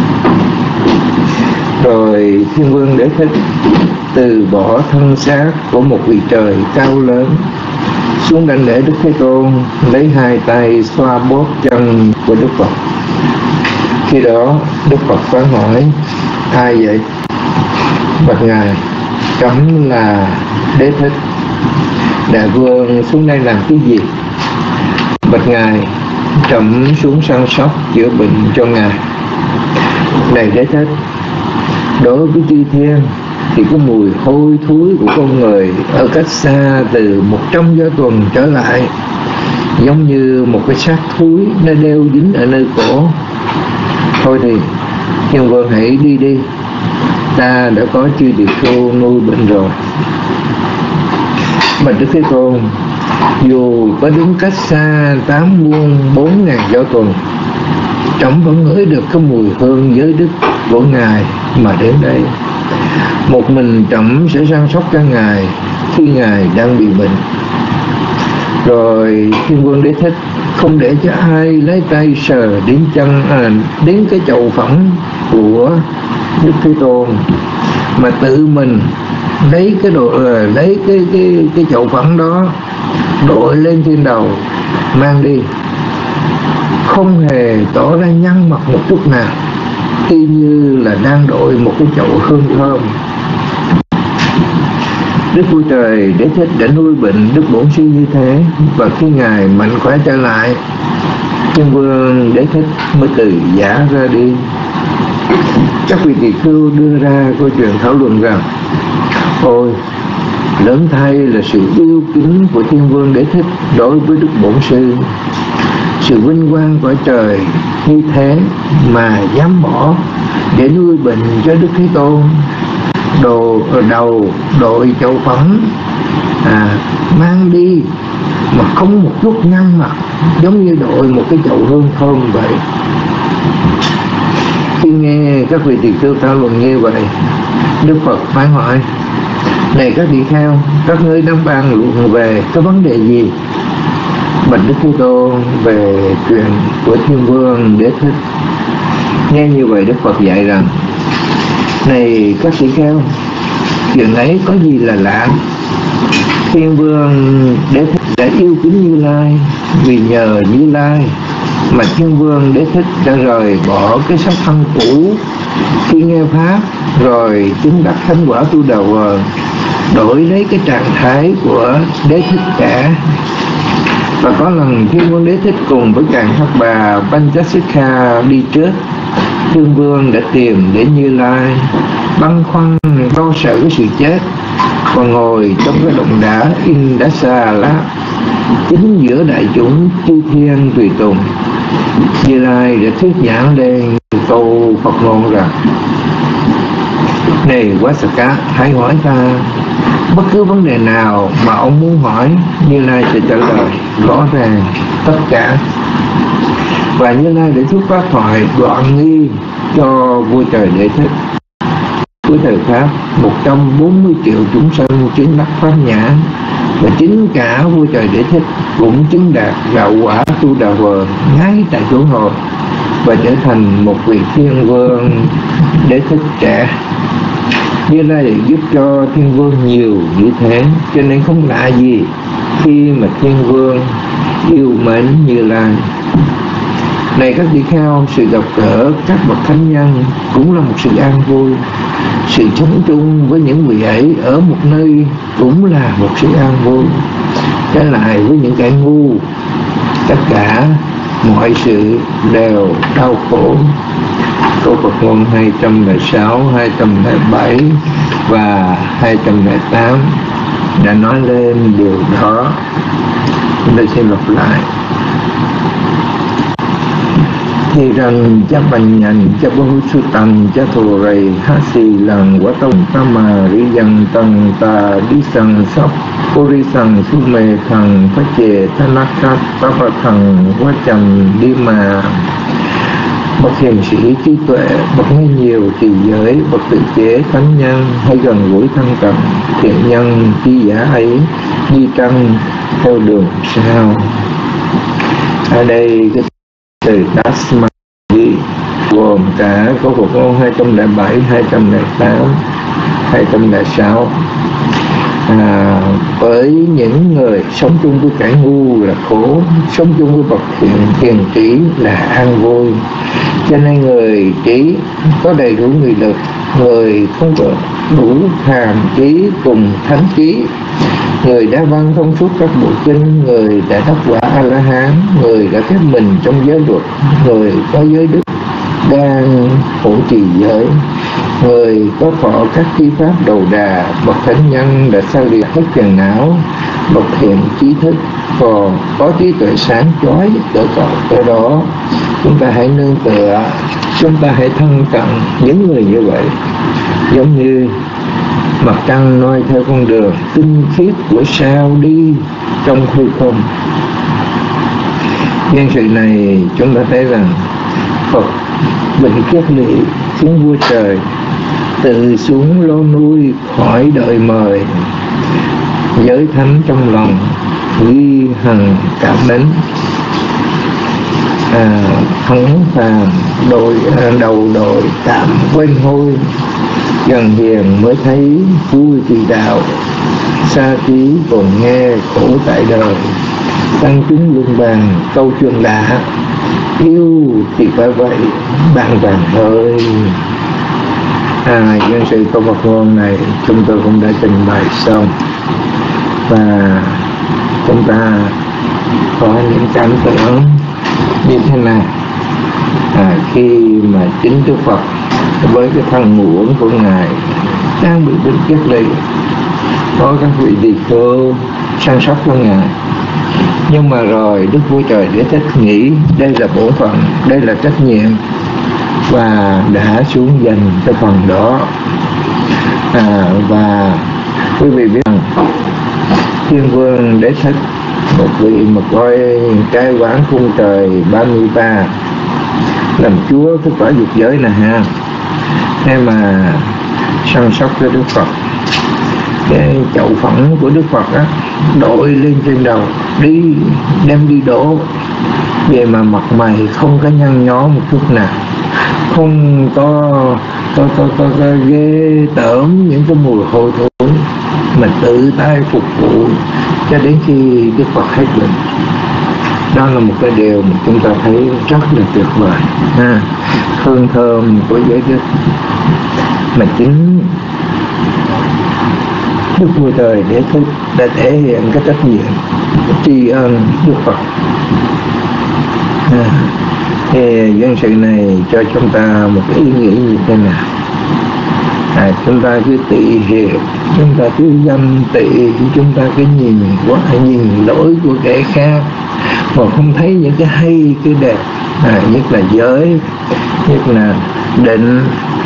Rồi Thiên Vương Đế Thích từ bỏ thân xác của một vị trời cao lớn xuống đảnh lễ Đức Thế Tôn, lấy hai tay xoa bóp chân của Đức Phật. Khi đó Đức Phật phán hỏi: ai vậy? Bạch ngài: trẫm là Đế Thích. Đại vương xuống đây làm cái gì? Bạch ngài: trẫm xuống săn sóc chữa bệnh cho ngài. Này Đế Thích, đối với chư thiên thì cái mùi hôi thối của con người ở cách xa từ 100 do tuần trở lại, giống như một cái xác thúi nó đeo dính ở nơi cổ. Thôi thì Thiên Vương hãy đi đi, ta đã có chư tỳ khưu nuôi bệnh rồi. Bạch Đức Thế Tôn, dù có đứng cách xa 8 muôn 4.000 do tuần, trẫm vẫn ngửi được cái mùi hương giới đức của ngài mà đến đây. Một mình trẫm sẽ săn sóc cho ngài khi ngài đang bị bệnh. Rồi Thiên Vương Đế Thích không để cho ai lấy tay sờ đến chân đến cái chậu phẫn của Đức Thế Tôn, mà tự mình lấy cái chậu phẫn đó đội lên trên đầu mang đi, không hề tỏ ra nhăn mặt một chút nào, y như là đang đội một cái chậu hương thơm. Đức Vua Trời Đế Thích đã nuôi bệnh Đức Bổn Sư như thế, và khi ngài mạnh khỏe trở lại, Thiên Vương Đế Thích mới từ giả ra đi. Các vị tỳ khưu đưa ra câu chuyện thảo luận rằng: ôi, lớn thay là sự yêu kính của Thiên Vương Đế Thích đối với Đức Bổn Sư. Sự vinh quang của trời như thế mà dám bỏ để nuôi bệnh cho Đức Thế Tôn. Đầu đội chậu phẫn mang đi mà không một chút nhăn mặt, giống như đội một cái chậu hương thơm vậy. Khi nghe các vị tỳ khưu thảo luận như vậy, Đức Phật phán hỏi: này các tỳ kheo, các ngươi đang bàn luận về cái vấn đề gì? Bạch Đức Thế Tôn: về chuyện của Thiên Vương Đế Thích. Nghe như vậy, Đức Phật dạy rằng: này các tỳ kheo, chuyện ấy có gì là lạ? Thiên Vương Đế Thích đã yêu kính Như Lai, vì nhờ Như Lai mà Thiên Vương Đế Thích đã rời bỏ cái sắc thân cũ khi nghe pháp, rồi chứng đắc thánh quả Tu Đà Hoàng, đổi lấy cái trạng thái của Đế Thích trẻ. Và có lần Thiên Vương Đế Thích cùng với Càn Thác Bà Panchasikha đi trước, Thiên Vương đã tìm đến Như Lai, băn khoăn lo sợ cái sự chết, và ngồi trong cái động đá Indasala chính giữa đại chúng chư thiên tùy tùng. Như Lai đã thuyết giảng lên câu Phật ngôn rằng: này Vāsaka, hãy hỏi ta bất cứ vấn đề nào mà ông muốn hỏi, Như Lai sẽ trả lời rõ ràng tất cả. Và Như Lai để thuyết pháp thoại đoạn nghi cho vua trời Đế Thích. Cuối thời Pháp, 140 triệu chúng sanh chứng đắc pháp nhãn, và chính cả vua trời Đế Thích cũng chứng đạt đạo quả Tu Đà Hoàng ngay tại chỗ ngồi, và trở thành một vị Thiên Vương Đế Thích trẻ. Như Lai giúp cho Thiên Vương nhiều như thế, cho nên không lạ gì khi mà Thiên Vương yêu mến Như Lai. Này các vị kheo, sự gặp gỡ các bậc thánh nhân cũng là một sự an vui. Sự sống chung với những vị ấy ở một nơi cũng là một sự an vui. Trái lại với những kẻ ngu, tất cả mọi sự đều đau khổ. Câu Phật ngôn 206, 207 và 208 đã nói lên điều đó. Chúng ta xin lặp lại. Thì rằng cha bành nhành cha bố sư tầm cha thù rầy hát xì lần quả tông ta mà ri dân tầng ta đi sằng sóc cô ri sằng su mê thằng phát chề ta nát cát ta phá thằng quá chầm đi mà. bậc hiền sĩ trí tuệ, bậc nghe nhiều trì giới, bậc tự chế thánh nhân, hay gần gũi thân cận thiện nhân chi giả ấy, như trăng theo đường sao. Ở đây cái từ Tasmadi gồm cả có Phật ngôn 207, 208, 206. Với những người sống chung với kẻ ngu là khổ, sống chung với bậc hiền trí là an vui. Cho nên người trí có đầy đủ nghị lực, người không có đủ hàm trí cùng thánh trí, người đã văn thông suốt các bộ kinh, người đã đắc quả A La Hán, người đã phép mình trong giới luật, người có giới đức đang hộ trì giới, người có thọ các chi pháp đầu đà, bậc thánh nhân đã xa lìa hết phiền não, bậc thiện trí thức, còn có trí tuệ sáng chói cỡ đó. Chúng ta hãy nương tựa, chúng ta hãy thân cận những người như vậy, giống như mặt trăng noi theo con đường tinh khiết của sao đi trong hư không. Nhân sự này chúng ta thấy rằng Phật Vịnh Kiết Lỵ khiến vua trời tự xuống lô nuôi khỏi đợi mời, giới thánh trong lòng ghi hằng cảm mến. Thắng phàm đầu đội tạm quên hôi, gần hiền mới thấy vui vì đạo, xa trí còn nghe khổ tại đời, tăng chúng luân bàn câu chuyện lạ, yêu thì phải vậy bạn vàng ơi. Nhân sự câu Phật ngôn này chúng tôi cũng đã trình bày xong, và chúng ta có những cảm tưởng như thế nào khi mà chính Đức Phật với cái thân ngũ uẩn của Ngài đang bị Vịnh Kiết Lỵ, có các vị tỳ khưu săn sóc cho Ngài, nhưng mà rồi Đức Vua Trời Đế Thích nghĩ đây là bổn phận, đây là trách nhiệm, và đã xuống dành cái phần đó. Và quý vị biết rằng Thiên Vương Đế Thích, một vị mà coi cai quản khung trời 33, làm chúa cái cõi dục giới này ha, thế mà săn sóc cho Đức Phật. Cái chậu phẫn của Đức Phật á đội lên trên đầu, đem đi đổ, về mà mặt mày không có nhăn nhó một chút nào, không có ghê tởm những cái mùi hôi thối, mà tự tay phục vụ cho đến khi Đức Phật hết bệnh. Đó là một cái điều mà chúng ta thấy rất là tuyệt vời, hương thơm của giới đức, mà chính Đức Vua Trời Đế Thích đã thể hiện cái trách nhiệm tri ân Đức Phật. Thì dân sự này cho chúng ta một cái ý nghĩ như thế nào? Chúng ta cứ tị hiệp, chúng ta cứ ganh tị, chúng ta cứ nhìn lỗi của kẻ khác, mà không thấy những cái hay, cái đẹp, nhất là giới, nhất là định,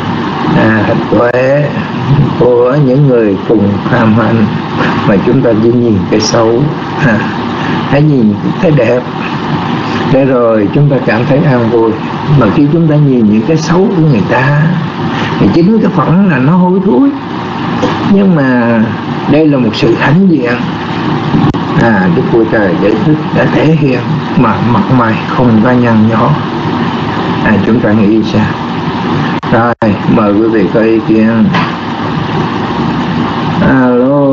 tuệ của những người cùng tham hành, mà chúng ta chỉ nhìn cái xấu. Hãy nhìn cái đẹp để rồi chúng ta cảm thấy an vui. Mà khi chúng ta nhìn những cái xấu của người ta thì chính cái phẫn là nó hôi thối, nhưng mà đây là một sự hãnh diện. Đức Vua Trời Đế Thích đã thể hiện mà mặt mày không có nhăn nhó. Chúng ta nghĩ sao? Rồi, mời quý vị có ý kiến. Alo.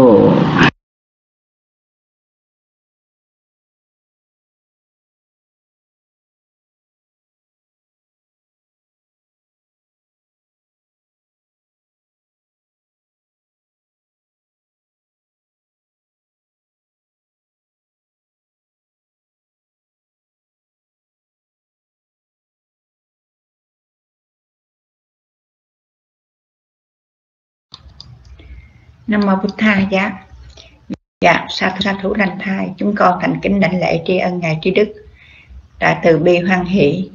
Nam mô Bụt Tha Giá. Dạ, sa thủ lành thai, chúng con thành kính đảnh lễ tri ân Ngài Trí Đức đã từ bi hoan hỷ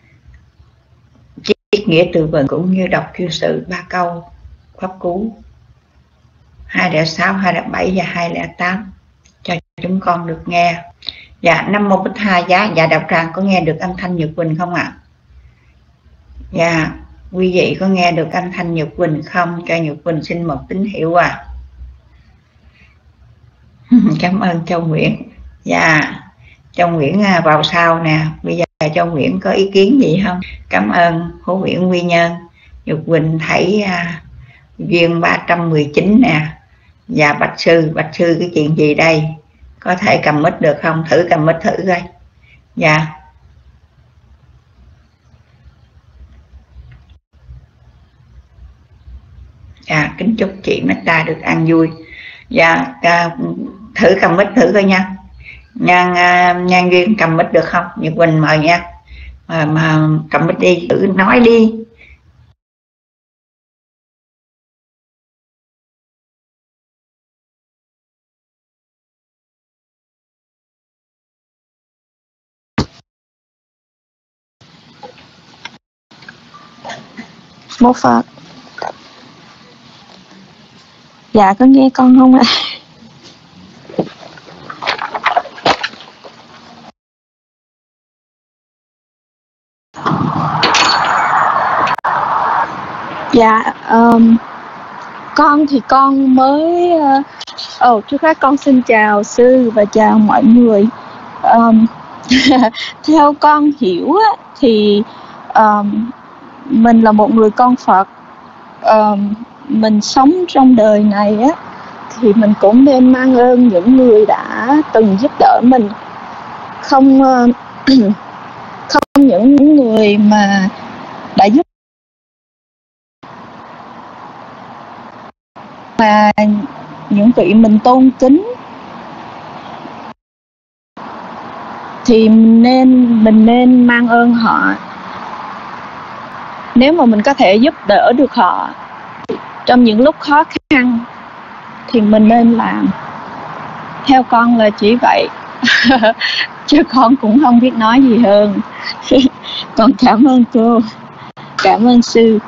chiết nghĩa từ vựng cũng như đọc chuyên sự 3 câu pháp cú 206, 207 và 208 cho chúng con được nghe. Dạ, Nam mô Bụt Tha Giá. Dạ, đạo tràng có nghe được âm thanh Nhật Quỳnh không ạ? Dạ, quý vị có nghe được âm thanh Nhật Quỳnh không? Cho Nhật Quỳnh xin một tín hiệu à. Cảm ơn Châu Nguyễn. Dạ, Châu Nguyễn vào sau nè. Bây giờ Châu Nguyễn có ý kiến gì không? Cảm ơn Phổ Nguyễn Quy Nhân. Nhật Quỳnh thấy duyên 319 nè. Dạ, Bạch Sư cái chuyện gì đây? Có thể cầm mic được không? Thử cầm mic thử coi. Dạ. Dạ, kính chúc chị Meta được ăn vui. Dạ, thử cầm mic thử coi nha. Nhan Duyên cầm mic được không? Nhật Quỳnh mời nha. Mà cầm mic đi, thử nói đi. Mô Phật. Dạ, có nghe con không ạ? Dạ, con thì con mới trước hết con xin chào sư và chào mọi người. Theo con hiểu á, thì mình là một người con Phật, mình sống trong đời này á, thì mình cũng nên mang ơn những người đã từng giúp đỡ mình, không những người mà đã giúp mà những vị mình tôn kính thì mình nên mang ơn họ. Nếu mà mình có thể giúp đỡ được họ trong những lúc khó khăn thì mình nên làm. Theo con là chỉ vậy. Chứ con cũng không biết nói gì hơn. Con cảm ơn cô, cảm ơn sư.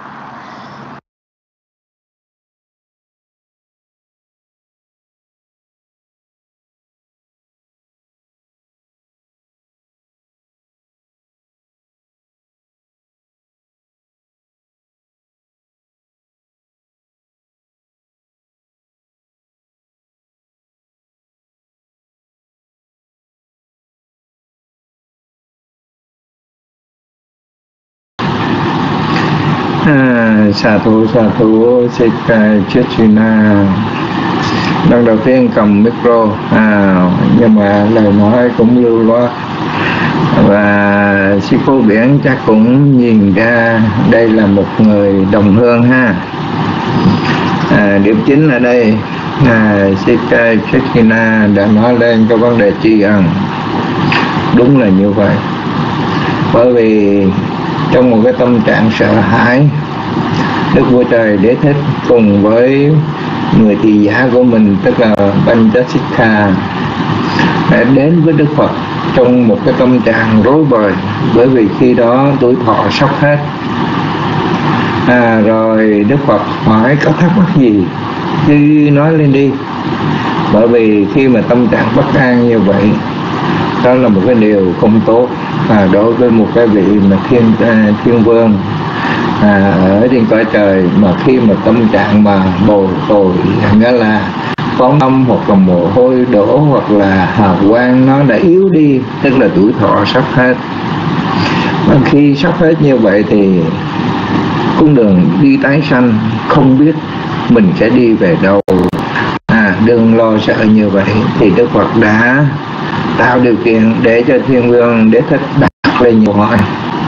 Xà thủ Sik Chechina. Lần đầu tiên cầm micro, nhưng mà lời nói cũng lưu loát. Và sư cô Biển chắc cũng nhìn ra đây là một người đồng hương ha. Điểm chính ở đây Sik Chechina đã nói lên cái vấn đề tri ân. Đúng là như vậy. Bởi vì trong một cái tâm trạng sợ hãi, Đức Vua Trời Đế Thích cùng với người tỳ giả của mình, tức là Panchasikha, đã đến với Đức Phật trong một cái tâm trạng rối bời, bởi vì khi đó tuổi thọ sắp hết. Rồi Đức Phật hỏi có thắc mắc gì cứ nói lên đi, bởi vì khi mà tâm trạng bất an như vậy, đó là một cái điều không tốt đối với một cái vị mà thiên vương ở trên cõi trời. Mà khi mà tâm trạng mà bồi hồi, nghĩa là phóng âm hoặc là mồ hôi đổ hoặc là hào quang nó đã yếu đi, tức là tuổi thọ sắp hết. Và khi sắp hết như vậy thì con đường đi tái sanh không biết mình sẽ đi về đâu. Đừng lo sợ như vậy, thì Đức Phật đã tạo điều kiện để cho Thiên Vương Đế Thích đặt lên nhiều hỏi.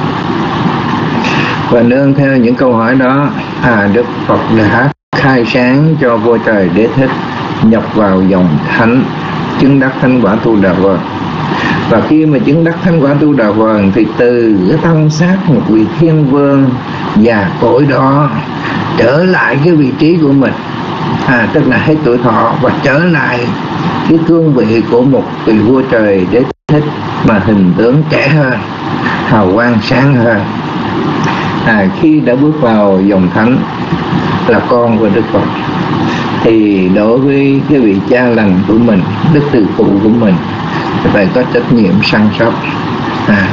Và nương theo những câu hỏi đó, Đức Phật đã khai sáng cho vua trời Đế Thích nhập vào dòng thánh, chứng đắc thánh quả Tu Đà Vần. Và khi mà chứng đắc thánh quả Tu Đà Vần thì từ cái thân xác một vị thiên vương già cỗi đó trở lại cái vị trí của mình, tức là hết tuổi thọ, và trở lại cái cương vị của một vị vua trời Đế Thích mà hình tướng trẻ hơn, hào quang sáng hơn. Khi đã bước vào dòng thánh là con của Đức Phật, thì đối với cái vị cha lành của mình, đức từ phụ của mình, phải có trách nhiệm săn sóc.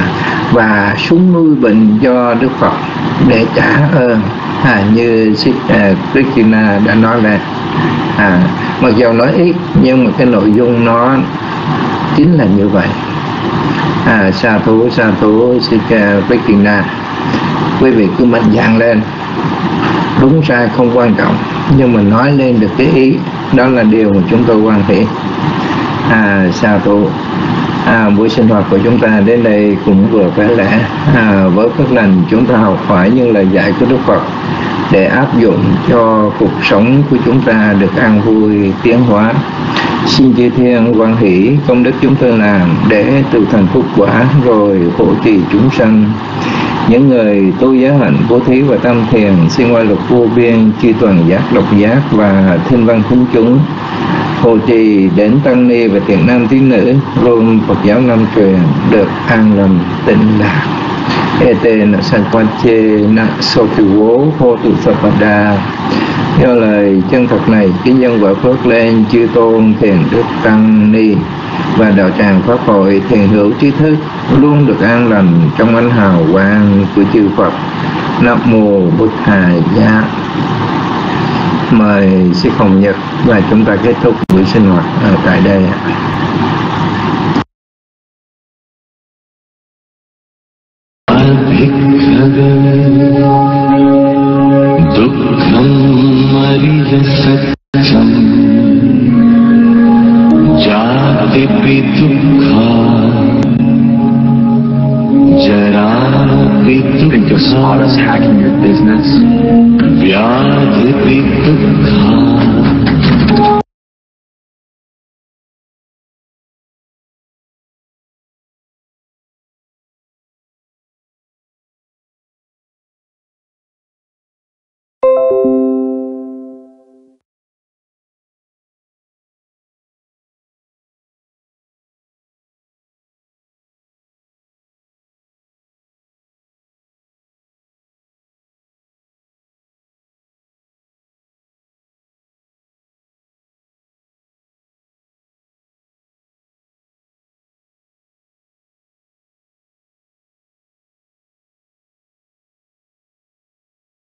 và xuống nuôi bệnh cho Đức Phật để trả ơn. Như Christina đã nói là mặc dù nói ít nhưng mà cái nội dung nó chính là như vậy. Sa thú Christina, quý vị cứ mạnh dạn lên, đúng sai không quan trọng, nhưng mà nói lên được cái ý đó là điều mà chúng tôi quan hệ. Sa thú. Buổi sinh hoạt của chúng ta đến đây cũng vừa phải lẽ. Với phước lành chúng ta học hỏi những lời dạy của Đức Phật để áp dụng cho cuộc sống của chúng ta được an vui tiến hóa. Xin chư thiên hoan hỷ công đức chúng tôi làm để tự thành phúc quả rồi hộ trì chúng sanh. Những người tu giới hạnh, bố thí và tâm thiền xin oai lực vô biên, chư toàn giác, độc giác và thiên văn thính chúng hộ trì đến tăng ni và thiện nam tín nữ luôn Phật giáo Nam truyền được an lành tịnh lạc. Ete na sanquanche na sofiwo ho tu sapada. Theo lời chân thật này, kính dân vợ phước lên chư tôn thiền đức tăng ni và đạo tràng pháp hội thiền hữu trí thức luôn được an lành trong ánh hào quang của chư Phật. Nam mô Bụt Thầy Giá. Mời Sư Hồng Nhật và chúng ta kết thúc buổi sinh hoạt tại đây. Dukkha